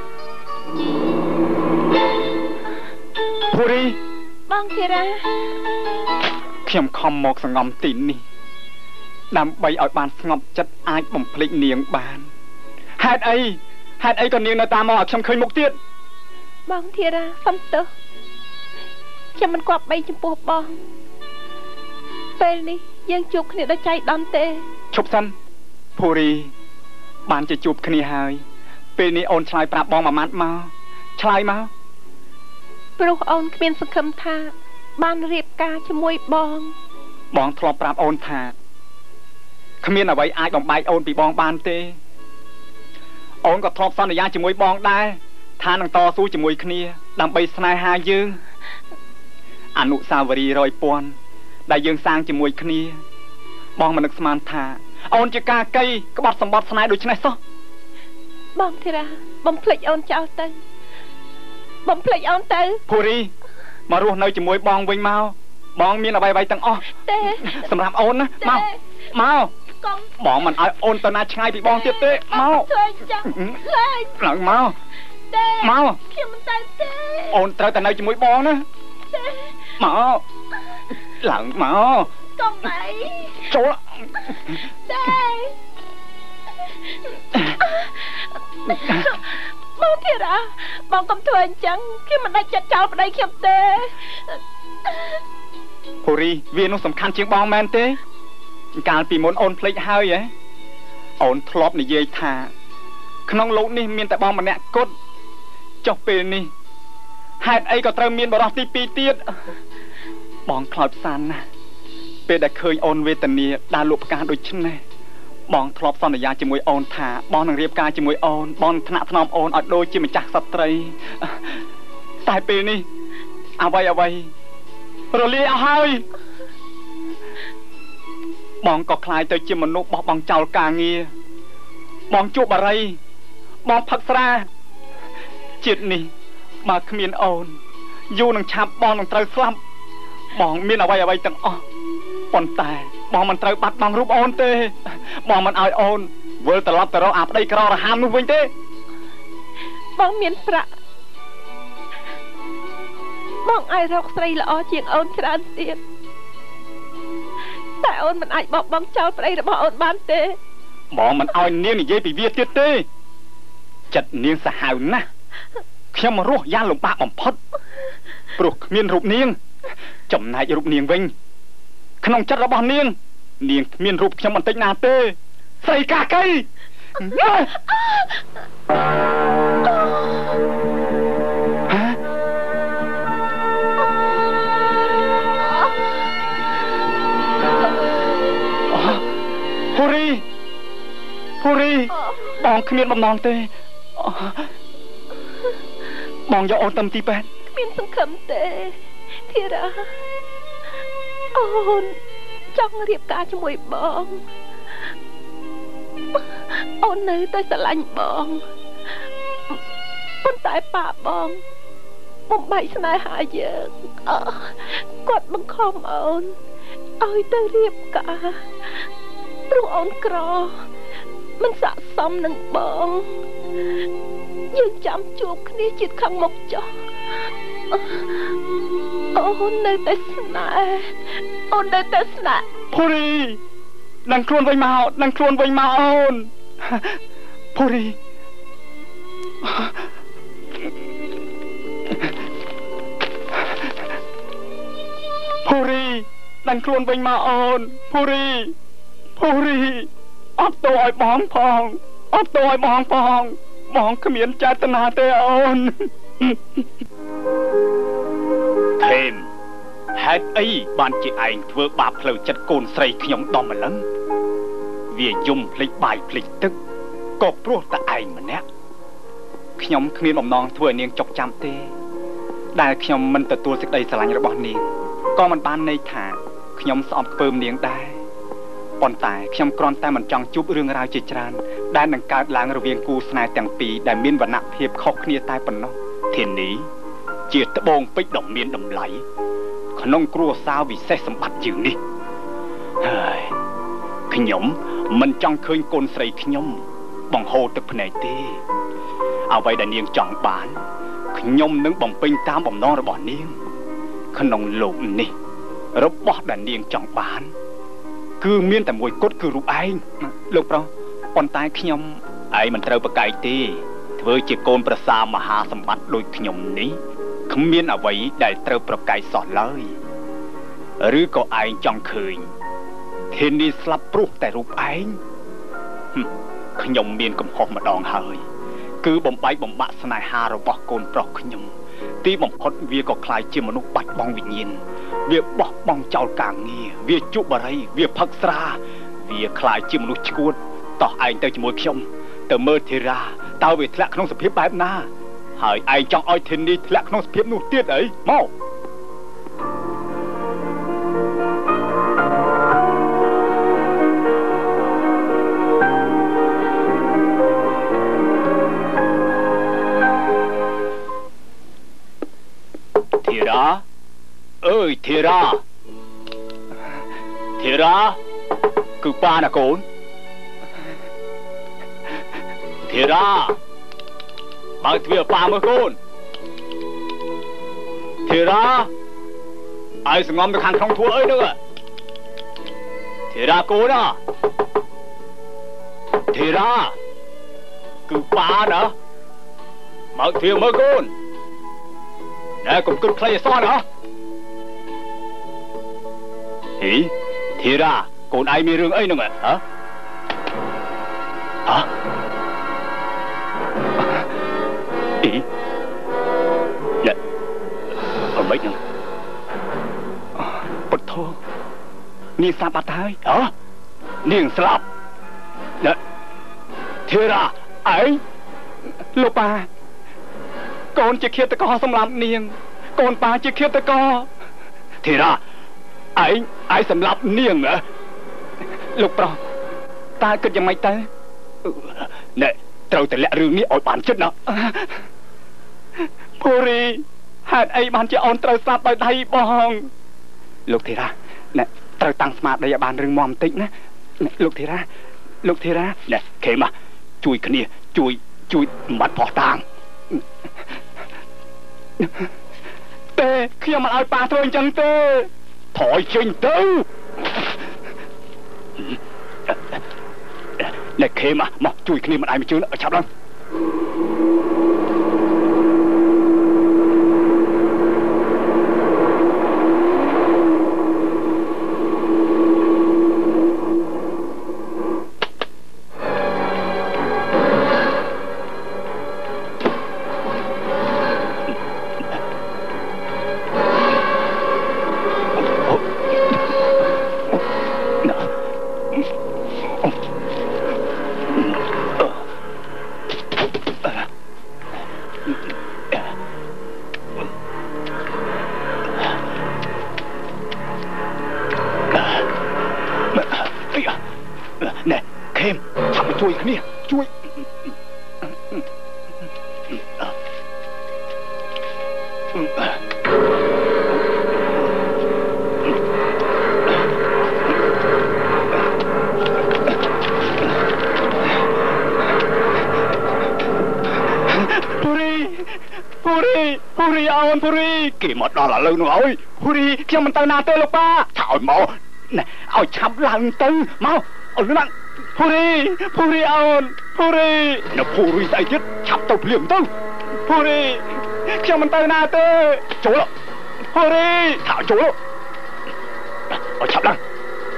ភូរីបងធីរ៉ាខ្ញុំខំមកសង្ងំទីនេះដើម្បីឲ្យបានស្ងប់ចិត្តអាចបំភ្លេចនាងបានហេតុអីក៏នាងនៅតាមមកឲ្យខ្ញុំឃើញមុខទៀតបងធីរ៉ាសំទោសខ្ញុំមិនគប្បីចំពោះបងពេលនេះយើងជួបគ្នាដោយចៃដន្យទេឈប់សិនភូរីបានជាជួបគ្នាហើយពេលនេះអូនឆ្លើយប្រាប់បងមួយម៉ាត់មកឆ្លើយមកព្រោះអូនគ្មានសង្ឃឹមថាបានរៀបការជាមួយបងធ្លាប់ប្រាប់អូនថាគ្មានអ្វីអាចបំបែកអូនពីបងបានទេអូនក៏ធ្លាប់សន្យាជាមួយបងដែរថានឹងតស៊ូជាមួយគ្នាដើម្បីស្នេហាយើងអនុស្សាវរីយ៍100,000ដែលយើងសាងជាមួយគ្នាបងមិននឹកស្មានថាអូនជាកាកៃក្បត់សម្បត្តិស្នេហ៍ដូចនេះសោះបងធីរ៉ាបំភ្លេចអូនចោលទៅបំភ្លេចអូនទៅភូរីមករស់នៅជាមួយបងវិញមកបងមានអ្វីៗទាំងអស់ទេសម្រាប់អូនណាមកបងមិនឲ្យអូនទៅណាឆ្ងាយពីបងទៀតទេមកធ្វើចឹងឡើងមកទេមកខ្ញុំមិនទៅទេអូនត្រូវតែនៅជាមួយបងណាទេមកឡើងមកកុំអីចូលទេបងធីរ៉ាបងកុំធ្វើអញ្ចឹងខ្ញុំមិនដាច់ចិត្តចោលប្តីខ្ញុំទេភូរីវានោះសំខាន់ជាងបងមែនទេកាលពីមុនអូនភ្លេចហើយអូនធ្លាប់និយាយថាក្នុងលោកនេះមានតែបងម្នាក់គត់ចុះពេលនេះហេតុអីក៏ត្រូវមានបរិសុទ្ធទី2ទៀតបងខ្លោចផ្សានណាស់ពេលដែលឃើញអូនវេទនាដើរលក់ផ្កាដូចនេះបងធ្លាប់សន្យាជាមួយអូនថាបងនឹងរៀបការជាមួយអូនបងថ្នាក់ថ្នមអូនឲ្យដូចជាម្ចាស់សត្វត្រីតែពេលនេះអ្វីរលាយអស់ហើយបងក៏คล้ายទៅជាមនុស្សបោះបង់ចោលការងារបងជួបបារីបងផឹកស្រាជាតិនេះបើគ្មានអូនយូរនឹងឆាប់បងនឹងត្រូវស្លាប់បងមានអ្វីទាំងអស់ប៉ុន្តែបងមិនត្រូវបាត់បង់រូបអូនទេបងមិនឲ្យអូនវិលត្រឡប់ទៅរកអាប្តីក្ររហាមនោះវិញទេបងមានប្រាក់បងអាចរកស្រីល្អជាងអូនច្រើនទៀតតែអូនមិនអាចបោះបង់ចោលប្តីរបស់អូនបានទេបងមិនឲ្យនាងនិយាយពីវាទៀតទេចិត្តនាងសាហាវណាស់ខ្ញុំរស់យ៉ាងលំបាកបំផុតព្រោះគ្មានរូបនាងចំណែករូបនាងវិញក្នុងចិត្តរបស់នាងគ្មានរូបខ្ញុំបន្តិចណាទេស្រីកាកៃភូរីបងគ្មានបំណងទេបងយកអូនទៅទីពេទ្យគ្មានសង្ឃឹមទេធីរ៉ាអូនចង់រៀបការជាមួយបងអូននៅតែស្រឡាញ់បងប៉ុន្តែប៉ាបងបំបែកស្នេហាយើងគាត់បង្ខំអូនឲ្យទៅរៀបការព្រោះអូនក្រមិនស័ក្តិសមនឹងបងយើងចាំជួបគ្នាជាតិខាងមុខចុះអូននៅតែស្នេហ៍ភូរីនឹងខ្លួនវិញមកអូនភូរីនឹងខ្លួនវិញមកអូនភូរីអត់ទោសឲ្យបងផងបងគ្មានចេតនាទេអូនថេមហេតុអីបានជាឯងធ្វើបាបផ្លូវចិត្តកូនស្រីខ្ញុំដំម្លឹងវាយំភ្លេចបាយភ្លេចទឹកក៏ព្រោះតែឯងម្នាក់ខ្ញុំគ្មានបំណងធ្វើឲ្យនាងចុកចាំទេដែលខ្ញុំមិនទទួលសេចក្តីស្រឡាញ់របស់នាងក៏មិនបានន័យថាខ្ញុំស្អប់ខ្ពើមនាងដែរប៉ុន្តែខ្ញុំគ្រាន់តែមិនចង់ជួបរឿងរ៉ាវជាច្រើនដែលនឹងកើតឡើងរវាងគូស្នេហ៍ទាំងពីរដែលមានវណ្ណៈភាពខុសគ្នាតែប៉ុណ្ណោះធានីជាត្បូងពេជ្រដ៏មានតម្លៃក្នុងគ្រួសារវិសេសសម្បត្តិជាងនេះហើយខ្ញុំមិនចង់ឃើញកូនស្រីខ្ញុំបង្ហូរទឹកភ្នែកទេអ្វីដែលនាងចង់បានខ្ញុំនឹងបំពេញតាមបំណងរបស់នាងក្នុងលោកនេះរបស់ដែលនាងចង់បានគឺមានតែមួយគត់គឺរូបឯងលោកប្រុសប៉ុន្តែខ្ញុំឯងមិនត្រូវប្រកែកទេធ្វើជាកូនប្រសមហាសម្បត្តិដូចខ្ញុំនេះគ្មានអ្វីដែលត្រូវប្រកែកសោះឡើយឬក៏ឯងចង់ឃើញធានីស្លាប់ព្រោះតែរូបឯងខ្ញុំមានកំហុសម្ដងហើយគឺបំបែកបំបាក់ស្នេហារបស់កូនប្រុសខ្ញុំទីបំផុតវាក៏คล้ายជាមនុស្សបាត់បង់វិញ្ញាណវាបោះបង់ចោលការងារវាជក់បារីវាផឹកស្រាវាคล้ายជាមនុស្សឈួតតោះឯងទៅជាមួយខ្ញុំទៅមើលធីរ៉ាតើវាធ្លាក់ក្នុងសភាពបែបណាហើយឯងចង់ឲ្យធានីធ្លាក់ក្នុងសភាពនោះទៀតអីមកធីរ៉ាអើយធីរ៉ាគឺប៉ាណាកូនធីរ៉ាបើកទ្វារប៉ាមើលកូនធីរ៉ាឲ្យស្ងំទៅខាងក្នុងធ្វើអីនោះធីរ៉ាកូនណាធីរ៉ាគឺប៉ាណាបើកទ្វារមើលកូនណែកុំគិតខ្លីអសោះណាហីធីរ៉ាកូនឯងមានរឿងអីហ្នឹងហ៎អីណែអមិនហ្នឹងពុតធោនាងស្លាប់បាត់ហើយនាងស្លាប់ណែធីរ៉ាឯងលោកប៉ាកូនជាឃាតករសម្លាប់នាងកូនប៉ាជាឃាតករធីរ៉ាឯងសម្លាប់នាងហ៎លោកប្រុសតើគិតយ៉ាងម៉េចទៅណែត្រូវតែលាក់រឿងនេះឲ្យបានចិត្តណាភូរីហេតុអីបានជាអូនត្រូវស្លាប់ដោយដៃបងលោកធីរ៉ាណែត្រូវតាំងស្មារតីឲ្យបានរឹងមាំបន្តិចណាលោកធីរ៉ាណែខេមជួយគ្នាជួយបំបត្តិផោះតាងទេខ្ញុំមិនឲ្យប៉ាធ្វើអញ្ចឹងទេថយចេញទៅអ្នកខេមមកជួយគ្នាមិនឯងមកជឿឆាប់ឡើងជួយគ្នាជួយពូរីអូនពូរីគេមកដល់ឥឡូវនោះអើយពូរីខ្ញុំមិនទៅណាទេលោកប៉ាឆោតមកណែឲ្យឆាប់ឡើងទៅមកអត់ឡើងភូរីអូនភូរីនៅភូរីស្អីទៀតឆាប់ទៅភ្លាមទៅភូរីខ្ញុំមិនទៅណាទេចូលភូរីថាចូលឲ្យឆាប់ឡើង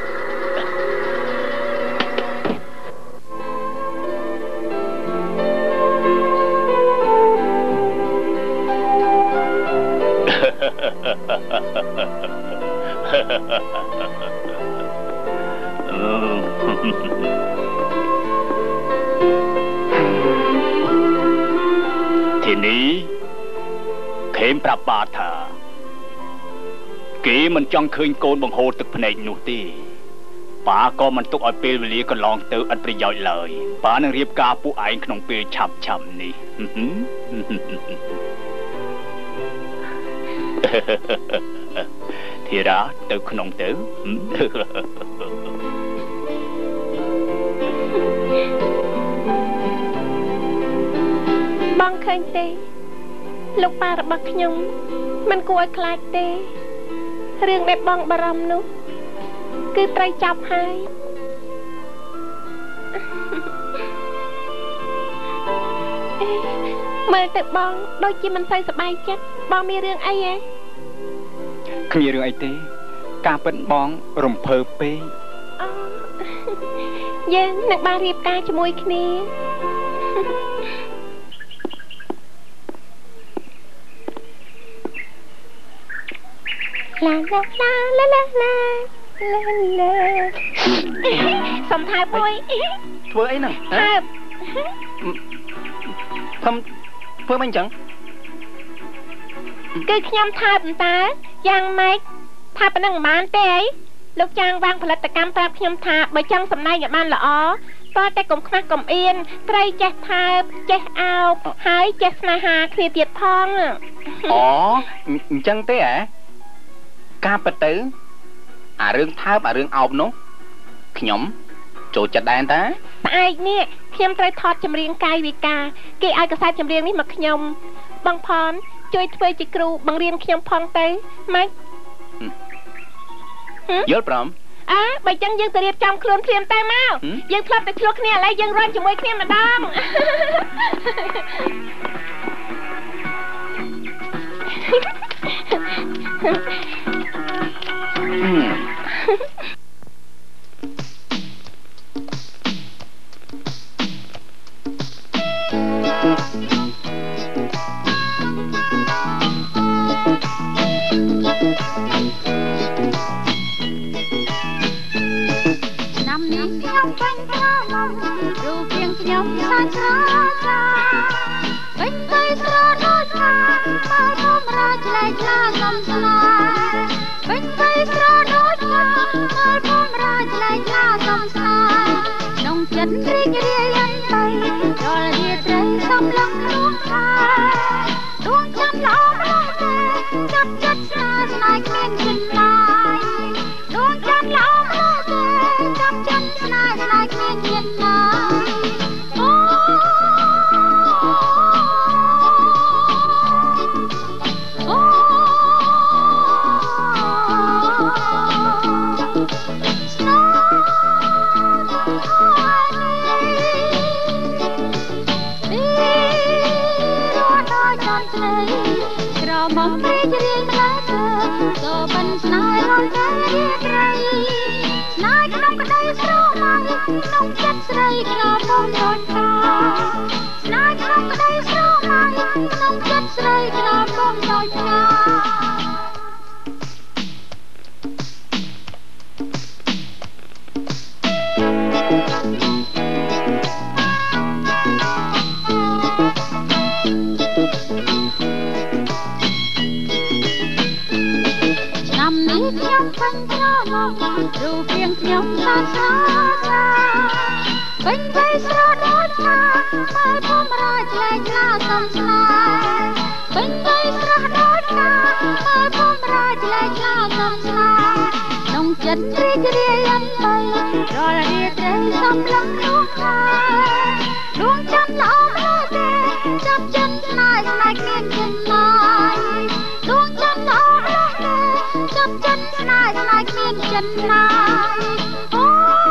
ทีนี้เข็มปรับปาถาเก๋มันจ้องเคยโกนบังโฮตึกพเนจนูตีป้าก็มันตุกเอาเปลวลีก็ลองเตออันประโยชน์เลยป้านั่งเรียบกาผู้ไอ้ขนมเปลฉับนี่ធីរ៉ាទៅក្នុងទៅបងឃើញទេលោកប៉ារបស់ខ្ញុំមិនគួរឲ្យខ្លាចទេរឿងដែលបងបារម្ភនោះគឺត្រូវចាប់ហើយមើលទៅបងដូចជាមិនសូវសប្បាយចិត្តបងមានរឿងអីហ៎គ្មានរឿងអីទេការពិតបងរំភើបពេកយើងនឹងបានរៀបការជាមួយគ្នាឡាឡាឡាឡាឡាឡាឡាសំថើបមួយធ្វើអីហ្នឹងថើបធ្វើមិនអញ្ចឹងគឺខ្ញុំថើបតើយ៉ាងម៉េចថាប៉ុណ្ណឹងមិនបានទេអីលោកចាងវាងផលិតកម្មប្រាប់ខ្ញុំថាបើចង់សម្ដែងឲ្យបានល្អតើតែកុំខ្មាស់កុំអៀនត្រូវចេះថើបចេះអោបហើយចេះស្នេហាគ្នាទៀតផងអូអញ្ចឹងទេហ៎ការពិតទៅអារឿងថើបអារឿងអោបនោះខ្ញុំចូលចិត្តដែរតាស្អែកនេះខ្ញុំត្រូវថតចម្រៀងកាយវិការគេឲ្យកសែតចម្រៀងនេះមកខ្ញុំបងផនជួយធ្វើជាគ្រូបង្រៀនខ្ញុំផងទៅម៉េចយល់ព្រមបើចឹងយើងទៅរៀបចំខ្លួនភ្លាមតែមកយើងធ្លាប់តែឆ្លោះគ្នាឥឡូវយើងរត់ជាមួយគ្នាម្ដងឆ្នាំនេះខ្ញុំបាញ់ក្រឡំរូបរាងខ្ញុំសាច់ស្រចាពេញទៅស្រដូចថាបើធម្មរាជលែកឡាសំស្នេហ៍ពេញទៅស្រដូចថាបើធម្មរាជលែកឡាសំស្នេហ៍ក្នុងចិត្តរីករាយអន្តីដល់រាត្រីសំឡឹងក្នុងខាដួងចាំល្អម្ល៉េះទេចាប់ចិត្តស្នេហ៍ស្នេហ៍គ្មានចិនឡាយដួងចាំល្អម្ល៉េះទេចាប់ចិត្តស្នេហ៍ស្នេហ៍គ្មានចិនឡាយអូមកព្រៃជ្រៀងម្ល៉េះទៅក៏បិណ្ឌស្នេហ៍រំតែរាត្រីស្នេហ៍ក្នុងក្តីស្រមៃក្នុងចិត្តស្រីក្រមុំដូចថាស្នេហ៍ក្នុងក្តីស្រមៃក្នុងចិត្តស្រីក្រមុំដូចថាខ្ញុំពេញក្រឡំរូបរាងខ្ញុំសាច់ស្រចាពេញវ័យស្រដូចថាបើធម្មរាជលែកឡាសំស្នេហ៍ពេញវ័យស្រដូចថាបើធម្មរាជលែកឡាសំស្នេហ៍ក្នុងចិត្តរីករាយអន្តីដល់រាត្រីសំឡឹងក្នុងខាដួងចាំល្អម្ល៉េះទេចាប់ចិត្តស្នេហ៍ស្នេហ៍គ្មានចិនឡាយដួងចាំល្អម្ល៉េះទេចាប់ចិត្តស្នេហ៍ស្នេហ៍គ្មានចិនឡាយអូ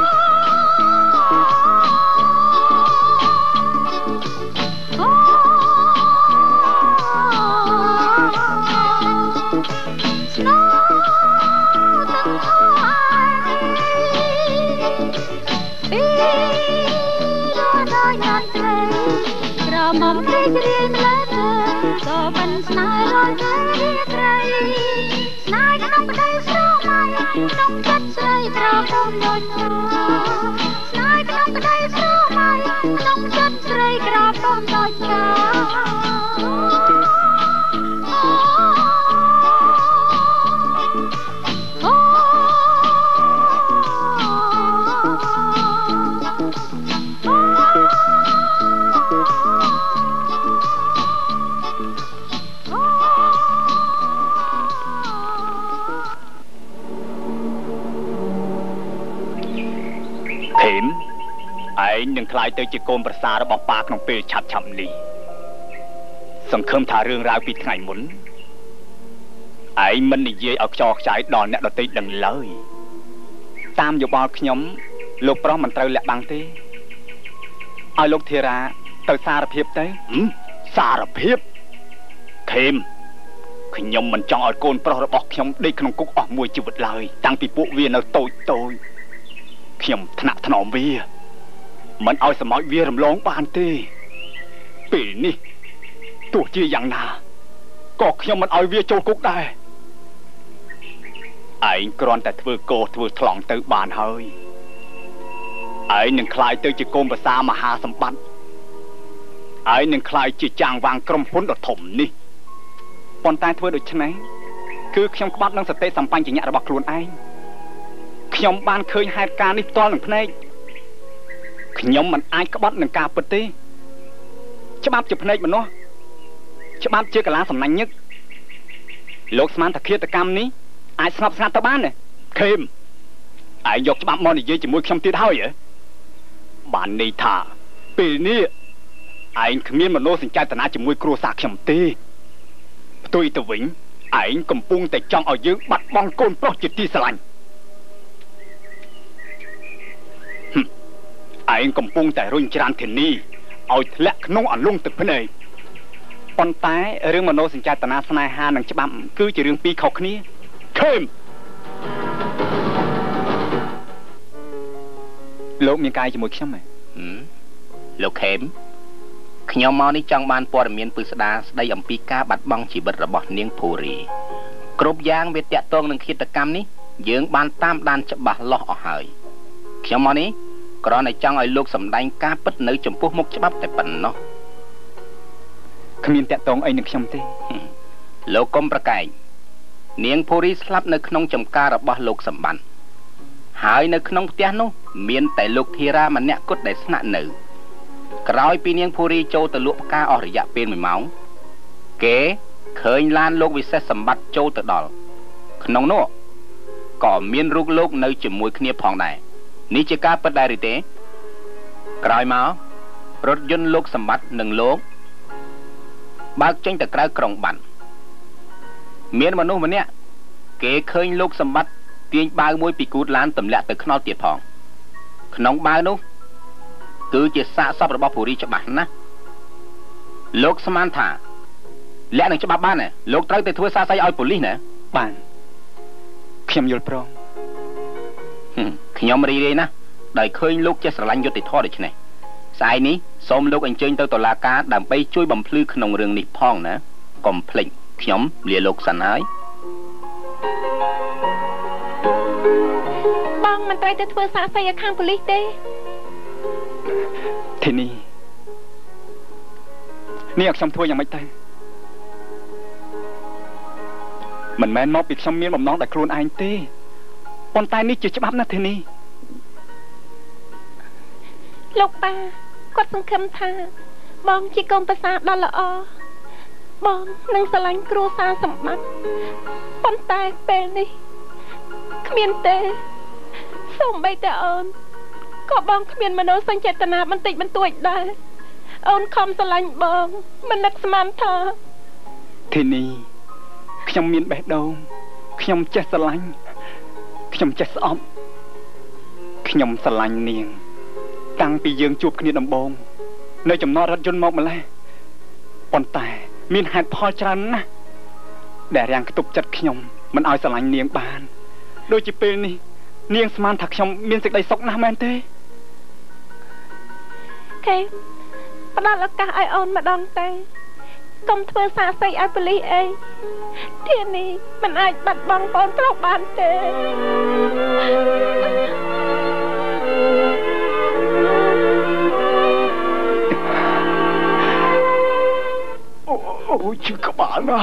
អូស្នូទាំងហើយពីដល់យ៉ាងត្រីក្រមុំព្រៃជ្រៀងម្ល៉េះទៅក៏បិណ្ឌស្នេហ៍រលតែរាត្រីស្នេហ៍ក្នុងក្តីស្រមៃក្នុងចិត្តស្រីក្រមុំដូចថាស្នេហ៍ក្នុងក្តីស្រមៃក្នុងចិត្តស្រីក្រមុំដូចថាខេមឯងនឹងខ្លាយទៅជាកូនប្រសាររបស់ប៉ាក្នុងពេលឆាប់នេះសង្ឃឹមថារឿងរ៉ាវពីថ្ងៃមុនឯងមិននិយាយឲ្យខ្ចរខ្ចាយដល់អ្នកដទៃដឹងឡើយតាមយោបល់ខ្ញុំលោកប្រុសមិនត្រូវលាក់បាំងទេឲ្យលោកធីរ៉ាទៅសារភាពទៅសារភាពខេមខ្ញុំមិនចង់ឲ្យកូនប្រុសរបស់ខ្ញុំដេកក្នុងគុកអស់មួយជីវិតឡើយតាំងពីពួកវានៅតូចខ្ញុំថ្នាក់ថ្នមវាមិនឲ្យសម្ោចវារំលងបានទេពេលនេះទោះជាយ៉ាងណាក៏ខ្ញុំមិនឲ្យវាចូលគុកដែរឯងគ្រាន់តែធ្វើកោធ្វើថ្លង់ទៅបានហើយឯងនឹងខ្លាយទៅជាកូនប្រសារមហាសម្បត្តិឯងនឹងខ្លាយជាចាងវាងក្រុមហ៊ុនដ៏ធំនេះប៉ុន្តែធ្វើដូច្នេះគឺខ្ញុំក្បត់នឹងសតិសម្បញ្ញៈរបស់ខ្លួនឯងខ្ញុំបានឃើញហេតុការណ៍នេះផ្ទាល់នឹងភ្នែកខ្ញុំមិនអាចក្បត់នឹងការពិតទេច្បាប់ជាភ្នែកមនុស្សច្បាប់ជាកលាសំណាញ់ញឹកលោកស្មានថាឃាតកម្មនេះអាចស្ងប់ស្ងាត់ទៅបានទេខេមឯងយកច្បាប់មកនិយាយជាមួយខ្ញុំទៀតហើយហ៎បានន័យថាពេលនេះឯងគ្មានមនោសញ្ចេតនាជាមួយគ្រួសារខ្ញុំទេផ្ទុយទៅវិញឯងកំពុងតែចង់ឲ្យយើងបាត់បង់កូនប្រុសជាទីស្រឡាញ់ឯងកំពុងតែរុញច្រានធានីឲ្យធ្លាក់ក្នុងអន្លង់ទឹកភ្នែកប៉ុន្តែរឿងមនោសញ្ចេតនាស្នេហានិងច្បាប់គឺជារឿងពីរខុសគ្នាខេមលោកមានកាយជាមួយខ្ញុំទេលោកខេមខ្ញុំមកនេះចង់បានព័ត៌មានពិស្ដារស្ដីអំពីការបាត់បង់ជីវិតរបស់នាងភូរីគ្រប់យ៉ាងវាតាក់ទងនឹងឃាតកម្មនេះយើងបានតាមដានច្បាស់លាស់អស់ហើយខ្ញុំមកនេះគ្រាន់តែចង់ឲ្យលោកសម្ដែងការពិតនៅចំពោះមុខច្បាប់តែប៉ុណ្ណោះគ្មានតាក់ទងអីនឹងខ្ញុំទេលោកកុំប្រកែកនាងភូរីស្លាប់នៅក្នុងចំការរបស់លោកសម្បត្តិហើយនៅក្នុងផ្ទះនោះមានតែលោកធីរ៉ាម្នាក់គត់ដែលស្នាក់នៅក្រោយពីនាងភូរីចូលទៅលក់ផ្កាអស់រយៈពេល1ម៉ោងគេឃើញឡានលោកវិសេសសម្បត្តិចូលទៅដល់ក្នុងនោះក៏មានរូបលោកនៅជាមួយគ្នាផងដែរនេះជាការពិតដែរឬទេក្រោយមករថយន្តលោកសម្បត្តិនិងលោកបើកចេញទៅក្រៅក្រុងបាត់មានមនុស្សម្នាក់គេឃើញលោកសម្បត្តិទាញបាវមួយពីគូតឡានទម្លាក់ទៅខ្នល់ទៀតផងក្នុងបាវនោះគឺជាសាកសពរបស់ភូរីច្បាស់ណាស់លោកស្មានថាលាក់នឹងច្បាប់បានណាលោកត្រូវទៅធ្វើសារស្អីឲ្យប៉ូលីសណាបានខ្ញុំយល់ព្រមខ្ញុំរីករាយណាស់ដោយឃើញលោកចេះស្រឡាញ់យុត្តិធម៌ដូច្នេះស្អែកនេះសូមលោកអញ្ជើញទៅតុលាការដើម្បីជួយបំភ្លឺក្នុងរឿងនេះផងណាកុំភ្លេចខ្ញុំលាលោកសិនហើយបងមិនត្រូវទៅធ្វើសារស្អីឲ្យខាងប៉ូលីសទេទីនេះឲ្យខ្ញុំធ្វើយ៉ាងម៉េចទៅមិនមែនមកពីខ្ញុំមានបំណងតែខ្លួនឯងទេប៉ុន្តែនេះជាច្បាប់ណាទីនេះលោកប៉ាគាត់សង្ឃឹមថាបងជាកូនប្រសារដ៏ល្អបងនឹងស្រឡាញ់គ្រួសារសម្បត្តិប៉ុន្តែពេលនេះគ្មានទេសូម្បីតែអូនក៏បងគ្មានមនោសញ្ចេតនាបន្តិចបន្តួចដែរអូនខំស្រឡាញ់បងមិននឹកស្មានថាទីនេះខ្ញុំមានបេះដូងខ្ញុំចេះស្រឡាញ់ខ្ញុំចេះស្អប់ខ្ញុំស្រឡាញ់នាងតាំងពីយើងជួបគ្នាដំបូងនៅចំណតរថយន្តមកម្លេះប៉ុន្តែមានហេតុផលច្រើនណាស់ដែលរាំងខ្ទប់ចិត្តខ្ញុំមិនឲ្យស្រឡាញ់នាងបានដូចជាពេលនេះនាងស្មានថាខ្ញុំមានសេចក្តីសុខណាស់មែនទេខេផ្ដល់ឱកាសឲ្យអូនម្ដងទៅកុំធ្វើសារស្អីឲ្យប៉ូលីសអីធានីមិនអាចបាត់បង់បងប្រុសបានទេអូជិះក្បាលណា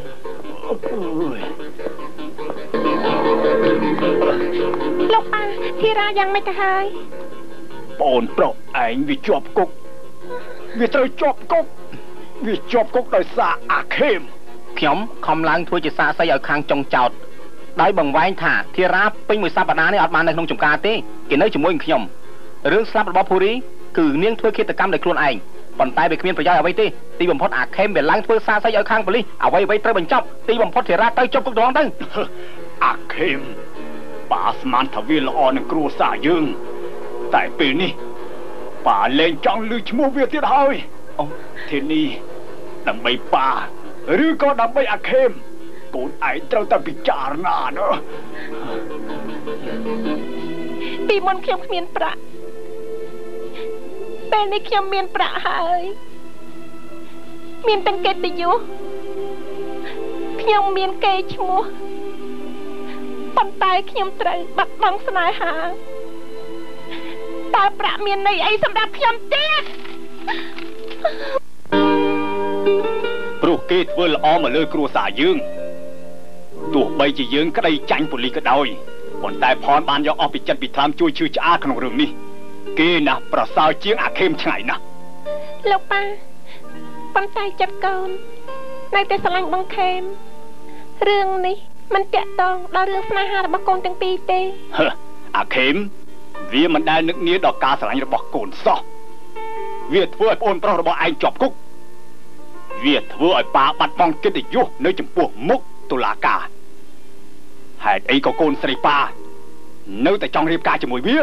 លោកប៉ាធីរ៉ាយ៉ាងម៉េចទៅហើយបងប្រុសឯងវាជាប់គុកវាត្រូវជាប់គុកវាជាប់គុកដោយសារអាខេមខ្ញុំខំឡើងធ្វើជាសារស្អីឲ្យខាងចុងចោតដោយបង្វែងថាធីរ៉ាពេញមួយសប្តាហ៍នេះអត់បាននៅក្នុងចំការទេគេនៅជាមួយនឹងខ្ញុំរឿងស្លាប់របស់ភូរីគឺនាងធ្វើឃាតកម្មដោយខ្លួនឯងប៉ុន្តែវាគ្មានប្រយោជន៍អ្វីទេទីបំផុតអាខេមវាឡើងធ្វើសារសេចឲ្យខាងប៉ូលីសអ្វីត្រូវបញ្ចប់ទីបំផុតធារាទៅជប់គុកដងទៅអាខេមប៉ាស្មានថាវាល្អនឹងគ្រួសារយើងតែពេលនេះប៉ាលែងចង់ឮឈ្មោះវាទៀតហើយអូធានីដើម្បីប៉ាឬក៏ដើម្បីអាខេមកូនឯងត្រូវតែពិចារណាណាពីមុនខ្ញុំគ្មានប្រាក់ពេលនេះខ្ញុំមានប្រាក់ហើយមានទាំងកិត្តិយសខ្ញុំមានកេរ្តិ៍ឈ្មោះប៉ុន្តែខ្ញុំត្រូវបាត់បង់ស្នេហាតើប្រាក់មានន័យអីសម្រាប់ខ្ញុំទៀតព្រោះគេធ្វើល្អមកលើគ្រួសារយើងទោះបីជាយើងក្តីចាញ់ប៉ូលីសក៏ដោយប៉ុន្តែផនបានយកអស់ពីចិត្តពីថ្លើមជួយឈឺឆ្អាលក្នុងរឿងនេះគេណាស់ប្រសើរជាងអាខេមឆ្ងាយណាស់លោកប៉ាប៉ុន្តែចិត្តកូននៅតែស្រឡាញ់បងខេមរឿងនេះមិនតាក់ទងដល់រឿងស្នេហារបស់កូនទាំងពីរទេអាខេមវាមិនដែលនឹកនាដល់ការស្រឡាញ់របស់កូនសោះវាធ្វើឲ្យប្អូនប្រុសរបស់ឯងជាប់គុកវាធ្វើឲ្យប៉ាបាត់បង់កិត្តិយសនៅចំពោះមុខតុលាការហេតុអីក៏កូនស្រីប៉ានៅតែចង់រៀបការជាមួយវា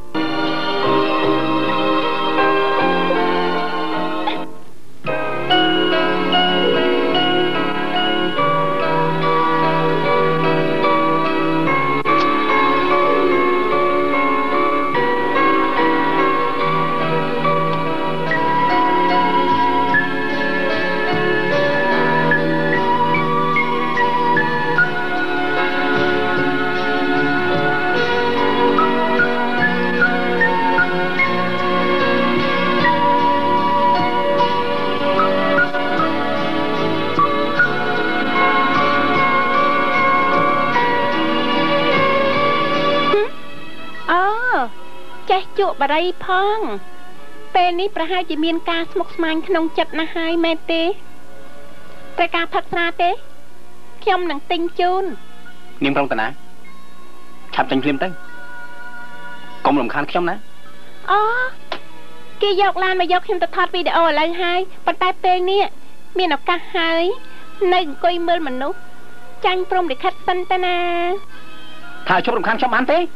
ជក់បារីផងពេលនេះប្រហែលជាមានការស្មុគស្មាញក្នុងចិត្តណាស់ហើយមែនទេត្រូវការផឹកស្រាទេខ្ញុំនឹងទិញជូននាងប្រុងតាណាឆាប់ចេញភ្លាមទៅកុំរំខានខ្ញុំណាអូគេយកឡានមកយកខ្ញុំទៅថតវីដេអូឥឡូវហើយប៉ុន្តែពេលនេះមានឱកាសហើយនៅអង្គុយមើលមនុស្សចាញ់ព្រមលិខិតសិនទៅណាថាជប់រំខានខ្ញុំបានទេ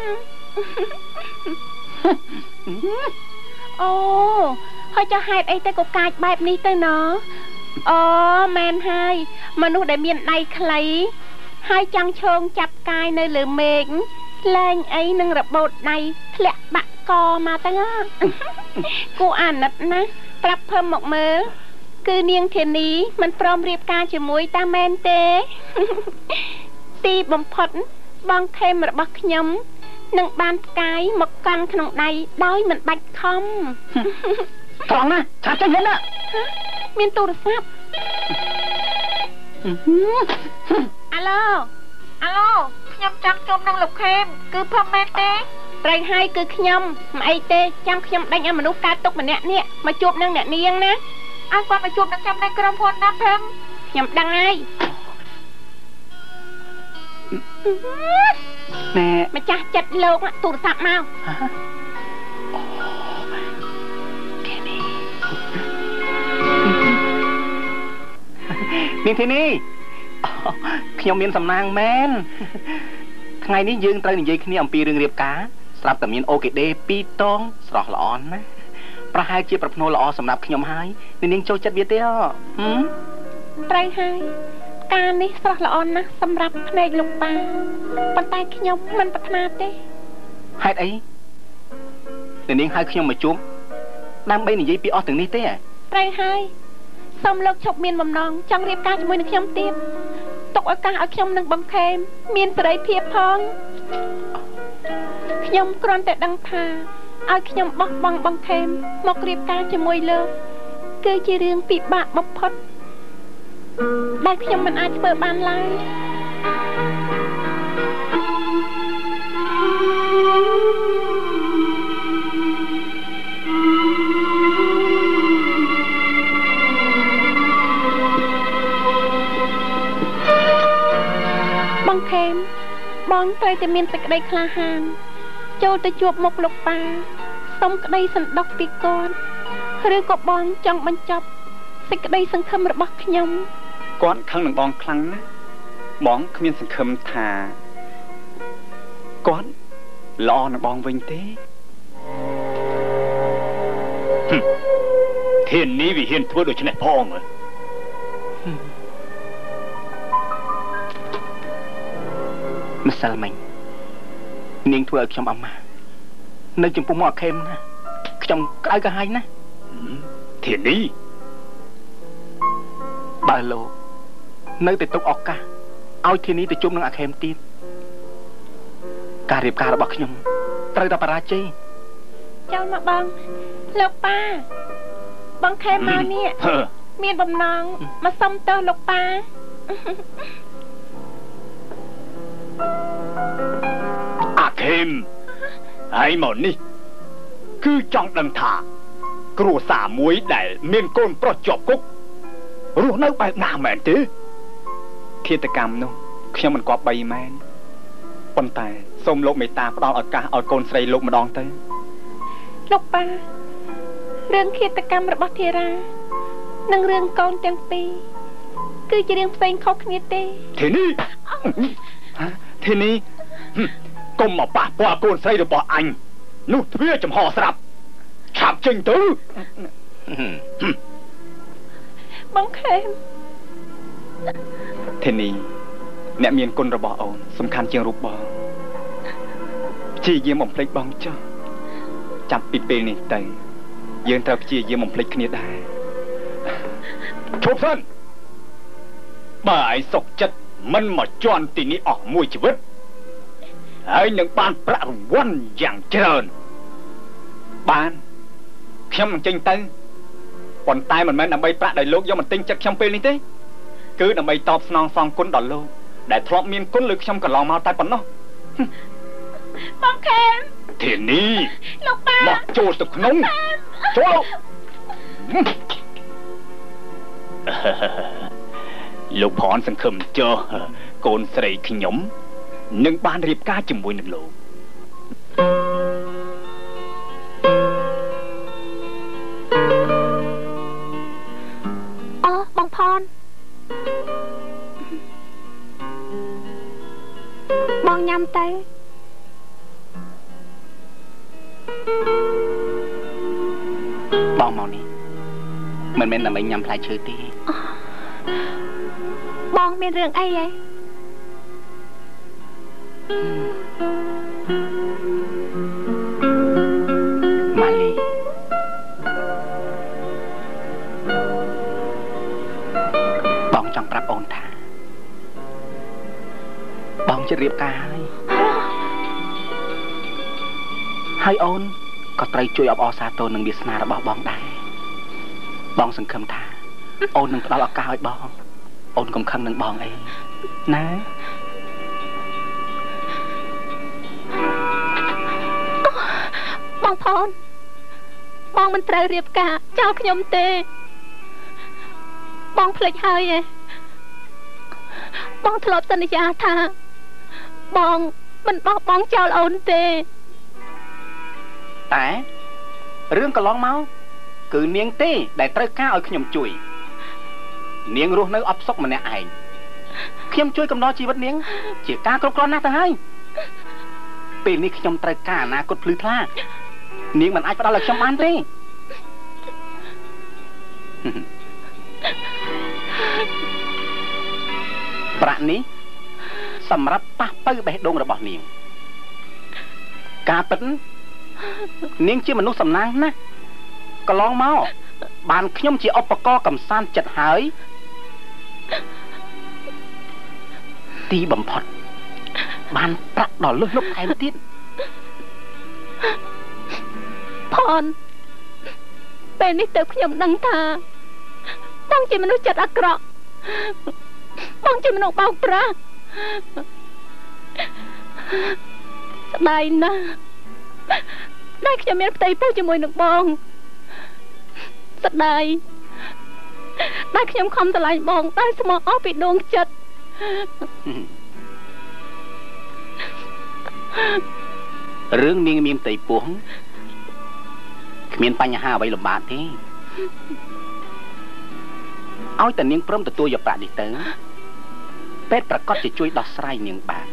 អូហើយចាហេតុអីទៅក៏កាចបែបនេះទៅណអូមែនហើយមនុស្សដែលមានដៃខ្លីហើយចង់ឈោងចាប់កាយនៅលើមេឃលែងអីនឹងរបូតដៃធ្លាក់បាក់កមកទៅគួរអាណិតណាប្រាប់ភើមមកមើលគឺនាងធានីមិនព្រមរៀបការជាមួយតាមែនទេទីបំផុតបងខេមរបស់ខ្ញុំនឹងបានផ្កាយមកកាន់ក្នុងដៃដោយមិនបាច់ខំត្រង់ណាឆាប់ចេញវិញណាមានទូរស័ព្ទអាឡូខ្ញុំចង់ជួបនឹងលោកខេមគឺភពមែនទេត្រូវហើយគឺខ្ញុំមិនអីទេចាំខ្ញុំដេញឲ្យមនុស្សកើតទុកម្នាក់នេះមកជួបនឹងអ្នកនាងណាឲ្យគាត់មកជួបនឹងខ្ញុំនៅក្រុមហ៊ុនណាភឹមខ្ញុំដឹងហើយណែម្ចាស់ចិត្តលោកទូរស័ព្ទមកគេនេះនាងធីនីខ្ញុំមានសំណាងមែនថ្ងៃនេះយើងត្រូវនិយាយគ្នាអំពីរឿងរៀបការស្រាប់តែមានអូខេដេ2តងស្រស់ល្អណាស់ប្រហែលជាប្រភ្នូល្អសម្រាប់ខ្ញុំហើយនាងចូលចិត្តវាទេត្រូវហើយការនេះស្រស់ល្អណាស់សម្រាប់ភ្នែកលោកប៉ាប៉ុន្តែខ្ញុំមិនប្រាថ្នាទេហេតុអីនាងហៅខ្ញុំមកជួបដើម្បីនិយាយពីអស់ទាំងនេះទេត្រូវហើយសូមលោកឈប់មានបំណងចង់រៀបការជាមួយនឹងខ្ញុំទៀតទុកឱកាសឲ្យខ្ញុំនឹងបងខេមមានសេរីភាពផងខ្ញុំគ្រាន់តែដឹងថាឲ្យខ្ញុំបោះបង់បងខេមមករៀបការជាមួយលោកគឺជារឿងពិបាកបំផុតដែលខ្ញុំមិនអាចធ្វើបានឡើយបងខេមបងត្រូវតែមានសេចក្តីក្លាហានចូលទៅជួបមុខលោកប៉ាសុំក្តីសន្តោសពីគាត់ឬក៏បងចង់បញ្ចប់សេចក្តីសង្ឃឹមរបស់ខ្ញុំគាត់ខឹងនឹងបងខ្លាំងណាស់បងគ្មានសង្ឃឹមថាគាត់ល្អនឹងបងវិញទេធាននេះវាហ៊ានធ្វើដូច្នេះផងម្សិលមិញនាងធ្វើឲ្យខ្ញុំអមានៅចំពោះមកខេមណាខ្ញុំក្តៅក្រហាយណាស់ធាននេះបើលោកនៅតែទុកឱកាសឲ្យធានីទៅជុំនឹងអាខេមទៀតការរៀបការរបស់ខ្ញុំត្រូវតែបរាជ័យចូលមកបងលោកប៉ាបងខេមមកនេះមានបំណងមកសុំទោសលោកប៉ាអាខេមហើយមកនេះគឺចង់ដឹងថាគ្រួសារមួយដែលមានកូនប្រុសជាប់គុករស់នៅបែបណាមែនទេឃាតកម្មនោះខ្ញុំមិនគប្បីមែនប៉ុន្តែសូមលោកមេត្តាផ្ដល់ឱកាសឲ្យកូនស្រីលោកម្ដងទៅលោកប៉ារឿងឃាតកម្មរបស់ធីរ៉ានិងរឿងកូនទាំងពីរគឺជារឿងផ្សេងខុសគ្នាទេធីនីកុំមកប៉ះពាល់កូនស្រីរបស់អញនោះទ្វារចំហស្រាប់ឆាប់ចេញទៅបងខេមធីនីអ្នកមានគុណរបស់អូនសំខាន់ជាងរូបបងព្យាយាមបំភ្លេចបងចុះចាប់ពីពេលនេះទៅយើងត្រូវព្យាយាមបំភ្លេចគ្នាដែរឈប់សិនបើឯងសុកចិត្តមិនមកជន់ទីនេះអស់មួយជីវិតហើយនឹងបានប្រាក់រង្វាន់យ៉ាងច្រើនបានខ្ញុំនឹងចេញទៅប៉ុន្តែមិនមែនដើម្បីប្រាក់ដែលលោកយកមកទិញចិត្តខ្ញុំពេលនេះទេគឺដើម្បីតបស្នងសងគុណដល់លោកដែលធ្លាប់មានគុណលើខ្ញុំកន្លងមកតែប៉ុណ្ណោះបងខេមធានីលោកប៉ាមកចូលទៅក្នុងចូលលោកផនសង្ឃឹមចុះកូនស្រីខ្ញុំនឹងបានរៀបការជាមួយនឹងលោកអូបងផនបងញ៉ាំទៅបងមកនេះមិនមែនដើម្បីញ៉ាំផ្លែឈើទេបងមានរឿងអីហ៎ម៉ាលីបងចង់ប្រាប់អូនថាបងជិតរៀបការហើយអូនក៏ត្រូវជួយអបអរសាទរនឹងវាសនារបស់បងដែរបងសង្ឃឹមថាអូននឹងផ្ដល់ឱកាសឲ្យបងអូនកុំខឹងនឹងបងអីណាបងផនបងមិនត្រូវរៀបការចោលខ្ញុំទេបងភ្លេចហើយឯងបងធ្លាប់សន្យាថាបងមិនបោះបង់ចោលអូនទេតែរឿងកន្លងមកគឺនាងទេដែលត្រូវការឲ្យខ្ញុំជួយនាងរស់នៅអបសុកម្នាក់ឯងខ្ញុំជួយកំណត់ជីវិតនាងជាការគ្រប់គ្រាន់ណាស់ទៅហើយពេលនេះខ្ញុំត្រូវការអនាគតភ្លឺថ្លានាងមិនអាចផ្ដល់ឲ្យខ្ញុំបានទេប្រាក់នេះសម្រាប់ប៉ះពៅបេះដូងរបស់នាងការពិតនាងជាមនុស្សសំណាងណាស់កន្លងមកបានខ្ញុំជាឧបករណ៍កំសាន្តចិត្តហើយទីបំផុតបានប្រាក់ដល់លុះលុបថែមទៀតផនពេលនេះទៅខ្ញុំដឹងថាបងជាមនុស្សចិត្តអាក្រក់បងជាមនុស្សបោកប្រាស់ស្ដាយណាស់ដែលខ្ញុំមានផ្ទៃពោះជាមួយនឹងបងស្ដាយដែលខ្ញុំខំស្រឡាញ់បងតែស្មោះអស់ពីដួងចិត្តរឿងនាងមានផ្ទៃពោះគ្មានបញ្ហាអ្វីលំបាកទេឲ្យតែនាងព្រមទទួលយកប្រាក់នេះទៅពេទ្យប្រកាសជាជួយដោះស្រាយនាងបាន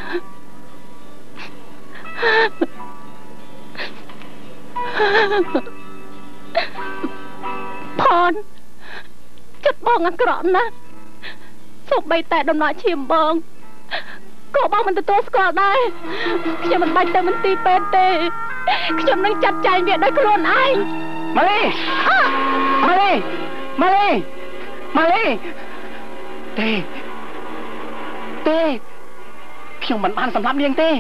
ផនចិត្តបងអាក្រក់ណាស់សូម្បីតែដំណក់ឈាមបងក៏បងមិនទទួលស្គាល់ដែរខ្ញុំមិនបាច់ទៅមន្ទីរពេទ្យទេខ្ញុំនឹងចាត់ចែងវាដោយខ្លួនឯងម៉ាលីទេខ្ញុំមិនបានសម្លាប់នាងទេ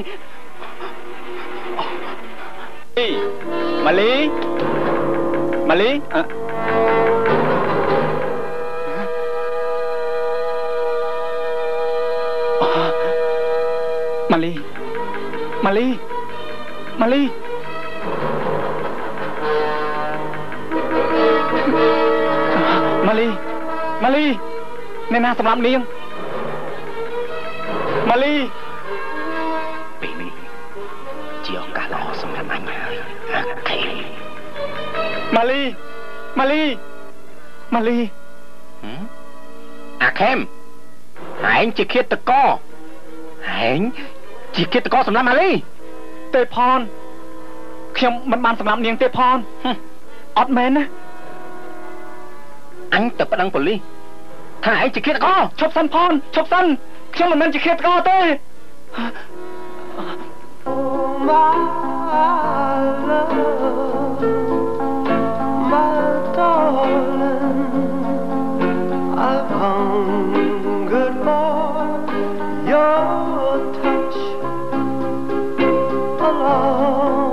ម៉ាលីម៉ាលីអ្នកណាសម្រាប់នាងម៉ាលីពេលនេះជាឱកាសល្អសម្រាប់អញហើយអាខេមម៉ាលីអាខេមឯងជាឃាតករសម្រាប់ម៉ាលីទេផនខ្ញុំមិនបានសម្រាប់នាងទេផនអត់មែនណាអញទៅប្តឹងប៉ូលីសថាឯងជាឃាតករឈប់សិនផនឈប់សិនខ្ញុំមិនមែនជាឃាតករទេ My love, my darling, I've hungered for your touch a long,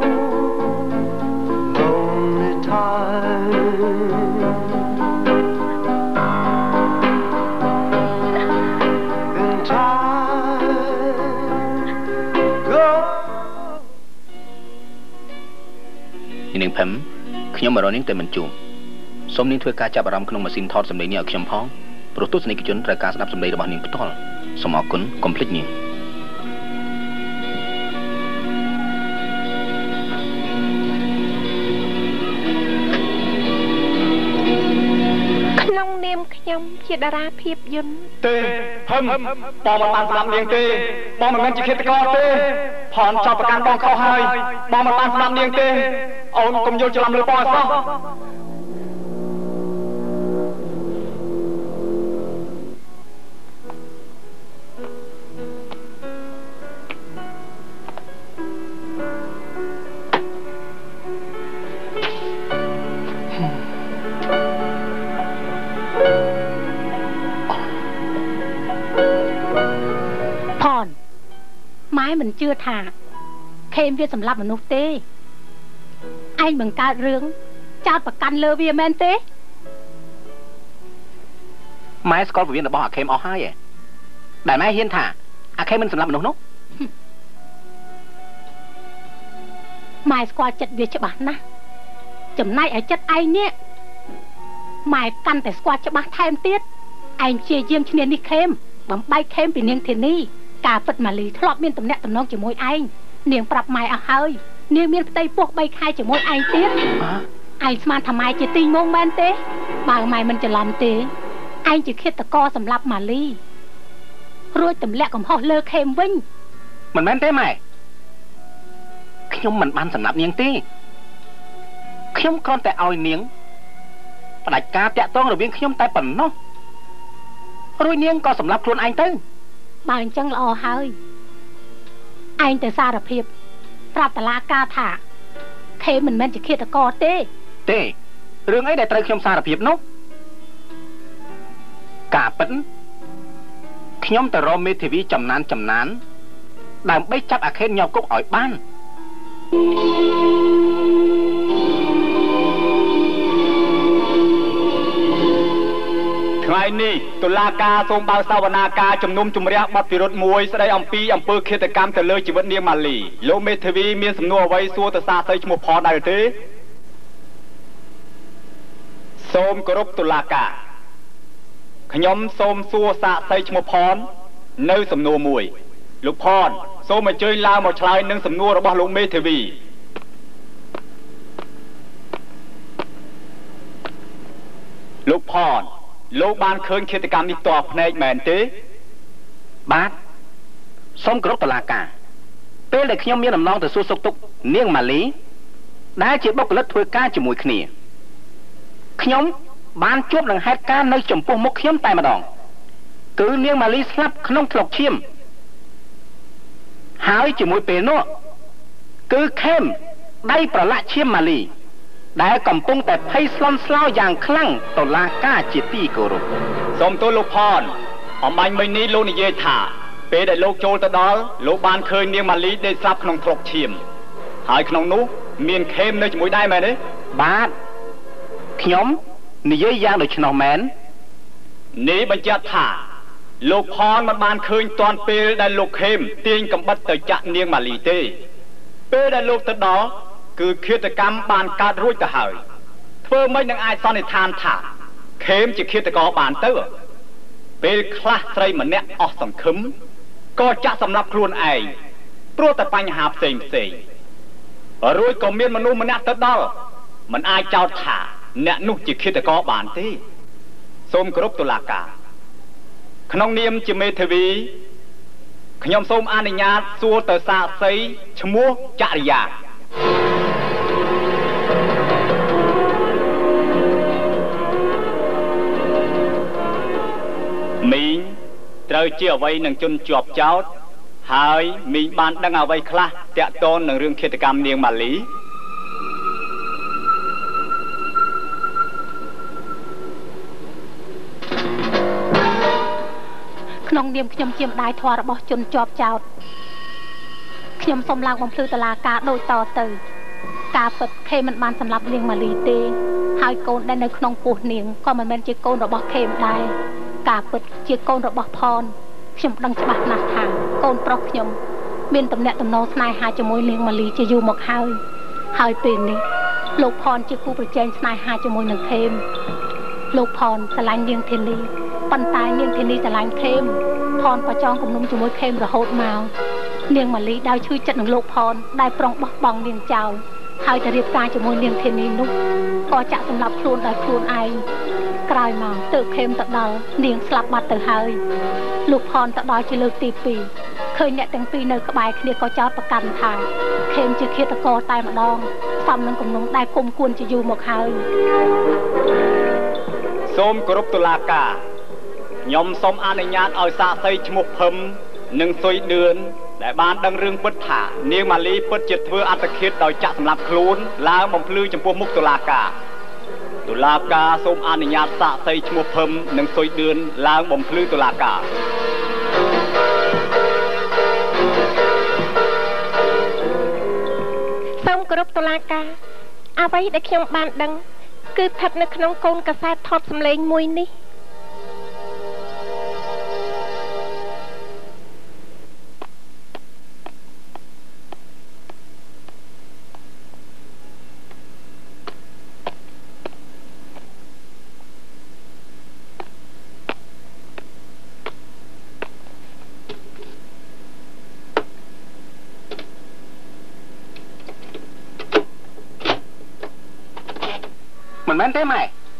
lonely time. In time, go. នាងភឹមខ្ញុំមករកនាងតែមិនជួបសូមនាងធ្វើការចាប់អារម្មណ៍ក្នុងម៉ាស៊ីនថតសម្លេងនេះឲ្យខ្ញុំផងព្រោះទស្សនិកជនត្រូវការស្ដាប់សម្លេងរបស់នាងផ្ទាល់សូមអរគុណកុំភ្លេចនាងក្នុងនាមខ្ញុំជាតារាភាពយន្តទេភឹមបងមិនបានស្ដាប់នាងទេបងមិនមែនជាឃាតករទេផនចោទប្រកាន់បងខុសហើយបងមិនបានស្ដាប់នាងទេអូនកុំយល់ច្រឡំលើបងអសោះផនម៉ែមិនជឿថាខេមវាសម្លាប់មនុស្សទេឯងបង្កើតរឿងចោទប្រកាន់លើវាមែនទេម៉ែស្គាល់ពវៀនរបស់អាខេមអស់ហើយដែលម៉ែហ៊ានថាអាខេមមិនសម្លាប់មនុស្សនោះម៉ែស្គាល់ចិត្តវាច្បាស់ណាស់ចំណែកឯចិត្តឯងនេះម៉ែកាន់តែស្គាល់ច្បាស់ថែមទៀតឯងព្យាយាមឈ្នះនេះខេមបំបែកខេមពីនាងធានីការពិតម៉ាលីធ្លាប់មានទំនាក់ទំនងជាមួយឯងនាងប្រាប់ម៉ែអស់ហើយនាងមានផ្ទៃពោះ3ខែជាមួយឯងទៀតឯងស្មានថាម៉ែជាទីងងមែនទេបើម៉ែមិនច្រឡំទេឯងជាឃាតករសម្លាប់ម៉ាលីរួចទម្លាក់កំហុសលើខេមវិញមិនមែនទេម៉ែខ្ញុំមិនបានសម្លាប់នាងទេខ្ញុំគ្រាន់តែឲ្យនាងផ្ដាច់ការតាក់ទងរវាងខ្ញុំតែប៉ុណ្ណោះរួចនាងក៏សម្លាប់ខ្លួនឯងទៅបើអញ្ចឹងល្អហើយឯងទៅសារភាពប្រាប់តឡាការថាខេមមិនមែនជាឃាតករទេរឿងអីដែលត្រូវខ្ញុំសារភាពនោះការពិតខ្ញុំទៅរកមេធាវីចំណានដើម្បីចាប់អាខេមញោមគុកឲ្យបានថ្ងៃនេះតុលាការសូមបើកសវនាការជំនុំជម្រះបទពិរុទ្ធមួយស្ដីអំពីអំពើឃាតកម្មទៅលើជីវិតនាងម៉ាលីលោកមេធាវីមានសំណួរអ្វីសួរទៅសាស្ត្រីឈ្មោះផនដែរទេសូមគោរពតុលាការខ្ញុំសូមសួរសាស្ត្រីឈ្មោះផននៅសំណួរមួយលោកផនសូមអញ្ជើញឡើងមកឆ្លើយនឹងសំណួររបស់លោកមេធាវីលោកផនលោកបានឃើញឃាតកម្មនេះតបភ្នែកមែនទេបាទសូមគោរពតុលាការពេលដែលខ្ញុំមានដំណងទៅសួរសុខទុក្ខនាងម៉ាលីដែលជាបុគ្គលិកធ្វើការជាមួយគ្នាខ្ញុំបានជួបនឹងហេតុការណ៍នៅចំពោះមុខខ្ញុំតែម្ដងគឺនាងម៉ាលីស្លាប់ក្នុងថ្លុកឈាមហើយជាមួយពេលនោះគឺខេមដៃប្រឡាក់ឈាមម៉ាលីដែលកំពុងតែភ័យស្លន់ស្លោយ៉ាងខ្លាំងតុលាការជាទីគោរពសូមទោសលោកផនអំបញ្ញមិញនេះលោកនិយាយថាពេលដែលលោកចូលទៅដល់លោកបានឃើញនាងម៉ាលីដេកស្លាប់ក្នុងថ្លុកឈាមហើយក្នុងនោះមានខេមនៅជាមួយដែរមែនទេបាទខ្ញុំនិយាយយ៉ាងដូច្នោះមែននេះបញ្ជាក់ថាលោកផនមិនបានឃើញតាន់ពេលដែលលោកខេមទាញកំបិតទៅចាក់នាងម៉ាលីទេពេលដែលលោកទៅដល់គឺឃាតកម្មបានកើតរួចទៅហើយធ្វើមិននឹងអាចសន្និដ្ឋានថាខេមជាឃាតករបានទៅពេលខ្លះស្រីម្នាក់អស់សង្ឃឹមក៏ចាក់សម្លាប់ខ្លួនឯងព្រោះតែបញ្ហាផ្សេងរួចក៏មានមនុស្សម្នាក់ទៅដល់មិនអាចចោទថាអ្នកនោះជាឃាតករបានទេសូមគោរពតុលាការក្នុងនាមជាមេធាវីខ្ញុំសូមអនុញ្ញាតសួរទៅសាក្សីឈ្មោះចរិយាមីងត្រូវជាអ្វីនឹងជនជាប់ចោទហើយមីងបានដឹងអ្វីខ្លះតាក់ទងនឹងរឿងឃាតកម្មនាងម៉ាលីក្នុងនាមខ្ញុំជាម្ដាយធម៌របស់ជនជាប់ចោទខ្ញុំសូមឡើងបំភ្លឺតុលាការដូចតទៅការពិតខេមមិនបានសម្លាប់នាងម៉ាលីទេហើយកូនដែលនៅក្នុងពោះនាងក៏មិនមែនជាកូនរបស់ខេមដែរការពិតជាកូនរបស់ផនខ្ញុំដឹងច្បាស់ណាស់ថាកូនប្រុសខ្ញុំមានទំនាក់ទំនងស្នេហាជាមួយនាងម៉ាលីជាយូរមកហើយពេលនេះលោកផនជាគូប្រជែងស្នេហាជាមួយនឹងខេមលោកផនស្រឡាញ់នាងធានីប៉ុន្តែនាងធានីស្រឡាញ់ខេមផនប្រចងគំនុំជាមួយខេមរហូតមកនាងម៉ាលីដោយឈឺចិត្តនឹងលោកផនដែលប្រុងបោះបង់នាងចោលហើយទៅរៀបការជាមួយនាងធានីនោះក៏ចាក់សម្លាប់ខ្លួនដោយខ្លួនឯងក្រោយមកទើបខេមទៅដល់នាងស្លាប់បាត់ទៅហើយលោកផនទៅដល់ជាលើកទី2ឃើញអ្នកទាំងពីរនៅក្បែរគ្នាក៏ចោទប្រកាន់ថាខេមជាឃាតករតែម្ដងសមនឹងគំនុំដែលគុំគួនជាយូរមកហើយសូមគោរពតុលាការខ្ញុំសូមអនុញ្ញាតឲ្យសាក្សីឈ្មោះភឹមនិងសុយឌឿនដែលបានដឹងរឿងពិតថានាងម៉ាលីពិតជាធ្វើអត្តឃាតដោយចាក់សម្លាប់ខ្លួនឡើងបំភ្លឺចំពោះមុខតុលាការសូមអនុញ្ញាតសាក្សីឈ្មោះភឹមនិងសុយឌឿនឡើងបំភ្លឺតុលាការសូមគោរពតុលាការអ្វីដែលខ្ញុំបានដឹងគឺស្ថិតនៅក្នុងកូនកាសែតថតសម្លេងមួយនេះមិនមែនទេម៉ែ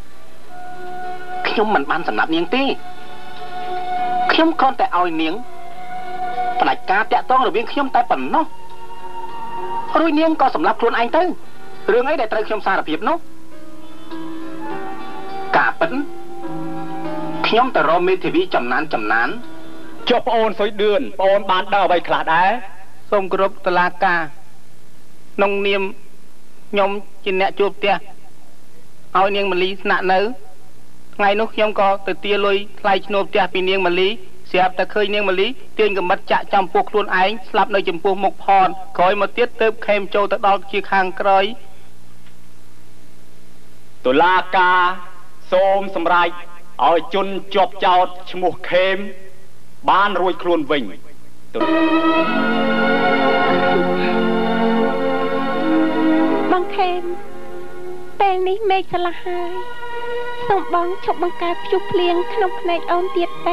ខ្ញុំមិនបានសម្លាប់នាងទេខ្ញុំគ្រាន់តែឲ្យនាងផ្ដាច់ការតាក់ទងរវាងខ្ញុំតែប៉ុណ្ណោះរួចនាងក៏សម្លាប់ខ្លួនឯងទៅរឿងអីដែលត្រូវខ្ញុំសារភាពនោះការពិតខ្ញុំទៅរកមេធាវីចំណានចុះប្អូនសុយឌឿនប្អូនបានដឹងអ្វីខ្លះដែរសូមគោរពតុលាការក្នុងនាមខ្ញុំជាអ្នកជួបផ្ទះឲ្យនាងម៉ាលីស្នាក់នៅថ្ងៃនោះខ្ញុំក៏ទៅទាលុយថ្លៃឈ្នួលផ្ទះពីនាងម៉ាលីស្រាប់តែឃើញនាងម៉ាលីទាញកំបិតចាក់ចំពោះខ្លួនឯងស្លាប់នៅចំពោះមុខផនក្រោយមកទៀតទើបខេមចូលទៅដល់ជាខាងក្រោយតុលាការសូមសម្រេចឲ្យជនជាប់ចោទឈ្មោះខេមបានរួចខ្លួនវិញបងខេមពេលនេះមេឃឆ្លាស់ហើយសូមបងឈប់បង្កើតព្យុះភ្លៀងក្នុងភ្នែកអូនទៀតទេ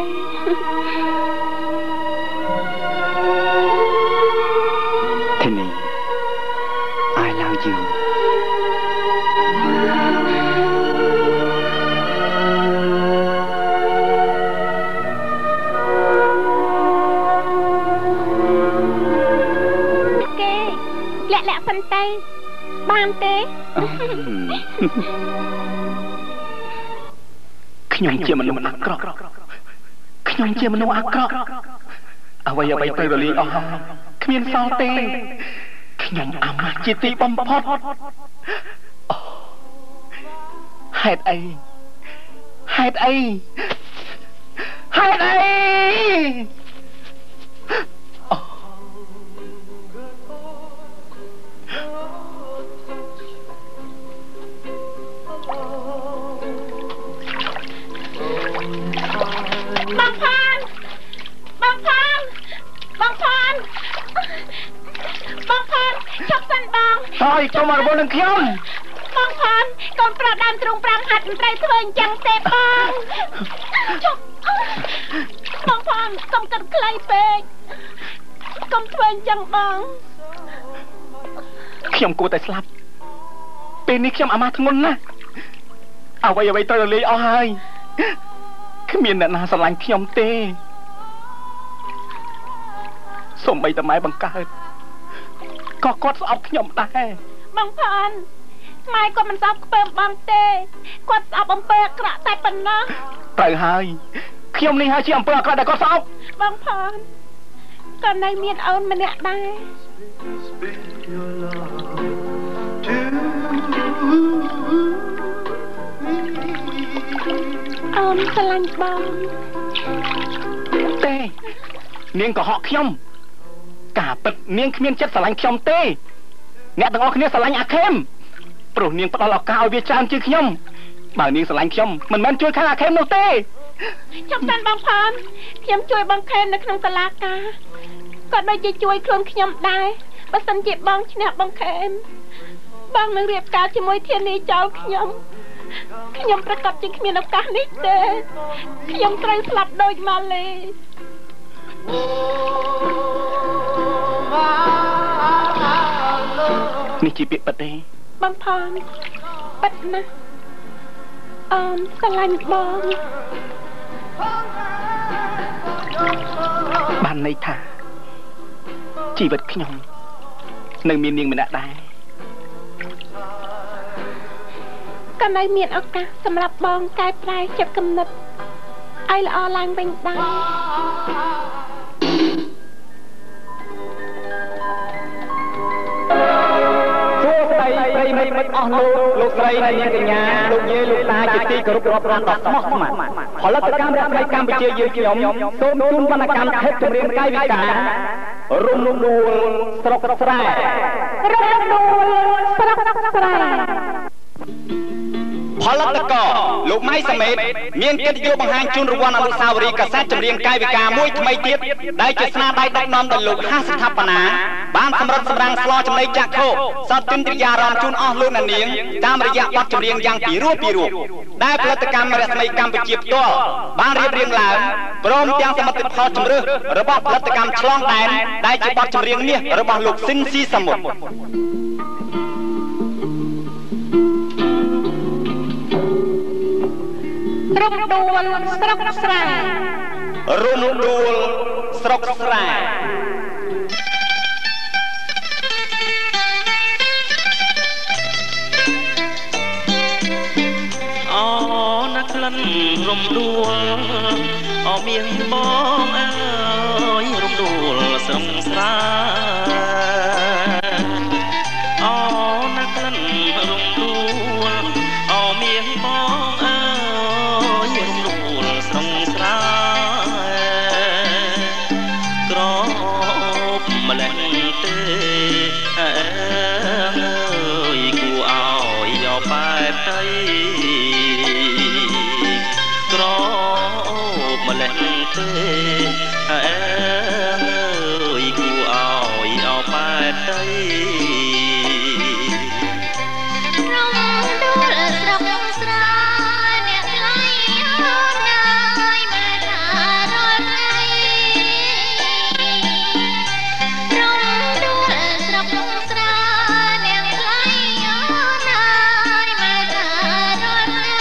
Tinny I love you ខ្ញុំជាមនុស្សអាក្រក់ខ្ញុំជាមនុស្សអាក្រក់អ្វីទៅរលាយអស់ហើយគ្មានសល់ទេខ្ញុំអាម៉ាស់ជាទីបំផុតហេតុអីបងផានចុះសិនបងហើយកុំមករវល់នឹងខ្ញុំបងផានកូនប្រុសដើមទ្រូង5ហាត់មិនត្រូវធ្វើអញ្ចឹងទេបងចុះបងផានកុំគិតខ្លីពេកកុំធ្វើអញ្ចឹងបងខ្ញុំគួរតែស្លាប់ពេលនេះខ្ញុំអាម៉ាស់ធ្ងន់ណាស់អ្វីត្រូវរលាយអស់ហើយគ្មានអ្នកណាស្រឡាញ់ខ្ញុំទេសូម្បីតែម៉ែបង្កើតក៏គាត់ស្អប់ខ្ញុំដែរបងផានម៉ែគាត់មិនស្អប់ខ្ពើមបងទេគាត់ស្អប់អំពើអាក្រក់តែប៉ុណ្ណោះត្រូវហើយខ្ញុំនេះហើយជាអំពើអាក្រក់ដែលគាត់ស្អប់បងផានក៏នៅមានអូនម្នាក់ដែរអូនស្រឡាញ់បងទេនាងកុហកខ្ញុំការពិតនាងគ្មានចិត្តស្រឡាញ់ខ្ញុំទេអ្នកទាំងអស់គ្នាស្រឡាញ់អាខេមព្រោះនាងផ្ដល់ឱកាសឲ្យវាច្រើនជាងខ្ញុំបើនាងស្រឡាញ់ខ្ញុំមិនមែនជួយខាងអាខេមនោះទេចាំសិនបងផានខ្ញុំជួយបងខេមនៅក្នុងតុលាការគាត់ដូចជាជួយខ្លួនខ្ញុំដែរបើសិនជាបងឈ្នះបងខេមបងនឹងរៀបការជាមួយធានីចោលខ្ញុំប្រកាសជាគ្មានឱកាសនេះទេខ្ញុំត្រូវស្លាប់ដូចម៉ាឡេនេះជាពាក្យពិតទេបងផានពិតណាស់អូនស្រឡាញ់បងបានន័យថាជីវិតខ្ញុំនឹងមាននាងម្នាក់ដែរក៏នៅមានឱកាសសម្រាប់បងកែប្រែចិត្តគំនិតឲ្យល្អឡើងវិញដែរប្រិមិត្តអស់លោកស្រីនាងកញ្ញាលោកយាយលោកតាជាទីគោរពរាប់អានដ៏ស្មោះស្ម័គ្រផលិតកម្មរស្មីកម្ពុជាយើងខ្ញុំសូមជូនវណ្ណកម្មខេត្តចម្រៀងកាយវិការរំដួលស្រុកស្រែផលិតករលោកម៉ៃសមេតមានកិត្តិយសបង្ហាញជូនរង្វាន់អនុស្សាវរីយ៍កាសែតចម្រៀងកាយវិការមួយថ្មីទៀតដែលជាស្នាដៃដឹកនាំដោយលោកហាស្ថាបនាបានសម្រិតសម្រាំងស្លោចំណីចាក់ខោសត្វទិន្ទ្រារម្មណ៍ជូនអស់លោកអ្នកនាងតាមរយៈបទចម្រៀងយ៉ាងពីរោះដែលផលិតកម្មរស្មីកម្ពុជាផ្ទាល់បានរៀបរៀងឡើងព្រមទាំងសមិទ្ធផលជំរឿសរបស់ផលិតកម្មឆ្លងដែនដែលជាបទចម្រៀងនេះរបស់លោកស៊ីនស៊ីសមុទ្ររំដួលស្រុកស្រែរំដួលស្រុកស្រែអូណាក្លិនរំដួលអូមានបងអើយរំដួលស្រុកស្រែអូណាក្លិនរំដួលអូមានបងអើយរំដួលស្រុកស្រែក្រម្លេះទេអើយគួរឲ្យយកបែបទៅក្រម្លេះទេអើយគួរឲ្យយកបែបទៅ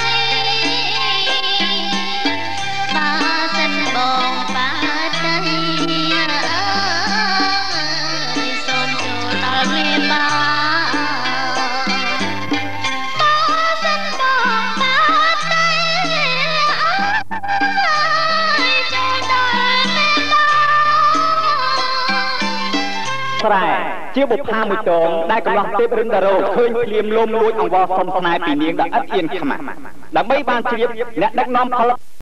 បងប៉ាទៅស្រែជាបុប្ផាមួយតងដែលកំឡោះទេពរិន្ទរោឃើញភ្លាមលំលួចអង្វរសុំស្នេហ៍ពីនាងដែលឥតអៀនខ្មាស់ដើម្បីបានជ្រាបអ្នកដឹកនាំផល